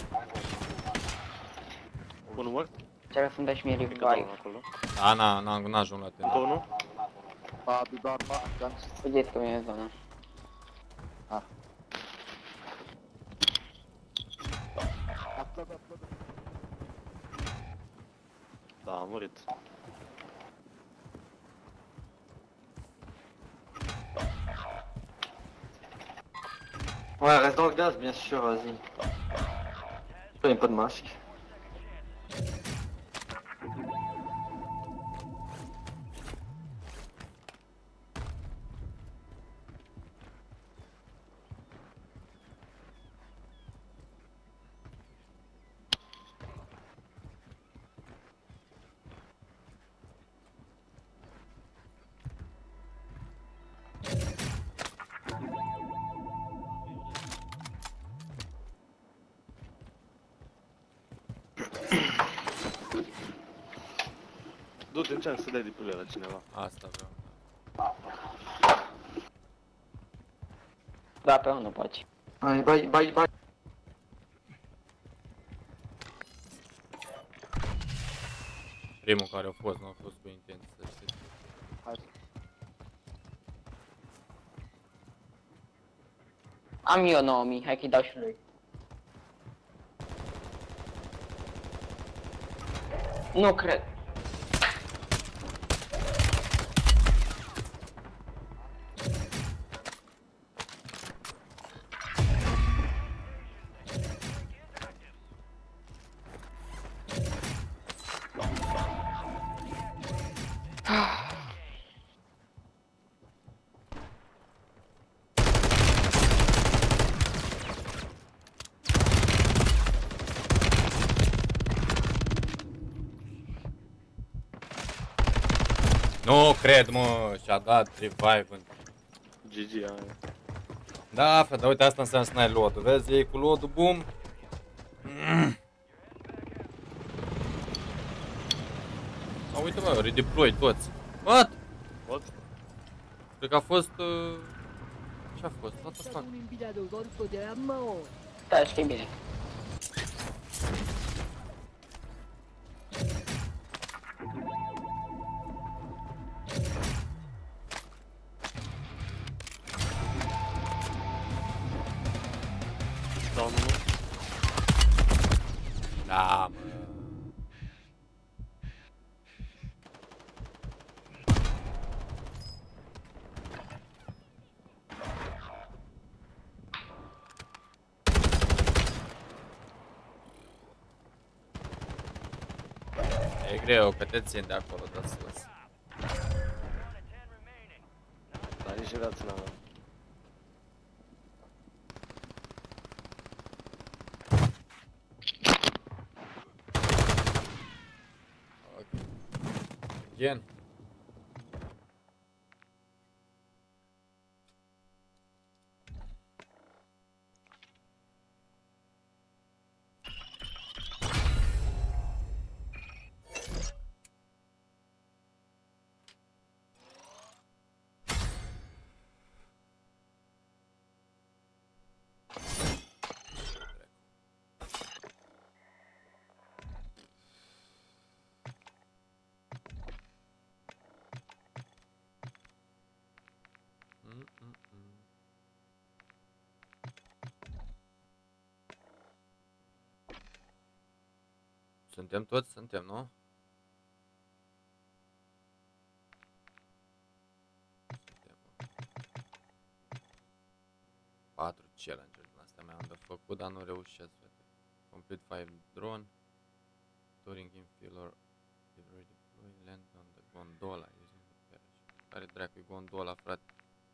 S5: Unul mort?
S8: Cer să-mi dai și mie
S5: Încă
S8: revive.
S5: doar acolo.
S1: A, na, na, n-ajung la tine.
S5: Încă unul?
S3: Abi darma ganz
S8: Vedeți că mi-e zona.
S3: atladı atladı.
S5: Da, a murit.
S4: Ouais, reste dans le gaz, bien sûr, vas-y. Il n'y a pas de masque.
S5: Du-te, încearcă să dai de pile la cineva.
S1: Asta vreau.
S8: Da, pe unul poți.
S4: Allez, bye, bye, bye.
S1: Primul care a fost, nu a fost cu intenție, să știți.
S8: Am eu nouă mii, hai că-i dau și lui. Nu cred.
S1: Nu cred, mă, și-a dat revive în...
S5: G G aia.
S1: Da, frate, dar uite, asta înseamnă să n-ai load-ul, vezi? Iei cu load-ul, bum! Mm. A, uite, mă, redeploy toți. What?
S5: What?
S1: Cred că a fost... Uh... Ce-a fost? What the fuck?
S8: Da, știi bine.
S5: Dau unul.
S1: Da, mă. E greu, că te țin de acolo, de sus.
S5: Dar nici viață n-am.
S1: Again. Suntem toți? Suntem, nu? Suntem. patru challenge-uri din astea mi-am de făcut, dar nu reușesc, frate. Complete five drone. Touring infill deploy, land on the gondola using the parachute. Care dracu-i gondola, frate?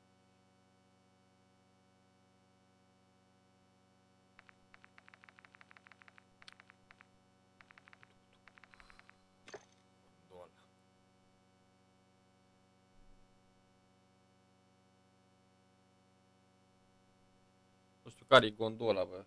S1: Gondola. Nu știu care-i gondola, bă.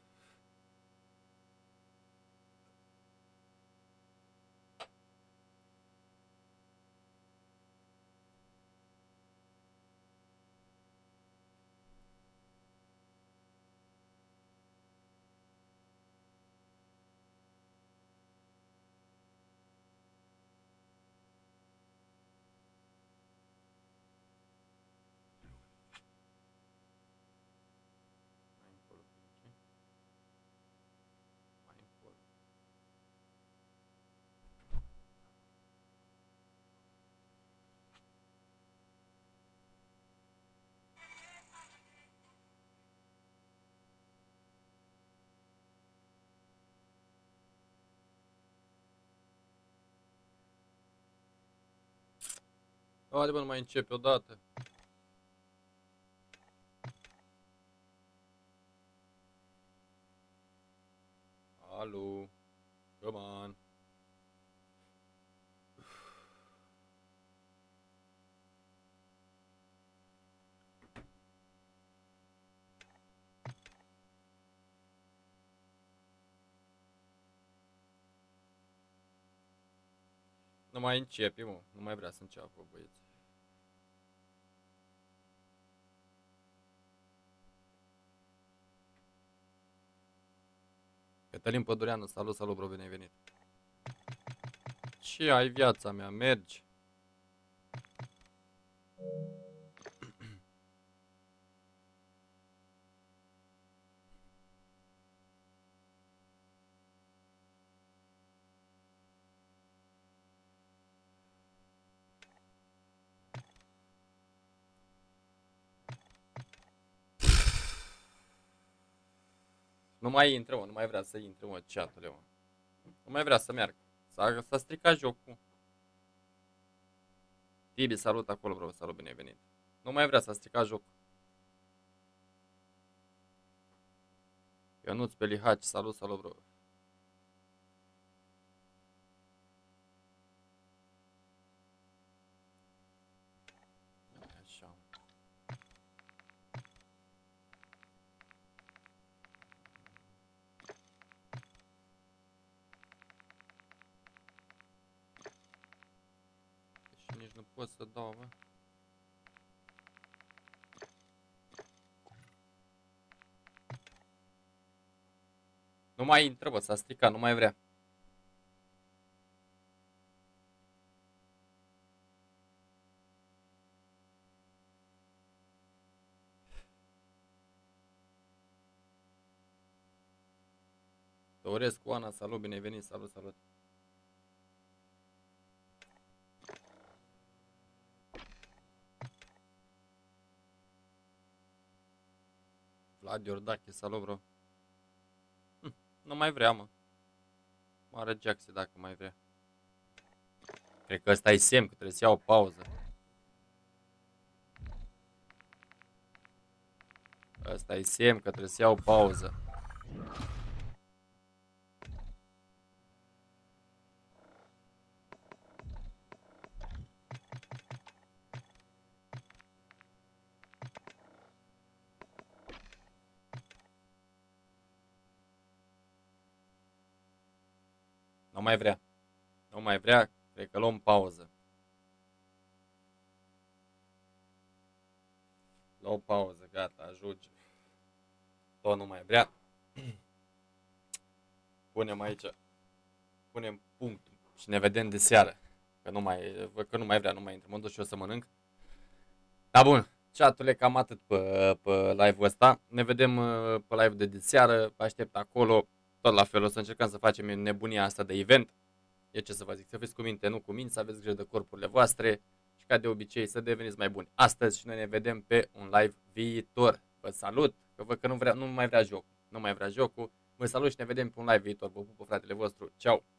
S1: Haide, bă, nu mai începe odată. Alo. Come on. Nu mai începe, mă. Nu mai vrea să înceapă, băieți. Cătălin Pădureanu, salut, salut, bro, bine ai venit. Ce ai, viața mea, mergi? Nu mai intră, mă, nu mai vrea să intre, mă, chat-ule, mă. Nu mai vrea să meargă. S-a, s-a stricat jocul. Tibi, salut acolo, bro, salut, bine ai venit. Nu mai vrea să stricat jocul. Ionuț pe Lihaci, salut, salut, bro. Așa. Și nici nu pot să dau, bă. Nu mai intră, bă, s-a stricat, nu mai vrea. Doresc, Oana, salut, bine ai venit, salut, salut. Vlad Iordache, salut, bro. Hm, nu mai vrea, mă. Mare Jackson, dacă mai vrea. Cred că ăsta e semn, că trebuie să iau o pauză. Ăsta e semn, că trebuie să iau o pauză. Nu mai vrea. Nu mai vrea. Cred că luăm pauză. Luăm pauză. Gata. Ajunge. Tot nu mai vrea. Punem aici. Punem punctul. Și ne vedem de seară. Că nu mai, că nu mai vrea. Nu mai intră. Mă duc și eu să mănânc. Da, bun. Chat-ule, cam atât pe, pe live-ul ăsta. Ne vedem pe live de, de seară. Vă aștept acolo. tot la fel o să încercăm să facem nebunia asta de event. E ce să vă zic, să fiți cu minte, nu cu minți, să aveți grijă de corpurile voastre și ca de obicei să deveniți mai buni astăzi și noi ne vedem pe un live viitor. Vă salut, că văd că nu, vrea, nu mai vrea jocul, nu mai vrea jocul. Vă salut și ne vedem pe un live viitor. Vă pupă fratele vostru, ceau!